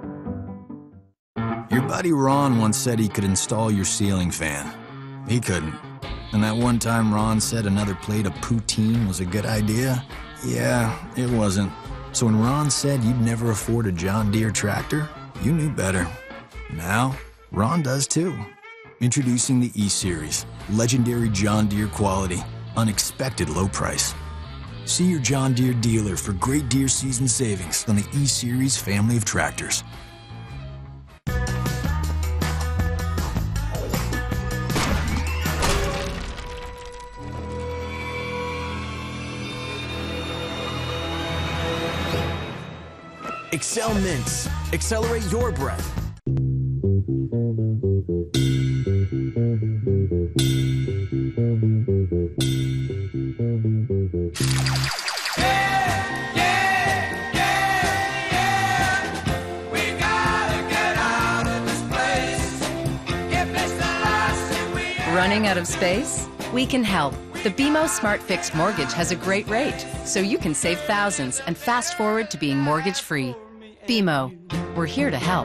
Your buddy Ron once said he could install your ceiling fan. He couldn't. And that one time Ron said another plate of poutine was a good idea? Yeah, it wasn't. So when Ron said you'd never afford a John Deere tractor, you knew better. Now, Ron does too. Introducing the E-Series, legendary John Deere quality, unexpected low price. See your John Deere dealer for great Deere season savings on the E-Series family of tractors. Excel Mints. Accelerate your breath. Running out of space? We can help. The BMO Smart Fixed Mortgage has a great rate, so you can save thousands and fast forward to being mortgage-free. BMO, we're here to help.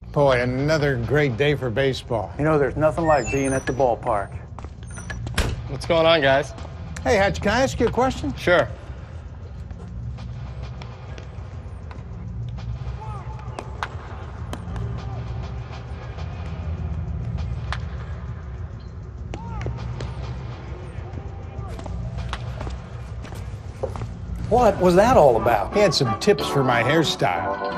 Boy, another great day for baseball. You know, there's nothing like being at the ballpark. What's going on, guys? Hey, Hatch, can I ask you a question? Sure. What was that all about? He had some tips for my hairstyle.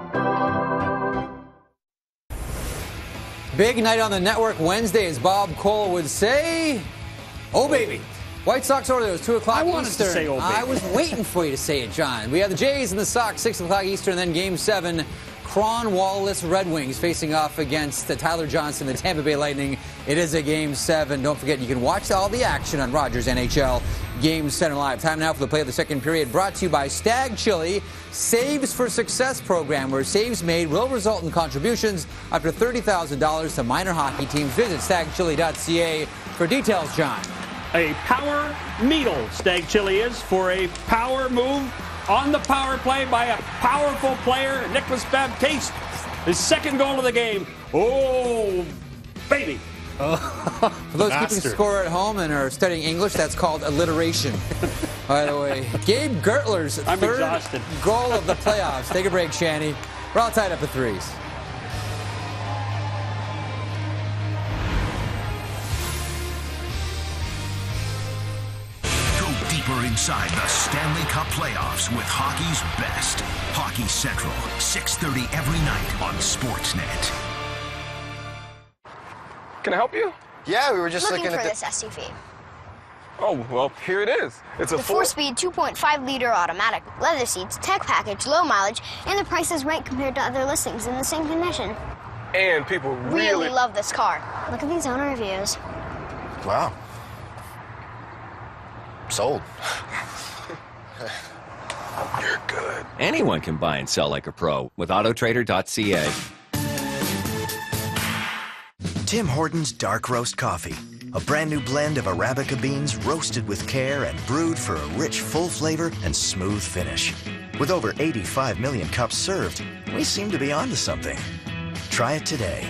Big night on the network Wednesday, as Bob Cole would say. Oh, baby. White Sox Orioles, 2 o'clock Eastern. I wanted to say, oh, baby. I was waiting for you to say it, John. We have the Jays and the Sox, 6 o'clock Eastern, and then Game 7. Cron Wallace Red Wings facing off against Tyler Johnson, the Tampa Bay Lightning. It is a Game 7. Don't forget, you can watch all the action on Rogers NHL Game 7 Live. Time now for the play of the second period, brought to you by Stag Chili Saves for Success program, where saves made will result in contributions up to $30,000 to minor hockey teams. Visit stagchili.ca for details, John. A power meal, Stag Chili is, for a power move on the power play by a powerful player, Nicholas Baptiste. His second goal of the game. Oh, baby. For those keeping score at home and are studying English, that's called alliteration. By the way, Gabe Gertler's third goal of the playoffs. Take a break, Shanny. We're all tied up at 3s. Inside the Stanley Cup playoffs with hockey's best. Hockey Central, 6:30 every night on Sportsnet. Can I help you? Yeah, we were just looking looking for at this SUV. Oh, well, here it is. It's a the 4-speed, 2.5-liter automatic, leather seats, tech package, low mileage, and the price is right compared to other listings in the same condition. And people really love this car. Look at these owner reviews. Wow. Sold. You're good. Anyone can buy and sell like a pro with Autotrader.ca. Tim Hortons Dark Roast Coffee. A brand new blend of Arabica beans roasted with care and brewed for a rich, full flavor and smooth finish. With over 85 million cups served, we seem to be onto something. Try it today.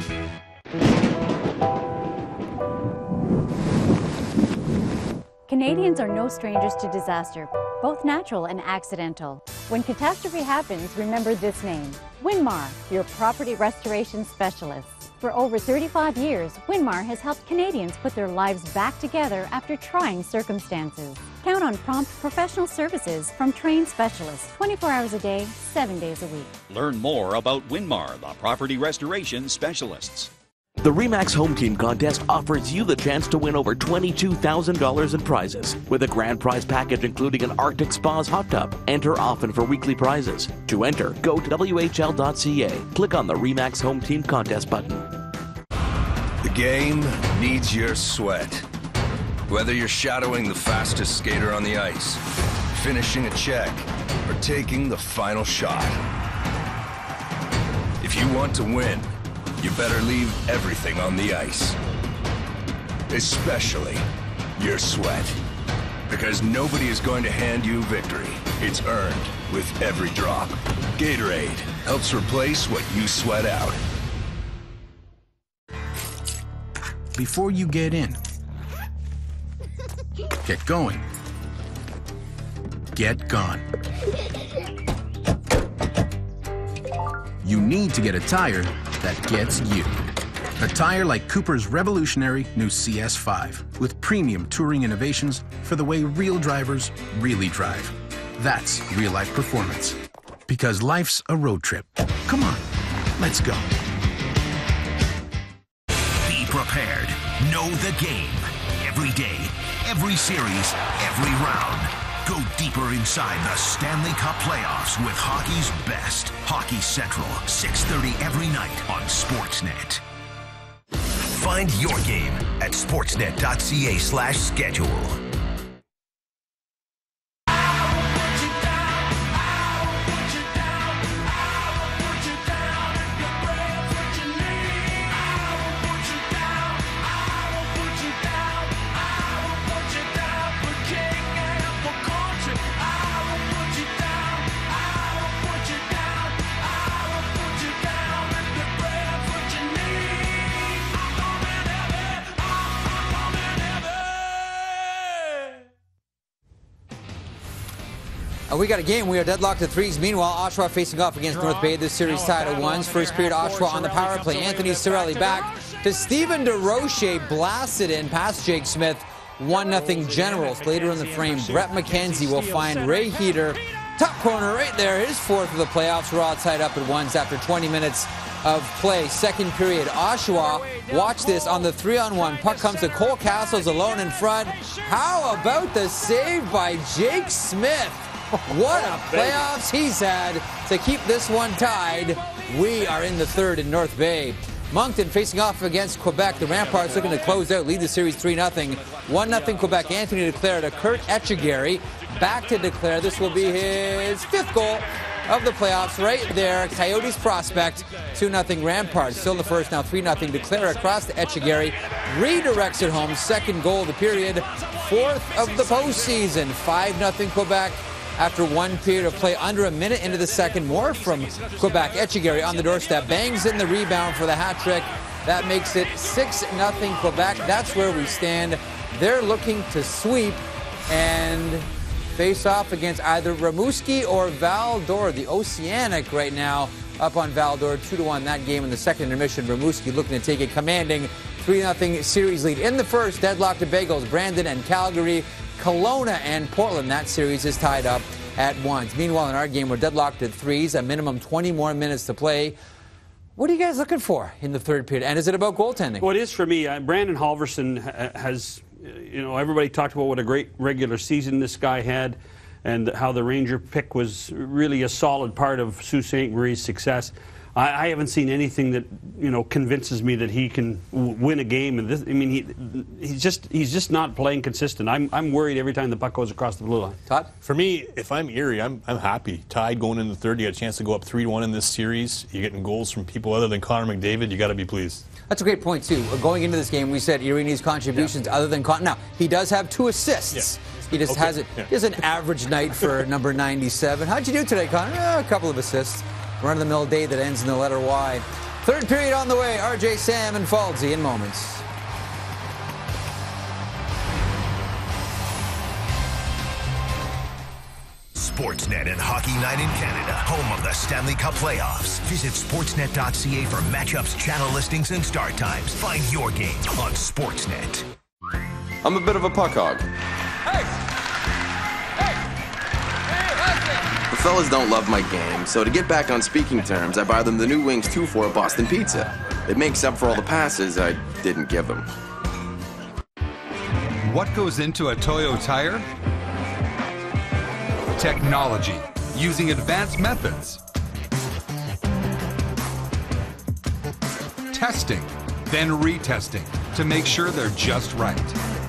Canadians are no strangers to disaster, both natural and accidental. When catastrophe happens, remember this name, Winmar, your property restoration specialists. For over 35 years, Winmar has helped Canadians put their lives back together after trying circumstances. Count on prompt professional services from trained specialists, 24 hours a day, 7 days a week. Learn more about Winmar, the property restoration specialists. The RE/MAX Home Team Contest offers you the chance to win over $22,000 in prizes. With a grand prize package including an Arctic Spas hot tub. Enter often for weekly prizes. To enter, go to WHL.ca. Click on the RE/MAX Home Team Contest button. The game needs your sweat. Whether you're shadowing the fastest skater on the ice, finishing a check, or taking the final shot. If you want to win, you better leave everything on the ice. Especially your sweat. Because nobody is going to hand you victory. It's earned with every drop. Gatorade helps replace what you sweat out. Before you get in, get going, get gone. You need to get a tire that gets you. A tire like Cooper's revolutionary new CS5 with premium touring innovations for the way real drivers really drive. That's real-life performance. Because life's a road trip. Come on, let's go. Be prepared. Know the game. Every day, every series, every round. Go deeper inside the Stanley Cup playoffs with hockey's best. Hockey Central, 6:30 every night on Sportsnet. Find your game at sportsnet.ca/schedule. We got a game. We are deadlocked at 3s. Meanwhile, Oshawa facing off against North Bay. This series tied at 1s. First period, Oshawa on the power play. Anthony Cirelli back to Stephen DeRoche, blasted in past Jake Smith. 1-0 Generals. Later in the frame, Brett McKenzie will find Ray Heater. Top corner right there, his fourth of the playoffs. We're all tied up at 1s after 20 minutes of play. Second period, Oshawa, watch this on the 3-on-1. Puck comes to Cole Castles alone in front. How about the save by Jake Smith? What a playoffs he's had to keep this one tied. We are in the third in North Bay. Moncton facing off against Quebec. The Ramparts looking to close out, lead the series 3-0. 1-0 Quebec. Anthony Declare to Kurt Etchegary. Back to Declare. This will be his 5th goal of the playoffs right there. Coyotes prospect. 2-0 Ramparts. Still in the first, now 3-0 Declare across to Etchegary. Redirects it home. Second goal of the period. 4th of the postseason. 5-0 Quebec. After 1 period of play, under a minute into the second, more from Quebec. Etchegary on the doorstep, bangs in the rebound for the hat trick. That makes it 6-0 Quebec. That's where we stand. They're looking to sweep and face off against either Rimouski or Val-d'Or. The Oceanic right now up on Val-d'Or, 2-1 that game in the second intermission. Rimouski looking to take a commanding 3-0 series lead. In the first, deadlocked to Bagels, Brandon and Calgary. Kelowna and Portland, that series is tied up at 1s. Meanwhile, in our game, we're deadlocked at 3s, a minimum 20 more minutes to play. What are you guys looking for in the third period? And is it about goaltending? Well, it is for me. Brandon Halverson has, everybody talked about what a great regular season this guy had and how the Ranger pick was really a solid part of Sault Ste. Marie's success. I haven't seen anything that convinces me that he can win a game. And this, I mean, he's just not playing consistent. I'm worried every time the puck goes across the blue line. Todd? For me, if I'm Erie, I'm happy. Tied going into the third, you got a chance to go up 3-1 in this series. You're getting goals from people other than Connor McDavid. You got to be pleased. That's a great point too. Going into this game, we said Erie needs contributions other than Connor. Now he does have 2 assists. Yeah. He just has it. He has an average night for number 97. How'd you do today, Connor? A couple of assists. Run-of-the-mill day that ends in the letter Y. Third period on the way. RJ, Sam, and Faldsey in moments. Sportsnet and Hockey Night in Canada, home of the Stanley Cup playoffs. Visit sportsnet.ca for matchups, channel listings, and start times. Find your game on Sportsnet. I'm a bit of a puck hog. The fellas don't love my game, so to get back on speaking terms, I buy them the new Wings 2 for a Boston Pizza. It makes up for all the passes I didn't give them. What goes into a Toyo tire? Technology, using advanced methods. Testing, then retesting to make sure they're just right.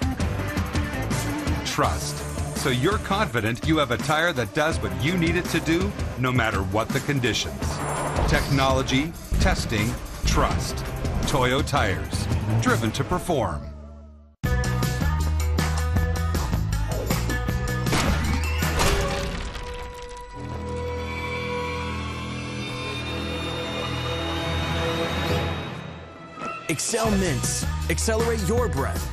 Trust, so you're confident you have a tire that does what you need it to do, no matter what the conditions. Technology, testing, trust. Toyo Tires, driven to perform. Excel Mints. Accelerate your breath.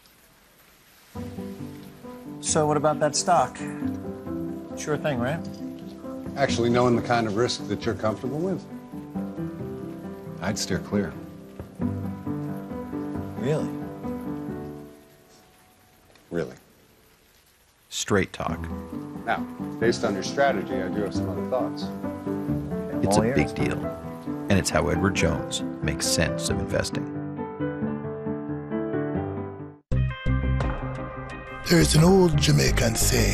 So what about that stock? Sure thing, right? Actually knowing the kind of risk that you're comfortable with. I'd steer clear. Really? Really. Straight talk. Now, based on your strategy, I do have some other thoughts. It's a big deal. And it's how Edward Jones makes sense of investing. There's an old Jamaican saying,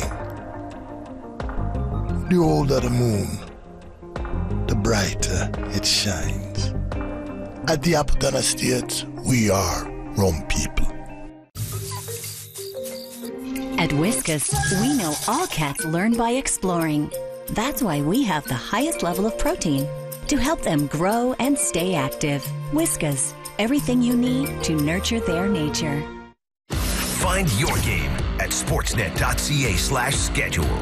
the older the moon, the brighter it shines. At the Appleton Estate, we are rum people. At Whiskas, we know all cats learn by exploring. That's why we have the highest level of protein to help them grow and stay active. Whiskas, everything you need to nurture their nature. Find your game at sportsnet.ca/schedule.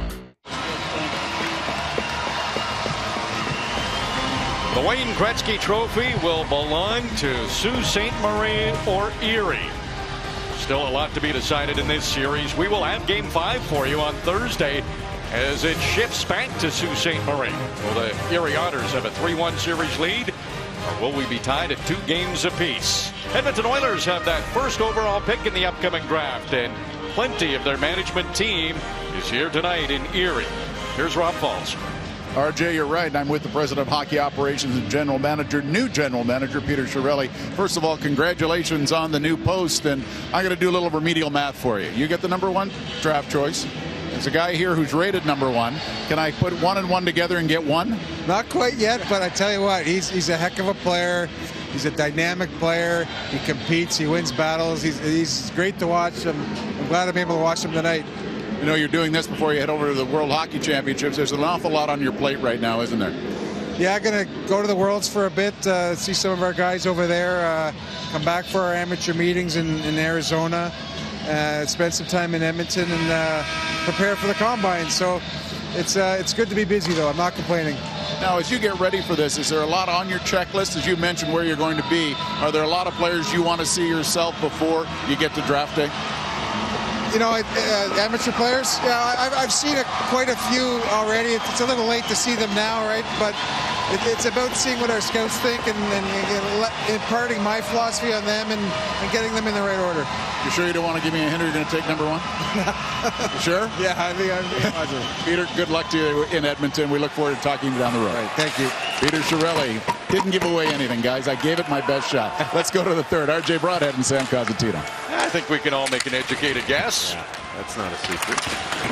The Wayne Gretzky Trophy will belong to Sault Ste. Marie or Erie. Still a lot to be decided in this series. We will have Game 5 for you on Thursday. as it shifts back to Sault Ste. Marie. Will the Erie Otters have a 3-1 series lead, or will we be tied at 2 games apiece? Edmonton Oilers have that first overall pick in the upcoming draft, and plenty of their management team is here tonight in Erie. Here's Rob Falls. RJ, you're right. I'm with the president of hockey operations and new general manager, Peter Chiarelli. First of all, congratulations on the new post, and I'm going to do a little remedial math for you. You get the number 1 draft choice. There's a guy here who's rated number 1. Can I put 1 and 1 together and get 1? Not quite yet, but I tell you what, he's a heck of a player. He's a dynamic player. He competes. He wins battles. He's great to watch. I'm glad I'm able to watch him tonight. You know, you're doing this before you head over to the World Hockey Championships. There's an awful lot on your plate right now, isn't there? Yeah, I'm going to go to the Worlds for a bit, see some of our guys over there, come back for our amateur meetings in Arizona, spend some time in Edmonton, and prepare for the Combine. So it's good to be busy, though. I'm not complaining. Now, as you get ready for this, is there a lot on your checklist? As you mentioned where you're going to be, are there a lot of players you want to see yourself before you get to draft day? You know, amateur players, yeah, I've seen quite a few already. It's a little late to see them now, right? But it's about seeing what our scouts think and imparting my philosophy on them and getting them in the right order. You sure you don't want to give me a hint? You're going to take number 1? You sure? Yeah, I think I'm positive. Peter, good luck to you in Edmonton. We look forward to talking to you down the road. All right, thank you. Peter Chiarelli. Didn't give away anything, guys. I gave it my best shot. Let's go to the third. RJ Broadhead and Sam Cosentino. I think we can all make an educated guess. Yeah, that's not a secret.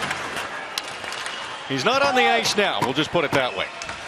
He's not on the ice now. We'll just put it that way.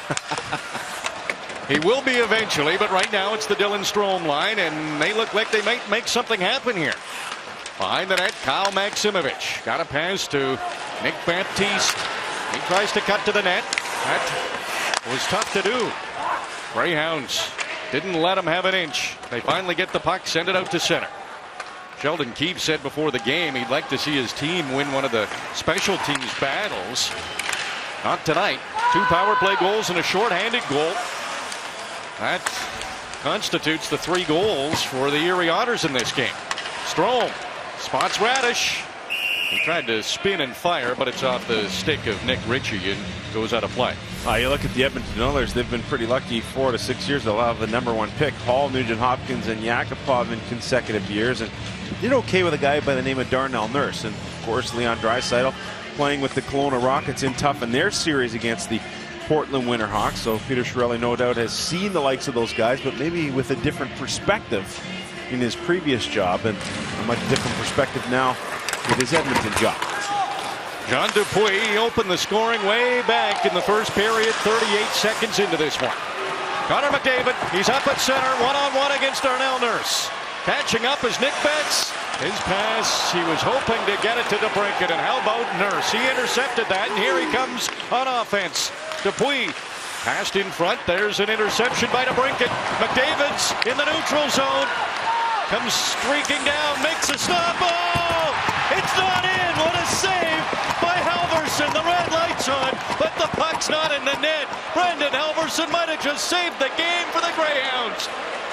He will be eventually, but right now it's the Dylan Strome line, and they look like they might make something happen here. Behind the net, Kyle Maximovich. Got a pass to Nick Baptiste. He tries to cut to the net. That was tough to do. Greyhounds didn't let him have an inch. They finally get the puck, send it out to center. Sheldon Keefe said before the game he'd like to see his team win one of the special teams battles. Not tonight. 2 power play goals and a shorthanded goal. That constitutes the 3 goals for the Erie Otters in this game. Strome spots Radish. He tried to spin and fire, but it's off the stick of Nick Ritchie and goes out of play. You look at the Edmonton Oilers, they've been pretty lucky 4 to 6 years. They'll have the number 1 pick, Hall, Nugent Hopkins, and Yakupov in consecutive years. And did okay with a guy by the name of Darnell Nurse. And, of course, Leon Draisaitl playing with the Kelowna Rockets in tough in their series against the Portland Winterhawks. So Peter Chiarelli, no doubt, has seen the likes of those guys, but maybe with a different perspective in his previous job and a much different perspective now with his Edmonton job. John Dupuis opened the scoring way back in the first period, 38 seconds into this one. Connor McDavid, he's up at center, one-on-one against Darnell Nurse. Catching up is Nick Betts. His pass, he was hoping to get it to DeBrincat, and how about Nurse? He intercepted that, and here he comes on offense. Dupuis passed in front. There's an interception by DeBrincat. McDavid's in the neutral zone. Comes streaking down, makes a stop. Oh! It's not in. What a save by Halverson. The red light's on, but the puck's not in the net. Brendan Halverson might have just saved the game for the Greyhounds.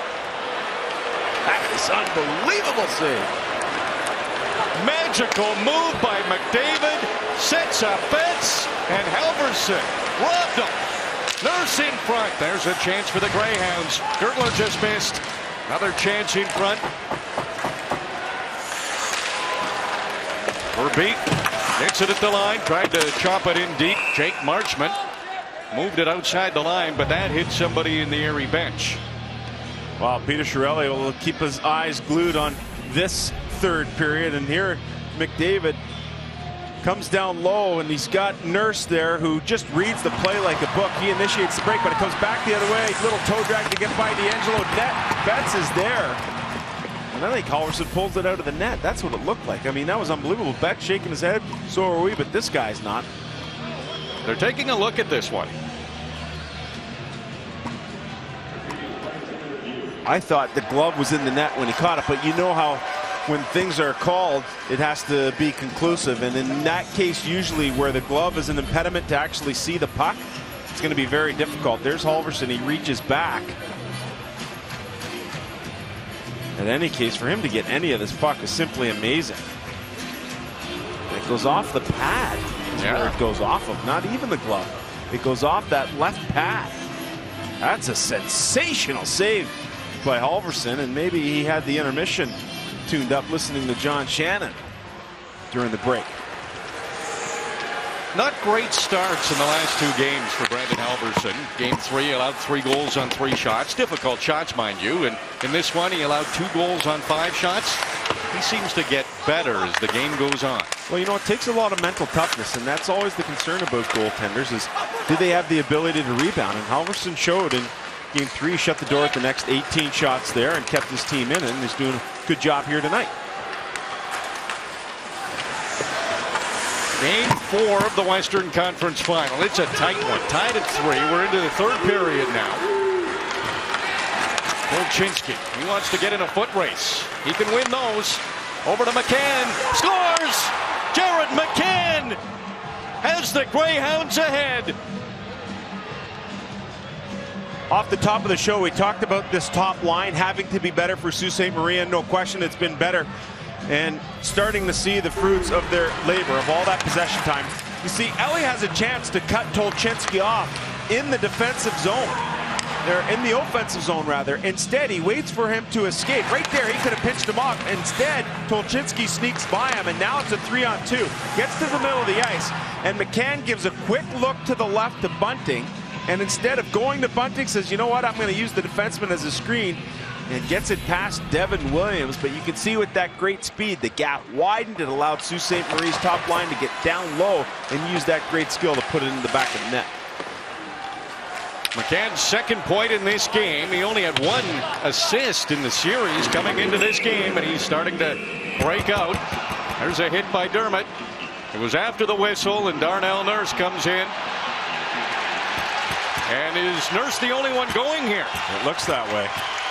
That is unbelievable save. Magical move by McDavid. Sets up Betts, and Halverson robbed him. Nurse in front. There's a chance for the Greyhounds. Gertler just missed. Another chance in front. Verbeek gets it at the line. Tried to chop it in deep. Jake Marchment moved it outside the line, but that hit somebody in the Erie bench. Well, Peter Chiarelli will keep his eyes glued on this third period. And here McDavid comes down low, and he's got Nurse there who just reads the play like a book. He initiates the break, but it comes back the other way. Little toe drag to get by D'Angelo. Betts is there. And I think Halverson pulls it out of the net. That's what it looked like. I mean, that was unbelievable. Betts shaking his head. So are we, but this guy's not. They're taking a look at this one. I thought the glove was in the net when he caught it, but you know how when things are called, it has to be conclusive. And in that case, usually where the glove is an impediment to actually see the puck, it's going to be very difficult. There's Halverson. He reaches back. In any case, for him to get any of this puck is simply amazing. It goes off the pad. is where it goes off of. Not even the glove. It goes off that left pad. That's a sensational save by Halverson, and maybe he had the intermission tuned up listening to John Shannon during the break. Not great starts in the last 2 games for Brandon Halverson. Game 3 allowed 3 goals on 3 shots. Difficult shots, mind you. And in this one, he allowed 2 goals on 5 shots. He seems to get better as the game goes on. Well, you know, it takes a lot of mental toughness, and that's always the concern about goaltenders is do they have the ability to rebound? And Halverson showed in Game 3, shut the door at the next 18 shots there and kept his team in it, and he's doing a good job here tonight. Game 4 of the Western Conference Final. It's a tight one. Tied at 3. We're into the 3rd period now. Kolchinski, he wants to get in a foot race. He can win those. Over to McCann. Scores! Jared McCann has the Greyhounds ahead. Off the top of the show, we talked about this top line having to be better for Sault Ste. Marie, and no question it's been better. And starting to see the fruits of their labor, of all that possession time. You see, Ellie has a chance to cut Tolchinski off in the defensive zone. They're in the offensive zone, rather. Instead, he waits for him to escape. Right there, he could have pinched him off. Instead, Tolchinski sneaks by him, and now it's a 3-on-2. Gets to the middle of the ice, and McCann gives a quick look to the left to Bunting. And instead of going to Bunting, says, you know what, I'm going to use the defenseman as a screen. And gets it past Devin Williams, but you can see with that great speed, the gap widened. It allowed Sault Ste. Marie's top line to get down low and use that great skill to put it in the back of the net. McCann's 2nd point in this game. He only had 1 assist in the series coming into this game, and he's starting to break out. There's a hit by Dermott. It was after the whistle, and Darnell Nurse comes in. And is Nurse the only one going here? It looks that way.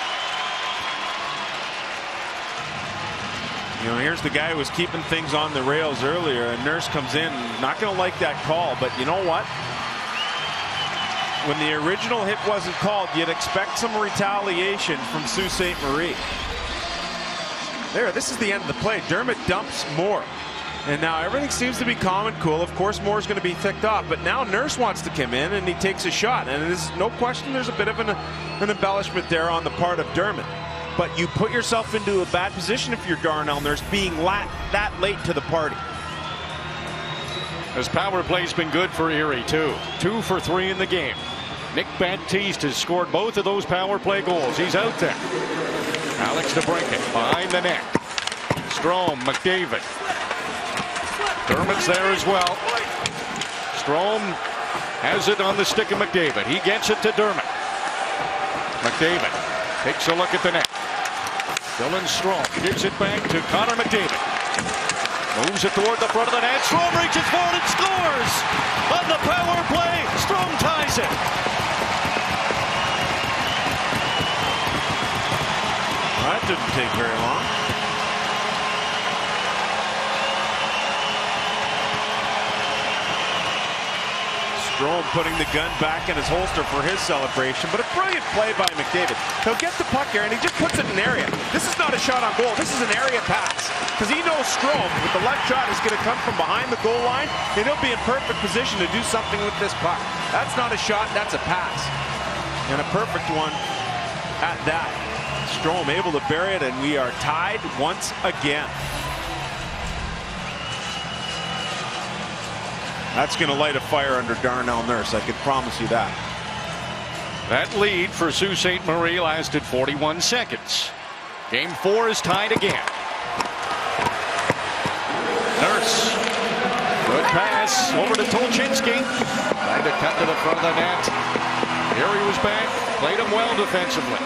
You know, here's the guy who was keeping things on the rails earlier, and Nurse comes in. Not going to like that call, but you know what? When the original hit wasn't called, you'd expect some retaliation from Sault Ste. Marie. There, this is the end of the play. Dermott dumps Moore. And now everything seems to be calm and cool. Of course, Moore's going to be ticked off, but now Nurse wants to come in, and he takes a shot. And there's no question there's a bit of an embellishment there on the part of Dermott. But you put yourself into a bad position if you're Darnell Nurse being that late to the party. His power play's been good for Erie, too. 2 for 3 in the game. Nick Baptiste has scored both of those power play goals. He's out there. Alex DeBrincat behind the net. Strome, McDavid. Dermott's there as well. Strome has it on the stick of McDavid. He gets it to Dermott. McDavid takes a look at the net. Dylan Strome gives it back to Connor McDavid. Moves it toward the front of the net. Strome reaches forward and scores! On the power play, Strome ties it. Well, that didn't take very long. Strome putting the gun back in his holster for his celebration, but a brilliant play by McDavid. He'll get the puck here, and he just puts it in area. This is not a shot on goal. This is an area pass, because he knows Strome with the left shot is going to come from behind the goal line, and he'll be in perfect position to do something with this puck. That's not a shot, that's a pass, and a perfect one at that. Strome able to bury it, and we are tied once again. That's going to light a fire under Darnell Nurse, I can promise you that. That lead for Sault Ste. Marie lasted 41 seconds. Game 4 is tied again. Nurse. Good pass over to Tolchinski. Trying to cut to the front of the net. Here he was back. Played him well defensively.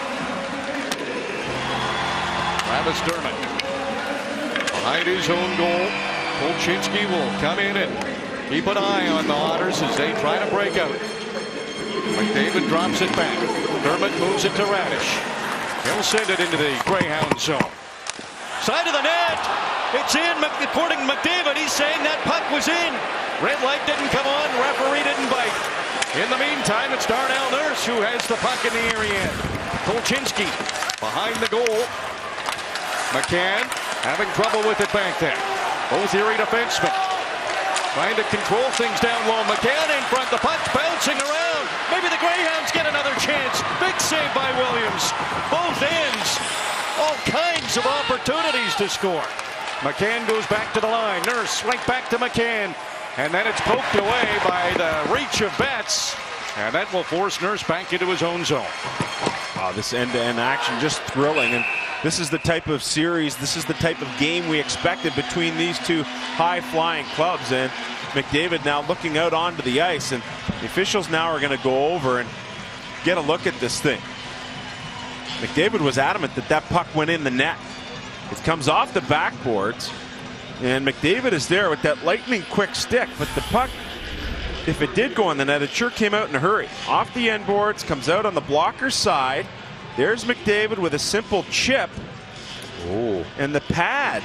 Travis Dermott. Behind his own goal. Tolchinski will come in and keep an eye on the Otters as they try to break out. McDavid drops it back. Dermott moves it to Radish. He'll send it into the Greyhound zone. Side of the net. It's in. According to McDavid, he's saying that puck was in. Red light didn't come on. Referee didn't bite. In the meantime, it's Darnell Nurse who has the puck in the area end. Kolchinski behind the goal. McCann having trouble with it back there. Both Erie defensemen. trying to control things down low. McCann in front, the puck's bouncing around. Maybe the Greyhounds get another chance. Big save by Williams. Both ends, all kinds of opportunities to score. McCann goes back to the line. Nurse right back to McCann. And then it's poked away by the reach of Betts. And that will force Nurse back into his own zone. Wow, this end-to-end action just thrilling. And this is the type of series, this is the type of game we expected between these two high-flying clubs. And McDavid now looking out onto the ice. And the officials now are going to go over and get a look at this thing. McDavid was adamant that that puck went in the net. It comes off the backboards. And McDavid is there with that lightning quick stick. But the puck, if it did go in the net, it sure came out in a hurry. Off the end boards, comes out on the blocker's side. There's McDavid with a simple chip. Oh. And the pad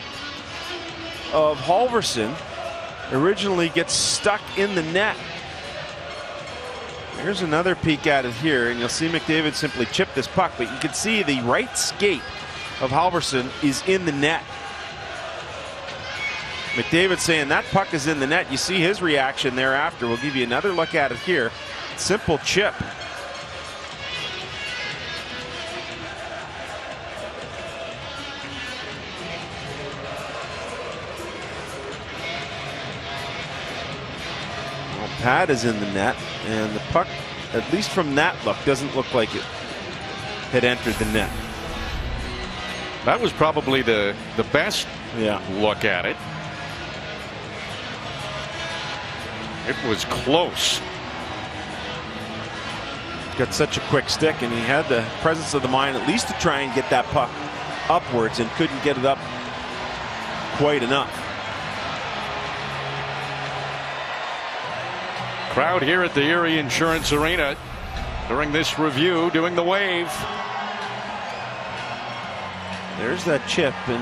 of Halverson originally gets stuck in the net. Here's another peek at it here, and you'll see McDavid simply chip this puck, but you can see the right skate of Halverson is in the net. McDavid saying that puck is in the net. You see his reaction thereafter. We'll give you another look at it here. Simple chip. Well, pad is in the net, and the puck, at least from that look, doesn't look like it had entered the net. That was probably the best look at it. It was close. Got such a quick stick, and he had the presence of the mind at least to try and get that puck upwards, and couldn't get it up quite enough. Crowd here at the Erie Insurance Arena during this review doing the wave. There's that chip, and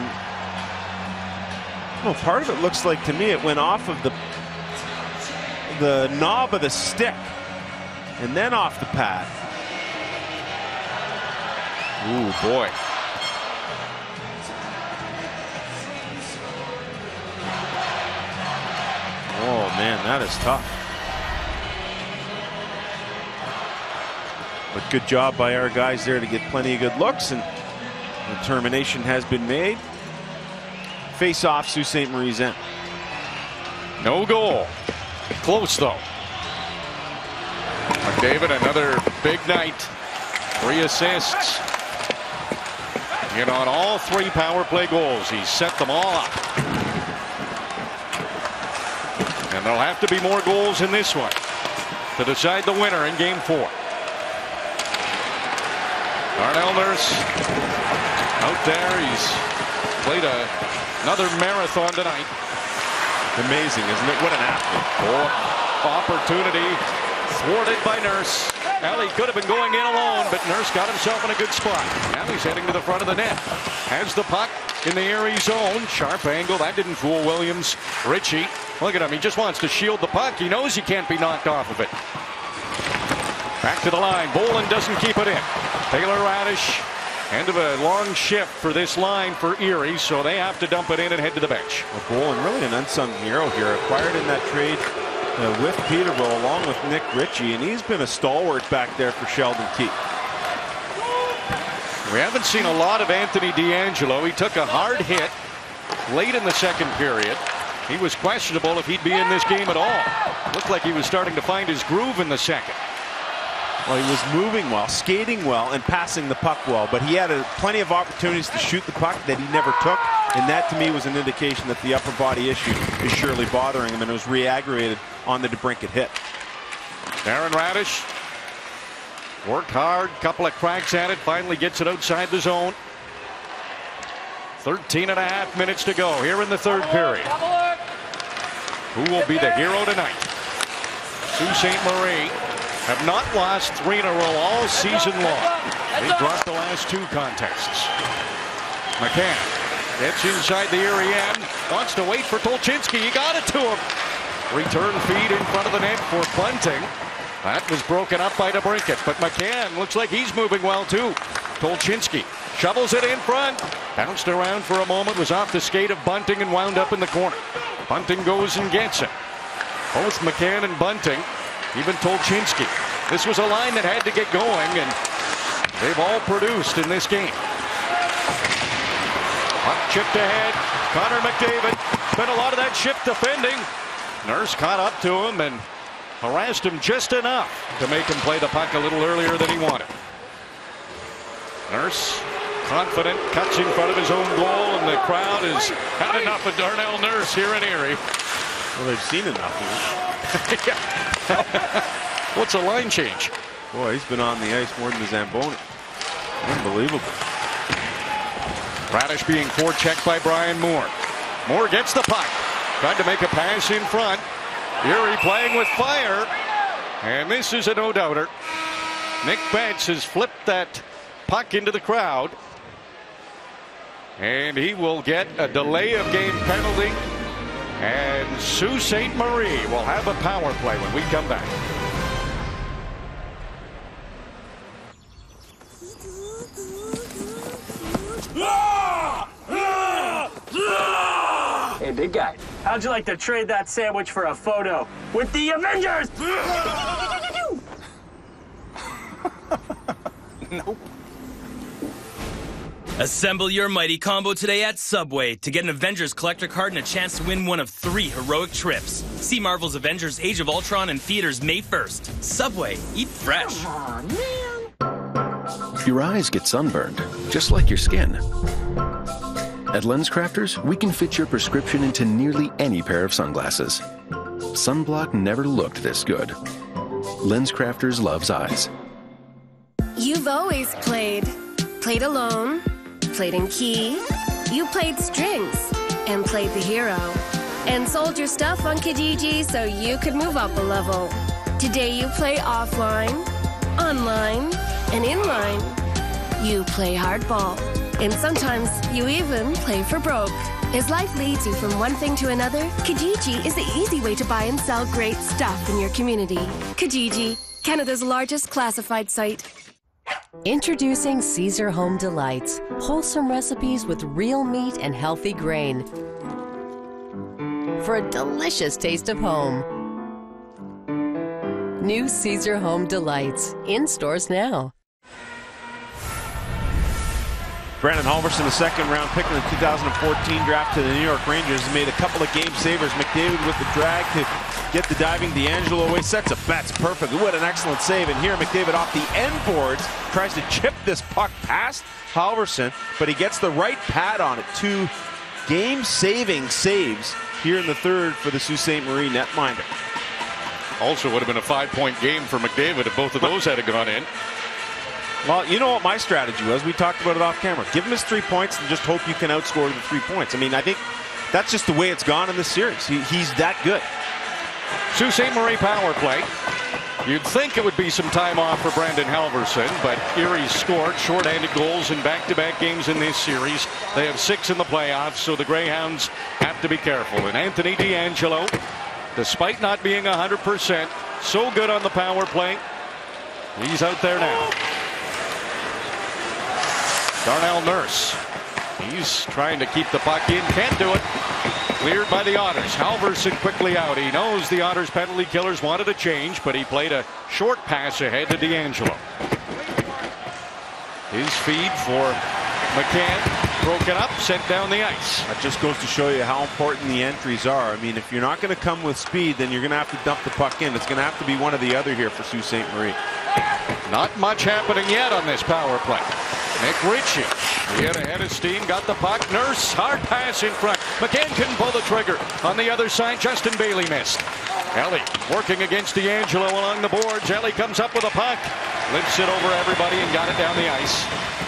well, part of it looks like to me it went off of the knob of the stick and then off the pad. Ooh, boy. Oh man, that is tough. But good job by our guys there to get plenty of good looks, and the termination has been made. Face off, Sault Ste. Marie's end. No goal. Close though. McDavid, another big night. 3 assists. In on all 3 power play goals. He set them all up. And there'll have to be more goals in this one to decide the winner in game 4. Darnell Nurse out there. He's played another marathon tonight. Amazing, isn't it? What an athlete. Opportunity thwarted by Nurse. Well, he could have been going in alone, but Nurse got himself in a good spot. Now he's heading to the front of the net. Has the puck in the Erie zone. Sharp angle. That didn't fool Williams. Ritchie, look at him. He just wants to shield the puck. He knows he can't be knocked off of it. Back to the line. Bolin doesn't keep it in. Taylor Radish. End of a long shift for this line for Erie, so they have to dump it in and head to the bench. Well, Bolin, really an unsung hero here. Acquired in that trade with Peterborough along with Nick Ritchie, and he's been a stalwart back there for Sheldon Keefe. We haven't seen a lot of Anthony DeAngelo. He took a hard hit late in the second period. He was questionable if he'd be in this game at all. Looked like he was starting to find his groove in the second. Well, he was moving well, skating well, and passing the puck well, but he had plenty of opportunities to shoot the puck that he never took, and that to me was an indication that the upper body issue is surely bothering him, and it was re-aggravated on the DeBrincat hit. Darren Radish worked hard, couple of cracks at it, finally gets it outside the zone. 13.5 minutes to go here in the third period. Who will be the hero tonight? Sault Ste. Marie have not lost 3 in a row all season long. They dropped the last 2 contests. McCann gets inside the Erie end. Wants to wait for Tolchinski. He got it to him. Return feed in front of the net for Bunting. That was broken up by DeBrincat. But McCann looks like he's moving well too. Tolchinski shovels it in front. Bounced around for a moment. Was off the skate of Bunting and wound up in the corner. Bunting goes and gets it. Both McCann and Bunting, even Tolchinsky. This was a line that had to get going, and they've all produced in this game. Puck chipped ahead. Connor McDavid spent a lot of that shift defending. Nurse caught up to him and harassed him just enough to make him play the puck a little earlier than he wanted. Nurse, confident, cuts in front of his own goal, and the crowd has had enough of Darnell Nurse here in Erie. Well, they've seen enough of him. What's a line change? Boy, he's been on the ice more than the Zamboni. Unbelievable. Radish being forechecked by Brian Moore. Moore gets the puck. Tried to make a pass in front. Erie playing with fire. And this is a no-doubter. Nick Betts has flipped that puck into the crowd. And he will get a delay of game penalty. And Sault Ste. Marie will have a power play when we come back. Hey, big guy, how'd you like to trade that sandwich for a photo with the Avengers? Nope. Assemble your mighty combo today at Subway to get an Avengers collector card and a chance to win one of 3 heroic trips. See Marvel's Avengers Age of Ultron in theaters May 1st. Subway, eat fresh. Come on, man. Your eyes get sunburned, just like your skin. At LensCrafters, we can fit your prescription into nearly any pair of sunglasses. Sunblock never looked this good. LensCrafters loves eyes. You've always played. Played alone, played in key. You played strings and played the hero. And sold your stuff on Kijiji so you could move up a level. Today you play offline, online, and inline. You play hardball. And sometimes you even play for broke. As life leads you from one thing to another, Kijiji is the easy way to buy and sell great stuff in your community. Kijiji, Canada's largest classified site. Introducing Caesar Home Delights. Wholesome recipes with real meat and healthy grain. For a delicious taste of home. New Caesar Home Delights. In stores now. Brandon Halverson, a second-round pick in the 2014 draft to the New York Rangers, has made a couple of game savers. McDavid with the drag to get the diving DeAngelo away. Sets a Betts perfect. What an excellent save. And here McDavid off the end boards tries to chip this puck past Halverson, but he gets the right pad on it. 2 game-saving saves here in the third for the Sault Ste. Marie netminder. Also would have been a 5-point game for McDavid if both of those had gone in. Well, you know what my strategy was? We talked about it off camera. Give him his 3 points and just hope you can outscore the 3 points. I mean, I think that's just the way it's gone in this series. He's that good. Sault Ste. Marie power play. You'd think it would be some time off for Brandon Halverson, but Erie scored short-handed goals in back-to-back games in this series. They have 6 in the playoffs, so the Greyhounds have to be careful. And Anthony DeAngelo, despite not being 100%, so good on the power play, he's out there now. Darnell Nurse, he's trying to keep the puck in, can't do it. Cleared by the Otters. Halverson quickly out. He knows the Otters penalty killers wanted a change, but he played a short pass ahead to DeAngelo. His feed for McCann, broken up, sent down the ice. That just goes to show you how important the entries are. I mean, if you're not going to come with speed, then you're going to have to dump the puck in. It's going to have to be one or the other here for Sault Ste. Marie. Not much happening yet on this power play. Nick Ritchie, he had a head of steam, got the puck. Nurse, hard pass in front. McCann couldn't pull the trigger. On the other side, Justin Bailey missed. Ellie working against DeAngelo along the boards. Ellie comes up with a puck, lifts it over everybody and got it down the ice.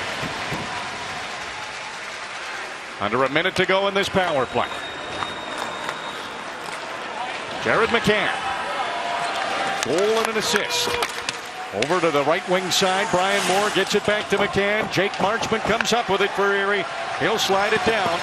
Under a minute to go in this power play. Jared McCann, goal and an assist. Over to the right wing side, Brian Moore gets it back to McCann. Jake Marchment comes up with it for Erie. He'll slide it down.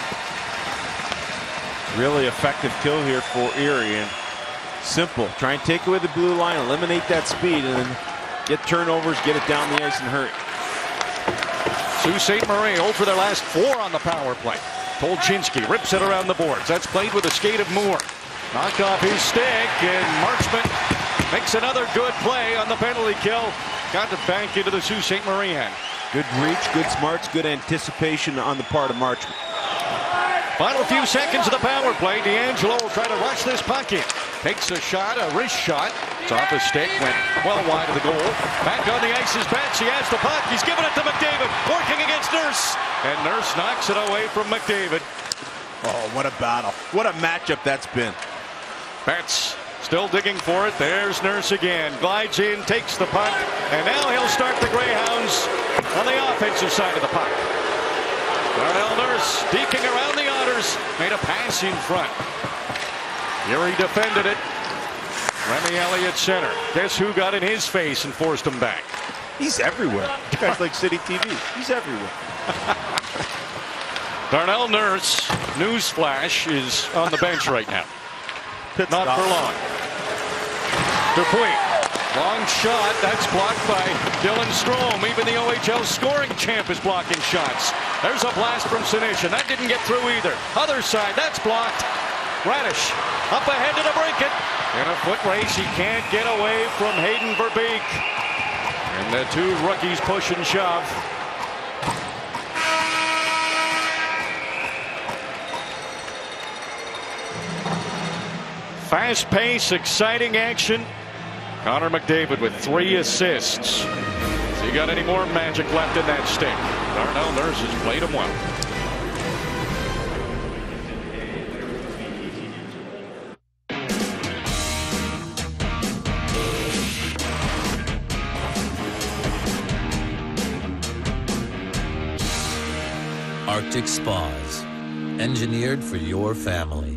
Really effective kill here for Erie, and simple. Try and take away the blue line, eliminate that speed, and then get turnovers, get it down the ice and hurry. Sault Ste. Marie 0 for their last 4 on the power play. Tolchinski rips it around the boards. That's played with a skate of Moore. Knocked off his stick, and Marchment makes another good play on the penalty kill. Got it back into the Sault Ste. Marie end. Good reach, good smarts, good anticipation on the part of Marchment. Final few seconds of the power play. D'Angelo will try to rush this puck in. Takes a shot, a wrist shot. It's off his stick, went well wide of the goal. Back on the ice is Betts. He has the puck. He's giving it to McDavid. Working against Nurse. And Nurse knocks it away from McDavid. Oh, what a battle. What a matchup that's been. Betts still digging for it. There's Nurse again. Glides in, takes the puck. And now he'll start the Greyhounds on the offensive side of the puck. Darnell Nurse deking around the Otters. Made a pass in front. Erie defended it. Remy Elliott center. Guess who got in his face and forced him back? He's everywhere. You guys like City TV. He's everywhere. Darnell Nurse, newsflash, is on the bench right now. Not for long. Dupuis. Long shot. That's blocked by Dylan Strome. Even the OHL scoring champ is blocking shots. There's a blast from Senyshyn. That didn't get through either. Other side. That's blocked. Radish up ahead to DeBrincat. In a foot race, he can't get away from Hayden Verbeek. And the two rookies push and shove. Fast pace, exciting action. Connor McDavid with 3 assists. Has he got any more magic left in that stick? Darnell Nurse has played him well. Arctic Spas, engineered for your family.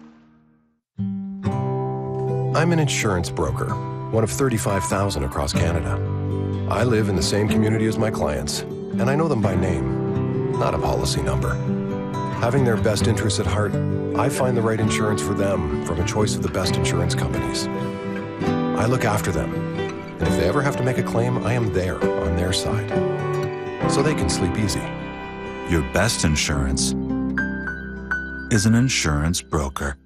I'm an insurance broker, one of 35,000 across Canada. I live in the same community as my clients, and I know them by name, not a policy number. Having their best interests at heart, I find the right insurance for them from a choice of the best insurance companies. I look after them, and if they ever have to make a claim, I am there on their side, so they can sleep easy. Your best insurance is an insurance broker.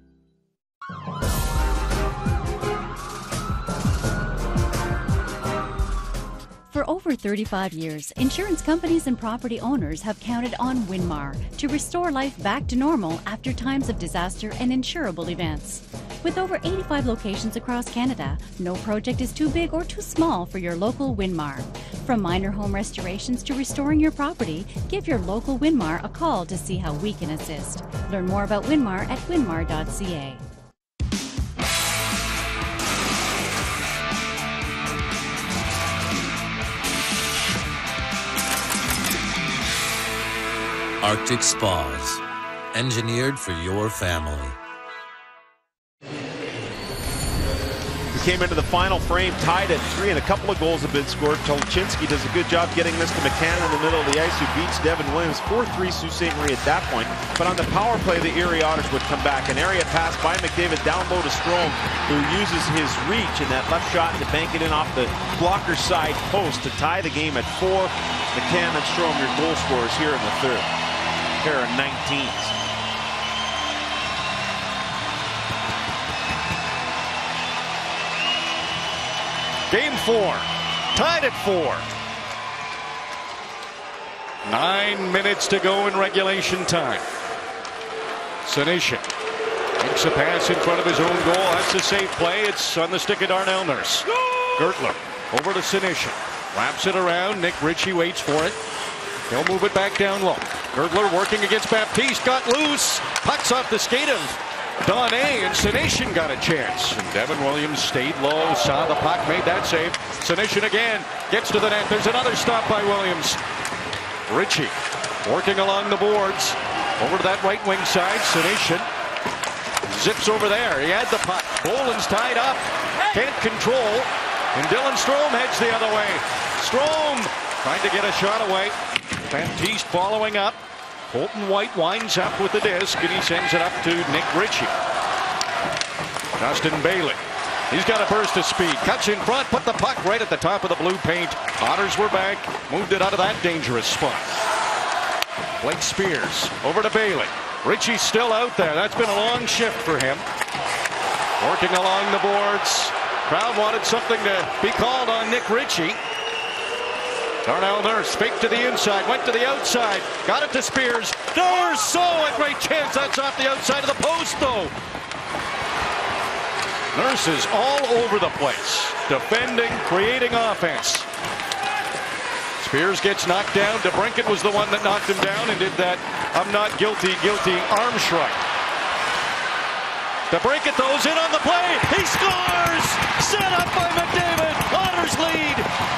For over 35 years, insurance companies and property owners have counted on Winmar to restore life back to normal after times of disaster and insurable events. With over 85 locations across Canada, no project is too big or too small for your local Winmar. From minor home restorations to restoring your property, give your local Winmar a call to see how we can assist. Learn more about Winmar at winmar.ca. Arctic Spas, engineered for your family. We came into the final frame tied at 3, and a couple of goals have been scored. Tolchinski does a good job getting this to McCann in the middle of the ice, who beats Devin Williams 4-3 Sault Ste. Marie at that point. But on the power play, the Erie Otters would come back. An area pass by McDavid down low to Strome, who uses his reach in that left shot to bank it in off the blocker side post to tie the game at 4. McCann and Strome, your goal scorers here in the third. Pair of 19s. Game 4, tied at 4. 9 minutes to go in regulation time. Senyshyn makes a pass in front of his own goal. That's a safe play. It's on the stick of Darnell Nurse. Gertler over to Senyshyn. Wraps it around. Nick Ritchie waits for it. He'll move it back down low. Gertler working against Baptiste. Got loose. Pucks off the skate of Donne, and Senyshyn got a chance. And Devin Williams stayed low, saw the puck, made that save. Senyshyn again gets to the net. There's another stop by Williams. Ritchie working along the boards. Over to that right wing side. Senyshyn zips over there. He had the puck. Boland's tied up. Can't control. And Dylan Strome heads the other way. Strome trying to get a shot away. Baptiste following up. Colton White winds up with the disc, and he sends it up to Nick Ritchie. Justin Bailey. He's got a burst of speed. Cuts in front, put the puck right at the top of the blue paint. Otters were back, moved it out of that dangerous spot. Blake Spears over to Bailey. Ritchie's still out there. That's been a long shift for him. Working along the boards. Crowd wanted something to be called on Nick Ritchie. Darnell Nurse fake to the inside, went to the outside, got it to Spears. Nurse, a great chance. That's off the outside of the post, though. Nurse is all over the place, defending, creating offense. Spears gets knocked down. DeBrincat was the one that knocked him down and did that I'm not guilty arm shrug. DeBrincat throws in on the play. He scores! Set up by McDavid. Otters lead.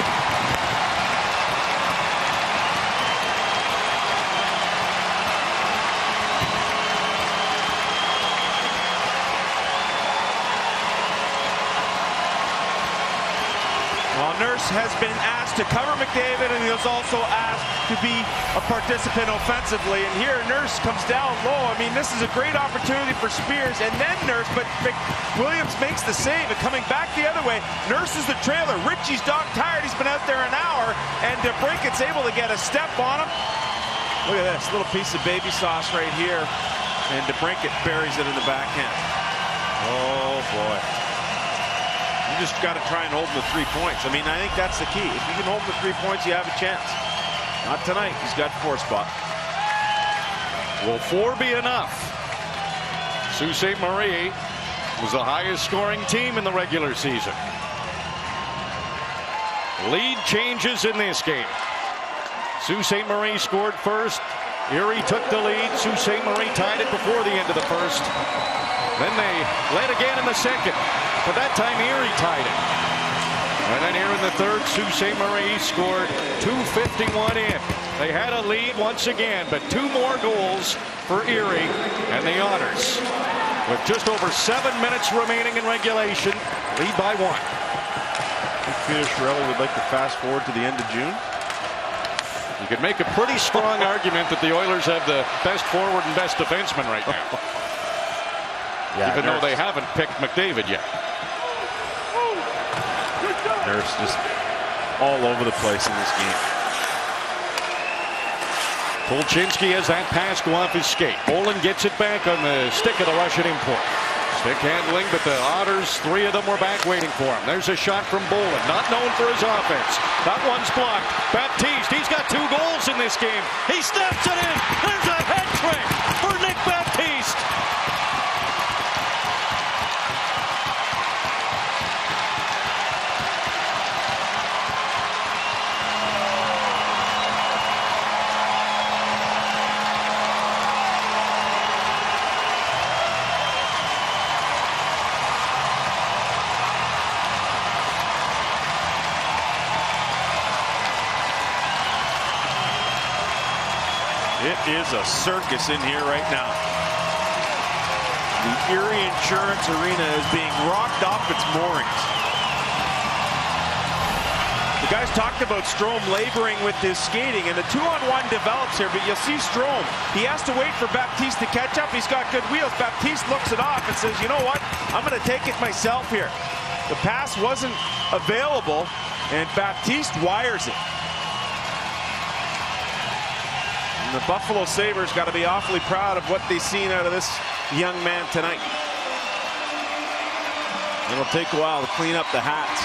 Well, Nurse has been asked to cover McDavid, and he was also asked to be a participant offensively. And here, Nurse comes down low. I mean, this is a great opportunity for Spears, and then Nurse, but Williams makes the save. And coming back the other way, Nurse is the trailer. Ritchie's dog tired. He's been out there an hour, and DeBrincat's able to get a step on him. Look at this little piece of baby sauce right here, and DeBrincat buries it in the backhand. Oh, boy. You just got to try and hold him to 3 points. I mean, I think that's the key. If you can hold him to 3 points, you have a chance. Not tonight. He's got 4 spot. Will 4 be enough? Sault Ste. Marie was the highest scoring team in the regular season. Lead changes in this game. Sault Ste. Marie scored first. Erie took the lead. Sault Ste. Marie tied it before the end of the first. Then they led again in the second. But that time Erie tied it. And then here in the third, Sault Ste. Marie scored 2:51 in. They had a lead once again, but 2 more goals for Erie and the Otters. With just over 7 minutes remaining in regulation, lead by 1. I think Peter Chiarelli would like to fast forward to the end of June. You could make a pretty strong argument that the Oilers have the best forward and best defenseman right now. Yeah, even though they haven't picked McDavid yet. Nurse just all over the place in this game. Polchinski has that pass go off his skate. Bolin gets it back on the stick of the Russian import. Stick handling, but the Otters, 3 of them were back waiting for him. There's a shot from Bolin, not known for his offense. That one's blocked. Baptiste, he's got 2 goals in this game. He snaps it in. There's a hat trick for Nick Baptiste. It is a circus in here right now. The Erie Insurance Arena is being rocked off its moorings. The guys talked about Strome laboring with his skating, and the 2-on-1 develops here, but you'll see Strome. He has to wait for Baptiste to catch up. He's got good wheels. Baptiste looks it off and says, you know what? I'm going to take it myself here. The pass wasn't available, and Baptiste wires it. And the Buffalo Sabres got to be awfully proud of what they've seen out of this young man tonight. It'll take a while to clean up the hats.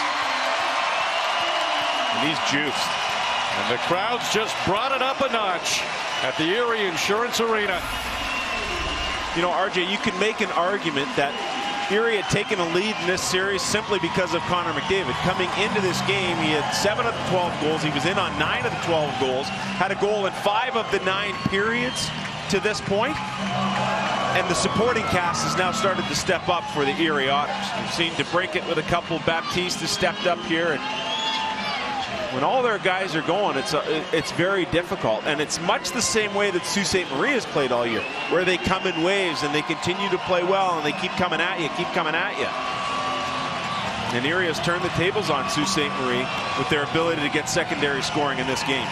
And he's juiced. And the crowds just brought it up a notch at the Erie Insurance Arena. You know, RJ, you can make an argument that Erie had taken a lead in this series simply because of Connor McDavid. Coming into this game, he had 7 of the 12 goals. He was in on 9 of the 12 goals. Had a goal in 5 of the 9 periods to this point. And the supporting cast has now started to step up for the Erie Otters. We've seen DeBrincat with a couple. Baptiste has stepped up here. And when all their guys are going, it's very difficult. And it's much the same way that Sault Ste. Marie has played all year, where they come in waves and they continue to play well and they keep coming at you, And Erie has turned the tables on Sault Ste. Marie with their ability to get secondary scoring in this game.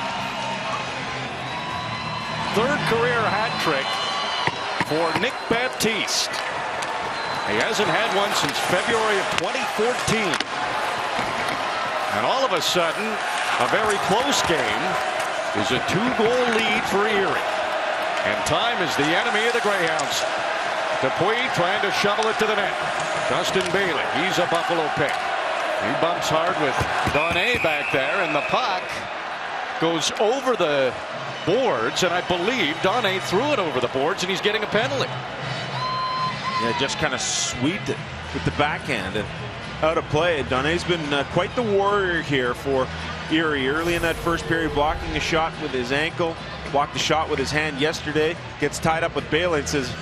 3rd career hat trick for Nick Baptiste. He hasn't had one since February of 2014. And all of a sudden, a very close game is a 2-goal lead for Erie. And time is the enemy of the Greyhounds. Dupuis trying to shovel it to the net. Dustin Bailey, he's a Buffalo pick. He bumps hard with Donné back there, and the puck goes over the boards, and I believe Donné threw it over the boards, and he's getting a penalty. Yeah, just kind of sweeped it with the backhand and out of play. Donné's been quite the warrior here for Erie. Early in that first period, blocking a shot with his ankle, blocked the shot with his hand yesterday, gets tied up with Bailey and says,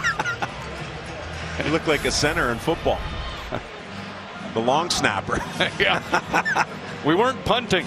you look like a center in football. The long snapper. Yeah. We weren't punting.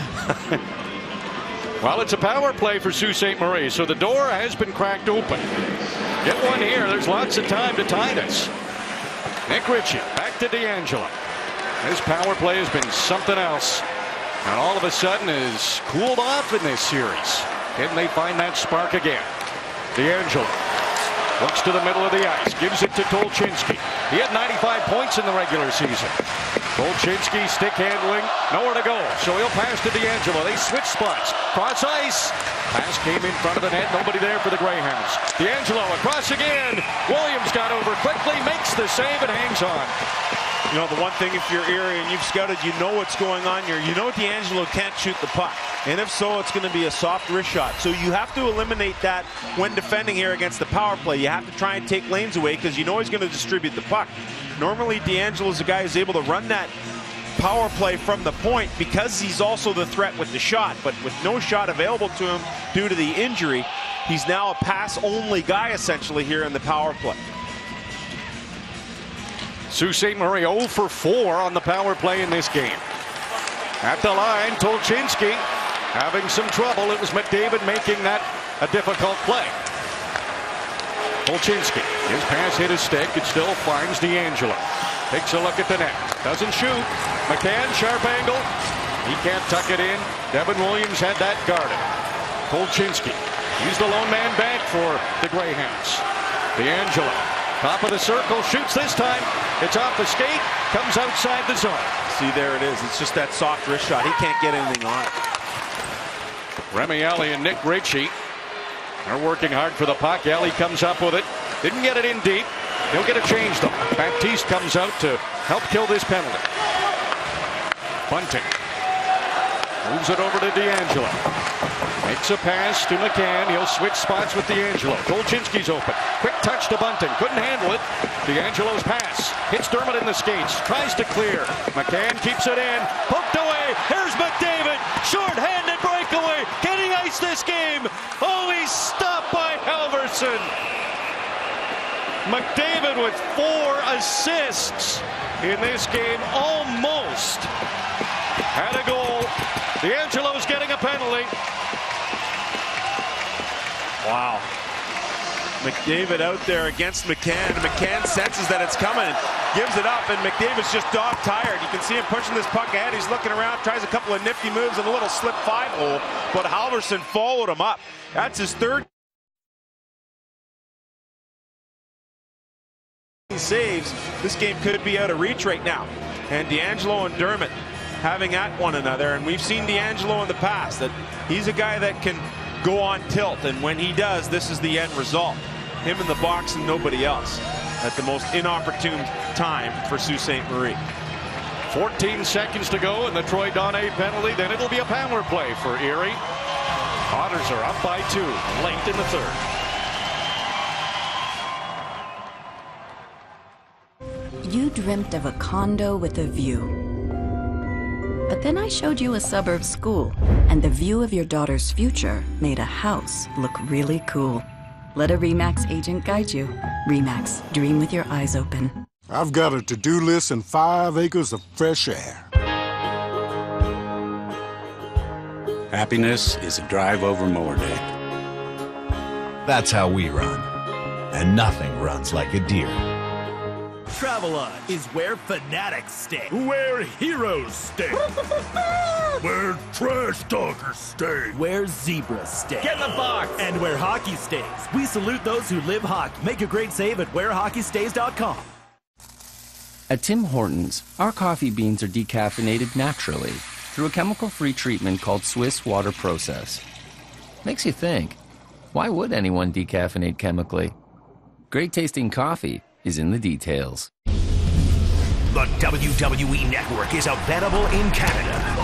Well, it's a power play for Sault Ste. Marie, so the door has been cracked open. Get one here. There's lots of time to tie this. Nick Ritchie back to DeAngelo. His power play has been something else, and all of a sudden is cooled off in this series. Can they find that spark again? DeAngelo looks to the middle of the ice, gives it to Tolchinsky. He had 95 points in the regular season. Tolchinsky stick handling, nowhere to go, so he'll pass to DeAngelo. They switch spots, cross ice. Pass came in front of the net, nobody there for the Greyhounds. DeAngelo across again. Williams got over quickly, makes the save, and hangs on. You know, the one thing, if you're Erie and you've scouted, you know what's going on here. You know DeAngelo can't shoot the puck. And if so, it's going to be a soft wrist shot. So you have to eliminate that when defending here against the power play. You have to try and take lanes away because you know he's going to distribute the puck. Normally, DeAngelo's a guy who's able to run that power play from the point because he's also the threat with the shot. But with no shot available to him due to the injury, he's now a pass-only guy essentially here in the power play. Sault Ste. Marie 0 for 4 on the power play in this game. At the line, Tolchinsky having some trouble. It was McDavid making that a difficult play. Tolchinsky, his pass hit his stick. It still finds DeAngelo. Takes a look at the net. Doesn't shoot. McCann, sharp angle. He can't tuck it in. Devin Williams had that guarded. Tolchinsky, he's the lone man back for the Greyhounds. DeAngelo, top of the circle, shoots this time. It's off the skate, comes outside the zone. See, there it is. It's just that soft wrist shot. He can't get anything on it. Remy Alley and Nick Ritchie are working hard for the puck. Alley comes up with it. Didn't get it in deep. He'll get a change, though. Baptiste comes out to help kill this penalty. Bunting moves it over to DeAngelo. Makes a pass to McCann. He'll switch spots with DeAngelo. Tolchinsky's open. Quick touch to Bunting. Couldn't handle it. DeAngelo's pass. Hits Dermott in the skates. Tries to clear. McCann keeps it in. Hooked away. Here's McDavid. Short-handed breakaway. Can he ice this game? Oh, he's stopped by Halverson. McDavid with 4 assists in this game. Almost had a goal. DeAngelo's getting a penalty. Wow. McDavid out there against McCann. McCann senses that it's coming, gives it up, and McDavid's just dog-tired. You can see him pushing this puck ahead. He's looking around, tries a couple of nifty moves and a little slip 5-hole, but Halverson followed him up. That's his third saves. This game could be out of reach right now. And DeAngelo and Dermott having at one another, and we've seen DeAngelo in the past that he's a guy that can go on tilt, and when he does, this is the end result. Him in the box and nobody else at the most inopportune time for Sault Ste. Marie. 14 seconds to go in the Troy Donné penalty. Then it'll be a power play for Erie. Otters are up by 2 late in the third. You dreamt of a condo with a view. But then I showed you a suburb school, and the view of your daughter's future made a house look really cool. Let a RE/MAX agent guide you. RE/MAX, dream with your eyes open. I've got a to-do list and 5 acres of fresh air. Happiness is a drive over mower day. That's how we run. And nothing runs like a deer. Travelodge is where fanatics stay. Where heroes stay. Where trash talkers stay. Where zebras stay. Get in the box! And where hockey stays. We salute those who live hockey. Make a great save at wherehockeystays.com. At Tim Hortons, our coffee beans are decaffeinated naturally through a chemical-free treatment called Swiss Water Process. Makes you think. Why would anyone decaffeinate chemically? Great tasting coffee is in the details. The WWE Network is available in Canada.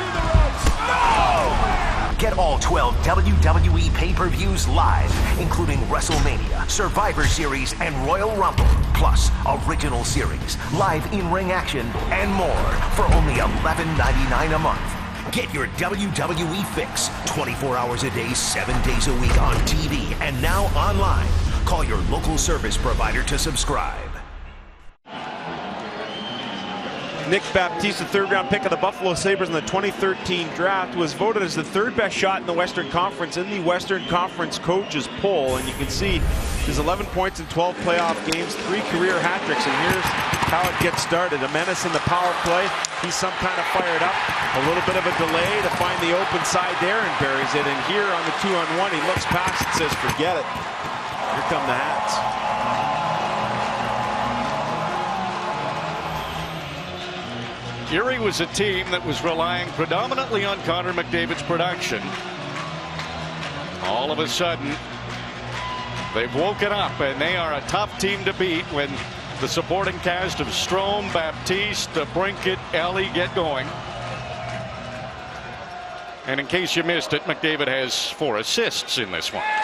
Get all 12 WWE pay-per-views live, including WrestleMania, Survivor Series, and Royal Rumble, plus original series, live in-ring action, and more for only $11.99 a month. Get your WWE fix 24 hours a day, 7 days a week on TV and now online. Call your local service provider to subscribe. Nick Baptiste, the third-round pick of the Buffalo Sabres in the 2013 draft, was voted as the third best shot in the Western Conference in the Western Conference coaches poll. And you can see his 11 points in 12 playoff games, 3 career hat tricks. And here's how it gets started. A menace in the power play. He's some kind of fired up. A little bit of a delay to find the open side there and buries it. And here on the 2-on-1, he looks past and says, forget it. Here come the Hats. Erie was a team that was relying predominantly on Connor McDavid's production. All of a sudden, they've woken up, and they are a tough team to beat when the supporting cast of Strome, Baptiste, Brinkett, Ellie get going. And in case you missed it, McDavid has 4 assists in this one.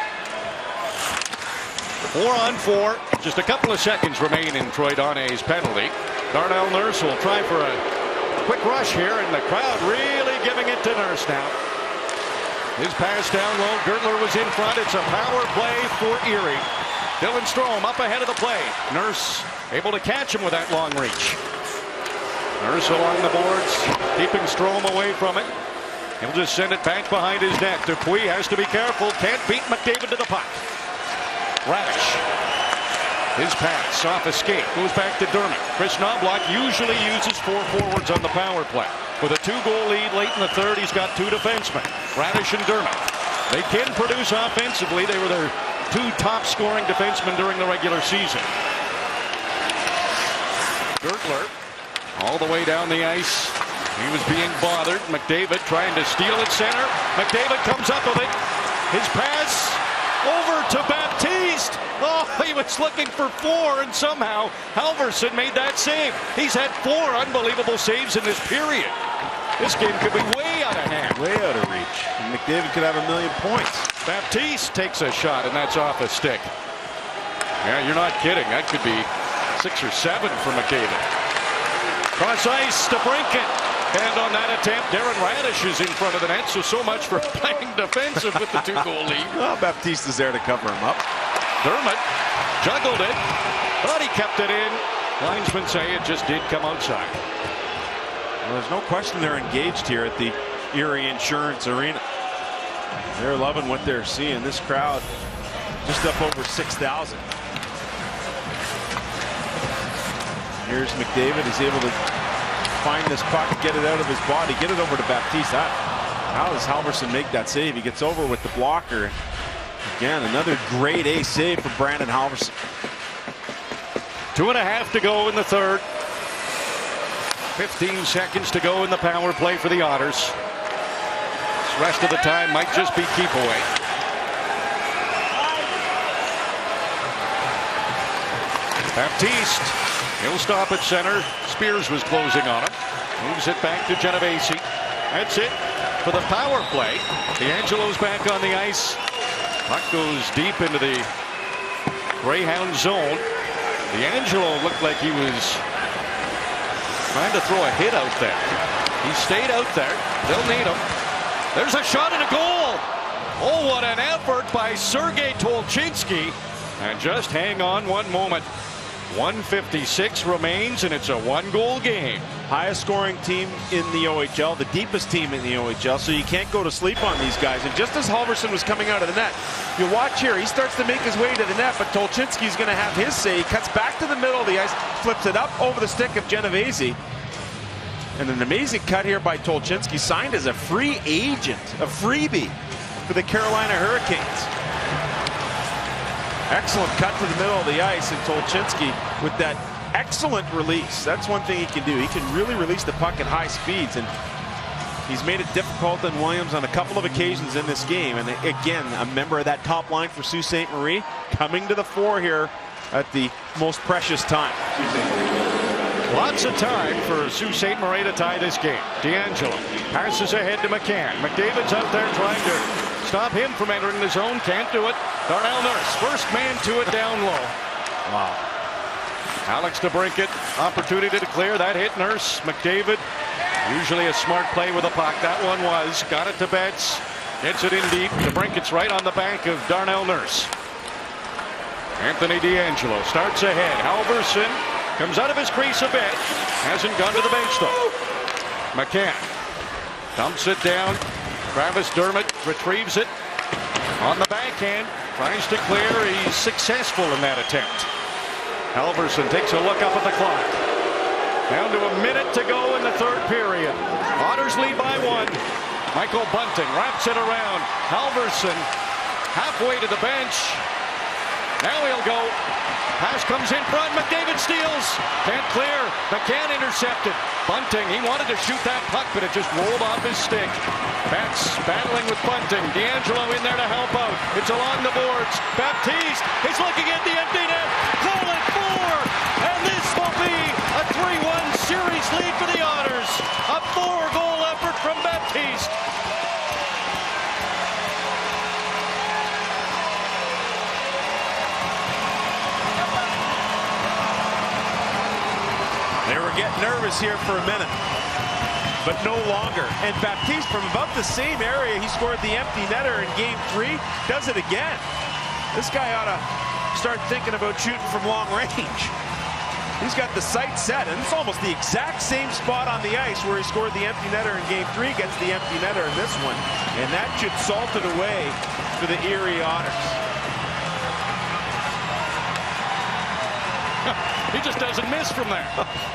4-on-4. Just a couple of seconds remain in Troy Donay's penalty. Darnell Nurse will try for a quick rush here, and the crowd really giving it to Nurse now. His pass down low. Gertler was in front. It's a power play for Erie. Dylan Strome up ahead of the play. Nurse able to catch him with that long reach. Nurse along the boards, keeping Strome away from it. He'll just send it back behind his net. Dupuis has to be careful. Can't beat McDavid to the puck. Radish. His pass off escape goes back to Dermott. Chris Knobloch usually uses 4 forwards on the power play. With a 2-goal lead late in the third, he's got 2 defensemen, Radish and Dermott. They can produce offensively. They were their 2 top scoring defensemen during the regular season. Gertler all the way down the ice. He was being bothered. McDavid trying to steal at center. McDavid comes up with it. His pass over to Baptiste. Oh, he was looking for 4, and somehow Halverson made that save. He's had 4 unbelievable saves in this period. This game could be way out of hand. Way out of reach. And McDavid could have 1,000,000 points. Baptiste takes a shot, and that's off a stick. Yeah, you're not kidding. That could be 6 or 7 for McDavid. Cross ice to Brinkett. And on that attempt, Darren Radish is in front of the net, so much for playing defensive with the 2-goal lead. Oh, Baptiste is there to cover him up. Dermott juggled it, but he kept it in. Linesmen say it just did come outside. Well, there's no question they're engaged here at the Erie Insurance Arena. They're loving what they're seeing. This crowd just up over 6,000. Here's McDavid. He's able to find this puck, get it out of his body, get it over to Baptiste. How does Halverson make that save? He gets over with the blocker. Again, another grade A save for Brandon Halverson. 2.5 to go in the third. 15 seconds to go in the power play for the Otters. This rest of the time might just be keep away. Baptiste, he'll stop at center. Spears was closing on him. Moves it back to Genovese. That's it for the power play. DeAngelo's back on the ice. Puck goes deep into the Greyhound zone. DeAngelo looked like he was trying to throw a hit out there. He stayed out there. They'll need him. There's a shot and a goal. Oh, what an effort by Sergei Tolchinsky. And just hang on one moment. 1:56 remains, and it's a 1-goal game. Highest scoring team in the OHL, the deepest team in the OHL, so you can't go to sleep on these guys. And just as Halverson was coming out of the net, you watch here, he starts to make his way to the net, but Tolchinsky's going to have his say. He cuts back to the middle of the ice, flips it up over the stick of Genovese. And an amazing cut here by Tolchinsky, signed as a free agent, a freebie for the Carolina Hurricanes. Excellent cut to the middle of the ice, and Tolchinsky with that excellent release. That's one thing he can do. He can really release the puck at high speeds, and He's made it difficult on Williams on a couple of occasions in this game. And again, a member of that top line for Sault Ste. Marie coming to the fore here at the most precious time. Lots of time for Sault Ste. Marie to tie this game. DeAngelo passes ahead to McCann. McDavid's out there trying to stop him from entering the zone. Can't do it. Darnell Nurse, first man to it down low. Wow. Alex DeBrincat, opportunity to clear. That hit Nurse. McDavid, usually a smart play with a puck. That one was. Got it to Betts. Gets it in deep. DeBrincat's right on the bank of Darnell Nurse. Anthony DeAngelo starts ahead. Halverson comes out of his crease a bit. Hasn't gone to the bench though. McCann dumps it down. Travis Dermott retrieves it on the backhand. Tries to clear. He's successful in that attempt. Halverson takes a look up at the clock. Down to a minute to go in the third period. Otters lead by 1. Michael Bunting wraps it around. Halverson halfway to the bench. Now he'll go. Pass comes in front. McDavid steals. Can't clear. McCann intercepted. Bunting, he wanted to shoot that puck, but it just rolled off his stick. Betts battling with Bunting. DeAngelo in there to help out. It's along the boards. Baptiste is looking at the empty net. Goal at 4. And this will be a 3-1 series lead for the Otters. A 4-goal effort from Baptiste. They were getting nervous here for a minute, but no longer. And Baptiste from about the same area he scored the empty netter in Game 3 does it again. This guy ought to start thinking about shooting from long range. He's got the sight set, and it's almost the exact same spot on the ice where he scored the empty netter in Game 3, gets the empty netter in this one. And that should salt it away for the Erie Otters. He just doesn't miss from there.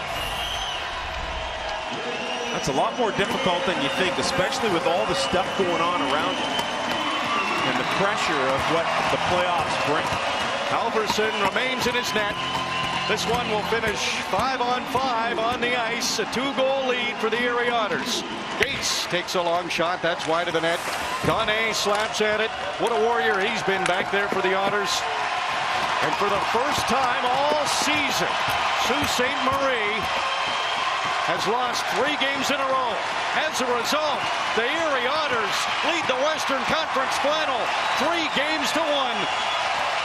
That's a lot more difficult than you think, especially with all the stuff going on around you and the pressure of what the playoffs bring. Halverson remains in his net. This one will finish 5-on-5 on the ice. A 2-goal lead for the Erie Otters. Gates takes a long shot. That's wide of the net. Gauné slaps at it. What a warrior he's been back there for the Otters. And for the first time all season, Sault Ste. Marie has lost 3 games in a row. As a result, the Erie Otters lead the Western Conference Final 3 games to 1.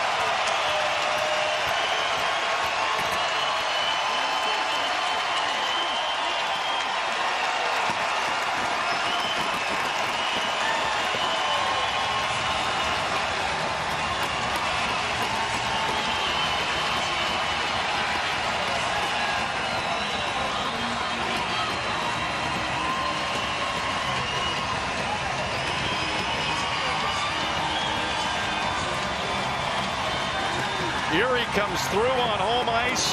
Erie comes through on home ice.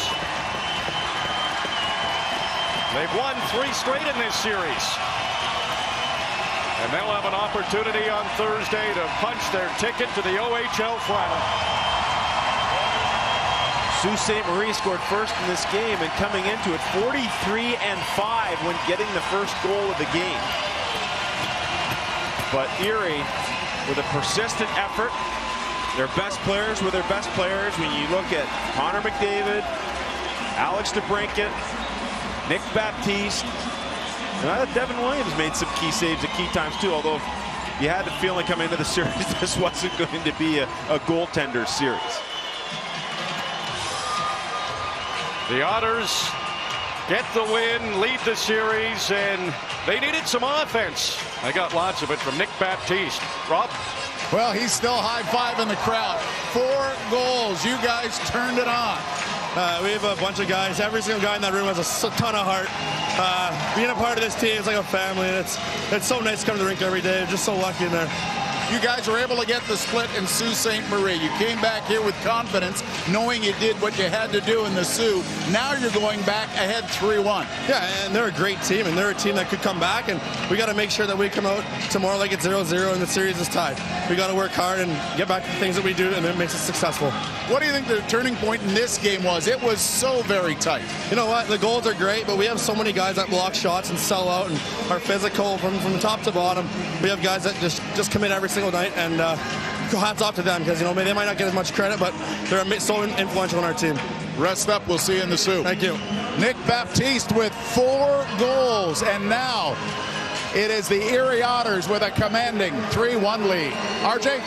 They've won 3 straight in this series. And they'll have an opportunity on Thursday to punch their ticket to the OHL final. Sault Ste. Marie scored first in this game and coming into it 43-5 when getting the first goal of the game. But Erie, with a persistent effort, their best players were their best players. When you look at Connor McDavid, Alex DeBrincat, Nick Baptiste, and Devin Williams made some key saves at key times too, although you had the feeling coming into the series this wasn't going to be a goaltender series. The Otters get the win, lead the series, and they needed some offense. They got lots of it from Nick Baptiste. Rob? Well, he's still high-fiving the crowd. 4 goals. You guys turned it on. We have a bunch of guys. Every single guy in that room has a ton of heart. Being a part of this team is like a family. And it's so nice to come to the rink every day. Just so lucky in there. You guys were able to get the split in Sault Ste. Marie. You came back here with confidence, knowing you did what you had to do in the Sioux. Now you're going back ahead 3-1. Yeah, and they're a great team, and they're a team that could come back, and we got to make sure that we come out tomorrow like it's 0-0 and the series is tied. We got to work hard and get back to the things that we do, and it makes us successful. What do you think the turning point in this game was? It was so very tight. You know what? The goals are great, but we have so many guys that block shots and sell out and are physical from top to bottom. We have guys that just commit every single night, and hats off to them because, you know, they might not get as much credit, but they're so influential in our team. Rest up. We'll see you in the Sioux. Thank you. Nick Baptiste with 4 goals, and now it is the Erie Otters with a commanding 3-1 lead. RJ?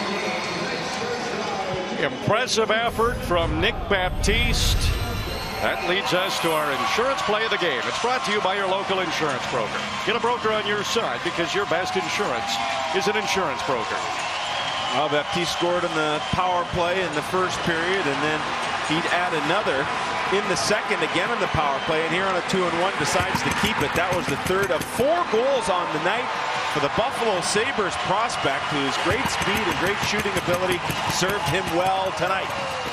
Impressive effort from Nick Baptiste. That leads us to our insurance play of the game. It's brought to you by your local insurance broker. Get a broker on your side because your best insurance is an insurance broker. Well, Baptiste scored in the power play in the first period, and then he'd add another in the second, again in the power play, and here on a 2-1 decides to keep it. That was the third of 4 goals on the night for the Buffalo Sabres prospect, whose great speed and great shooting ability served him well tonight.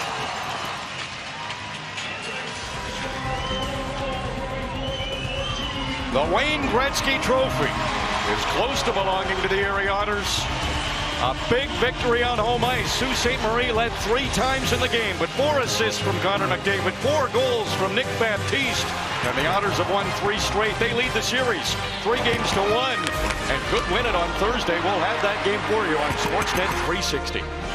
The Wayne Gretzky Trophy is close to belonging to the Erie Otters. A big victory on home ice. Sault Ste. Marie led 3 times in the game, but 4 assists from Connor McDavid, 4 goals from Nick Baptiste. And the Otters have won 3 straight. They lead the series 3-1 and could win it on Thursday. We'll have that game for you on Sportsnet 360.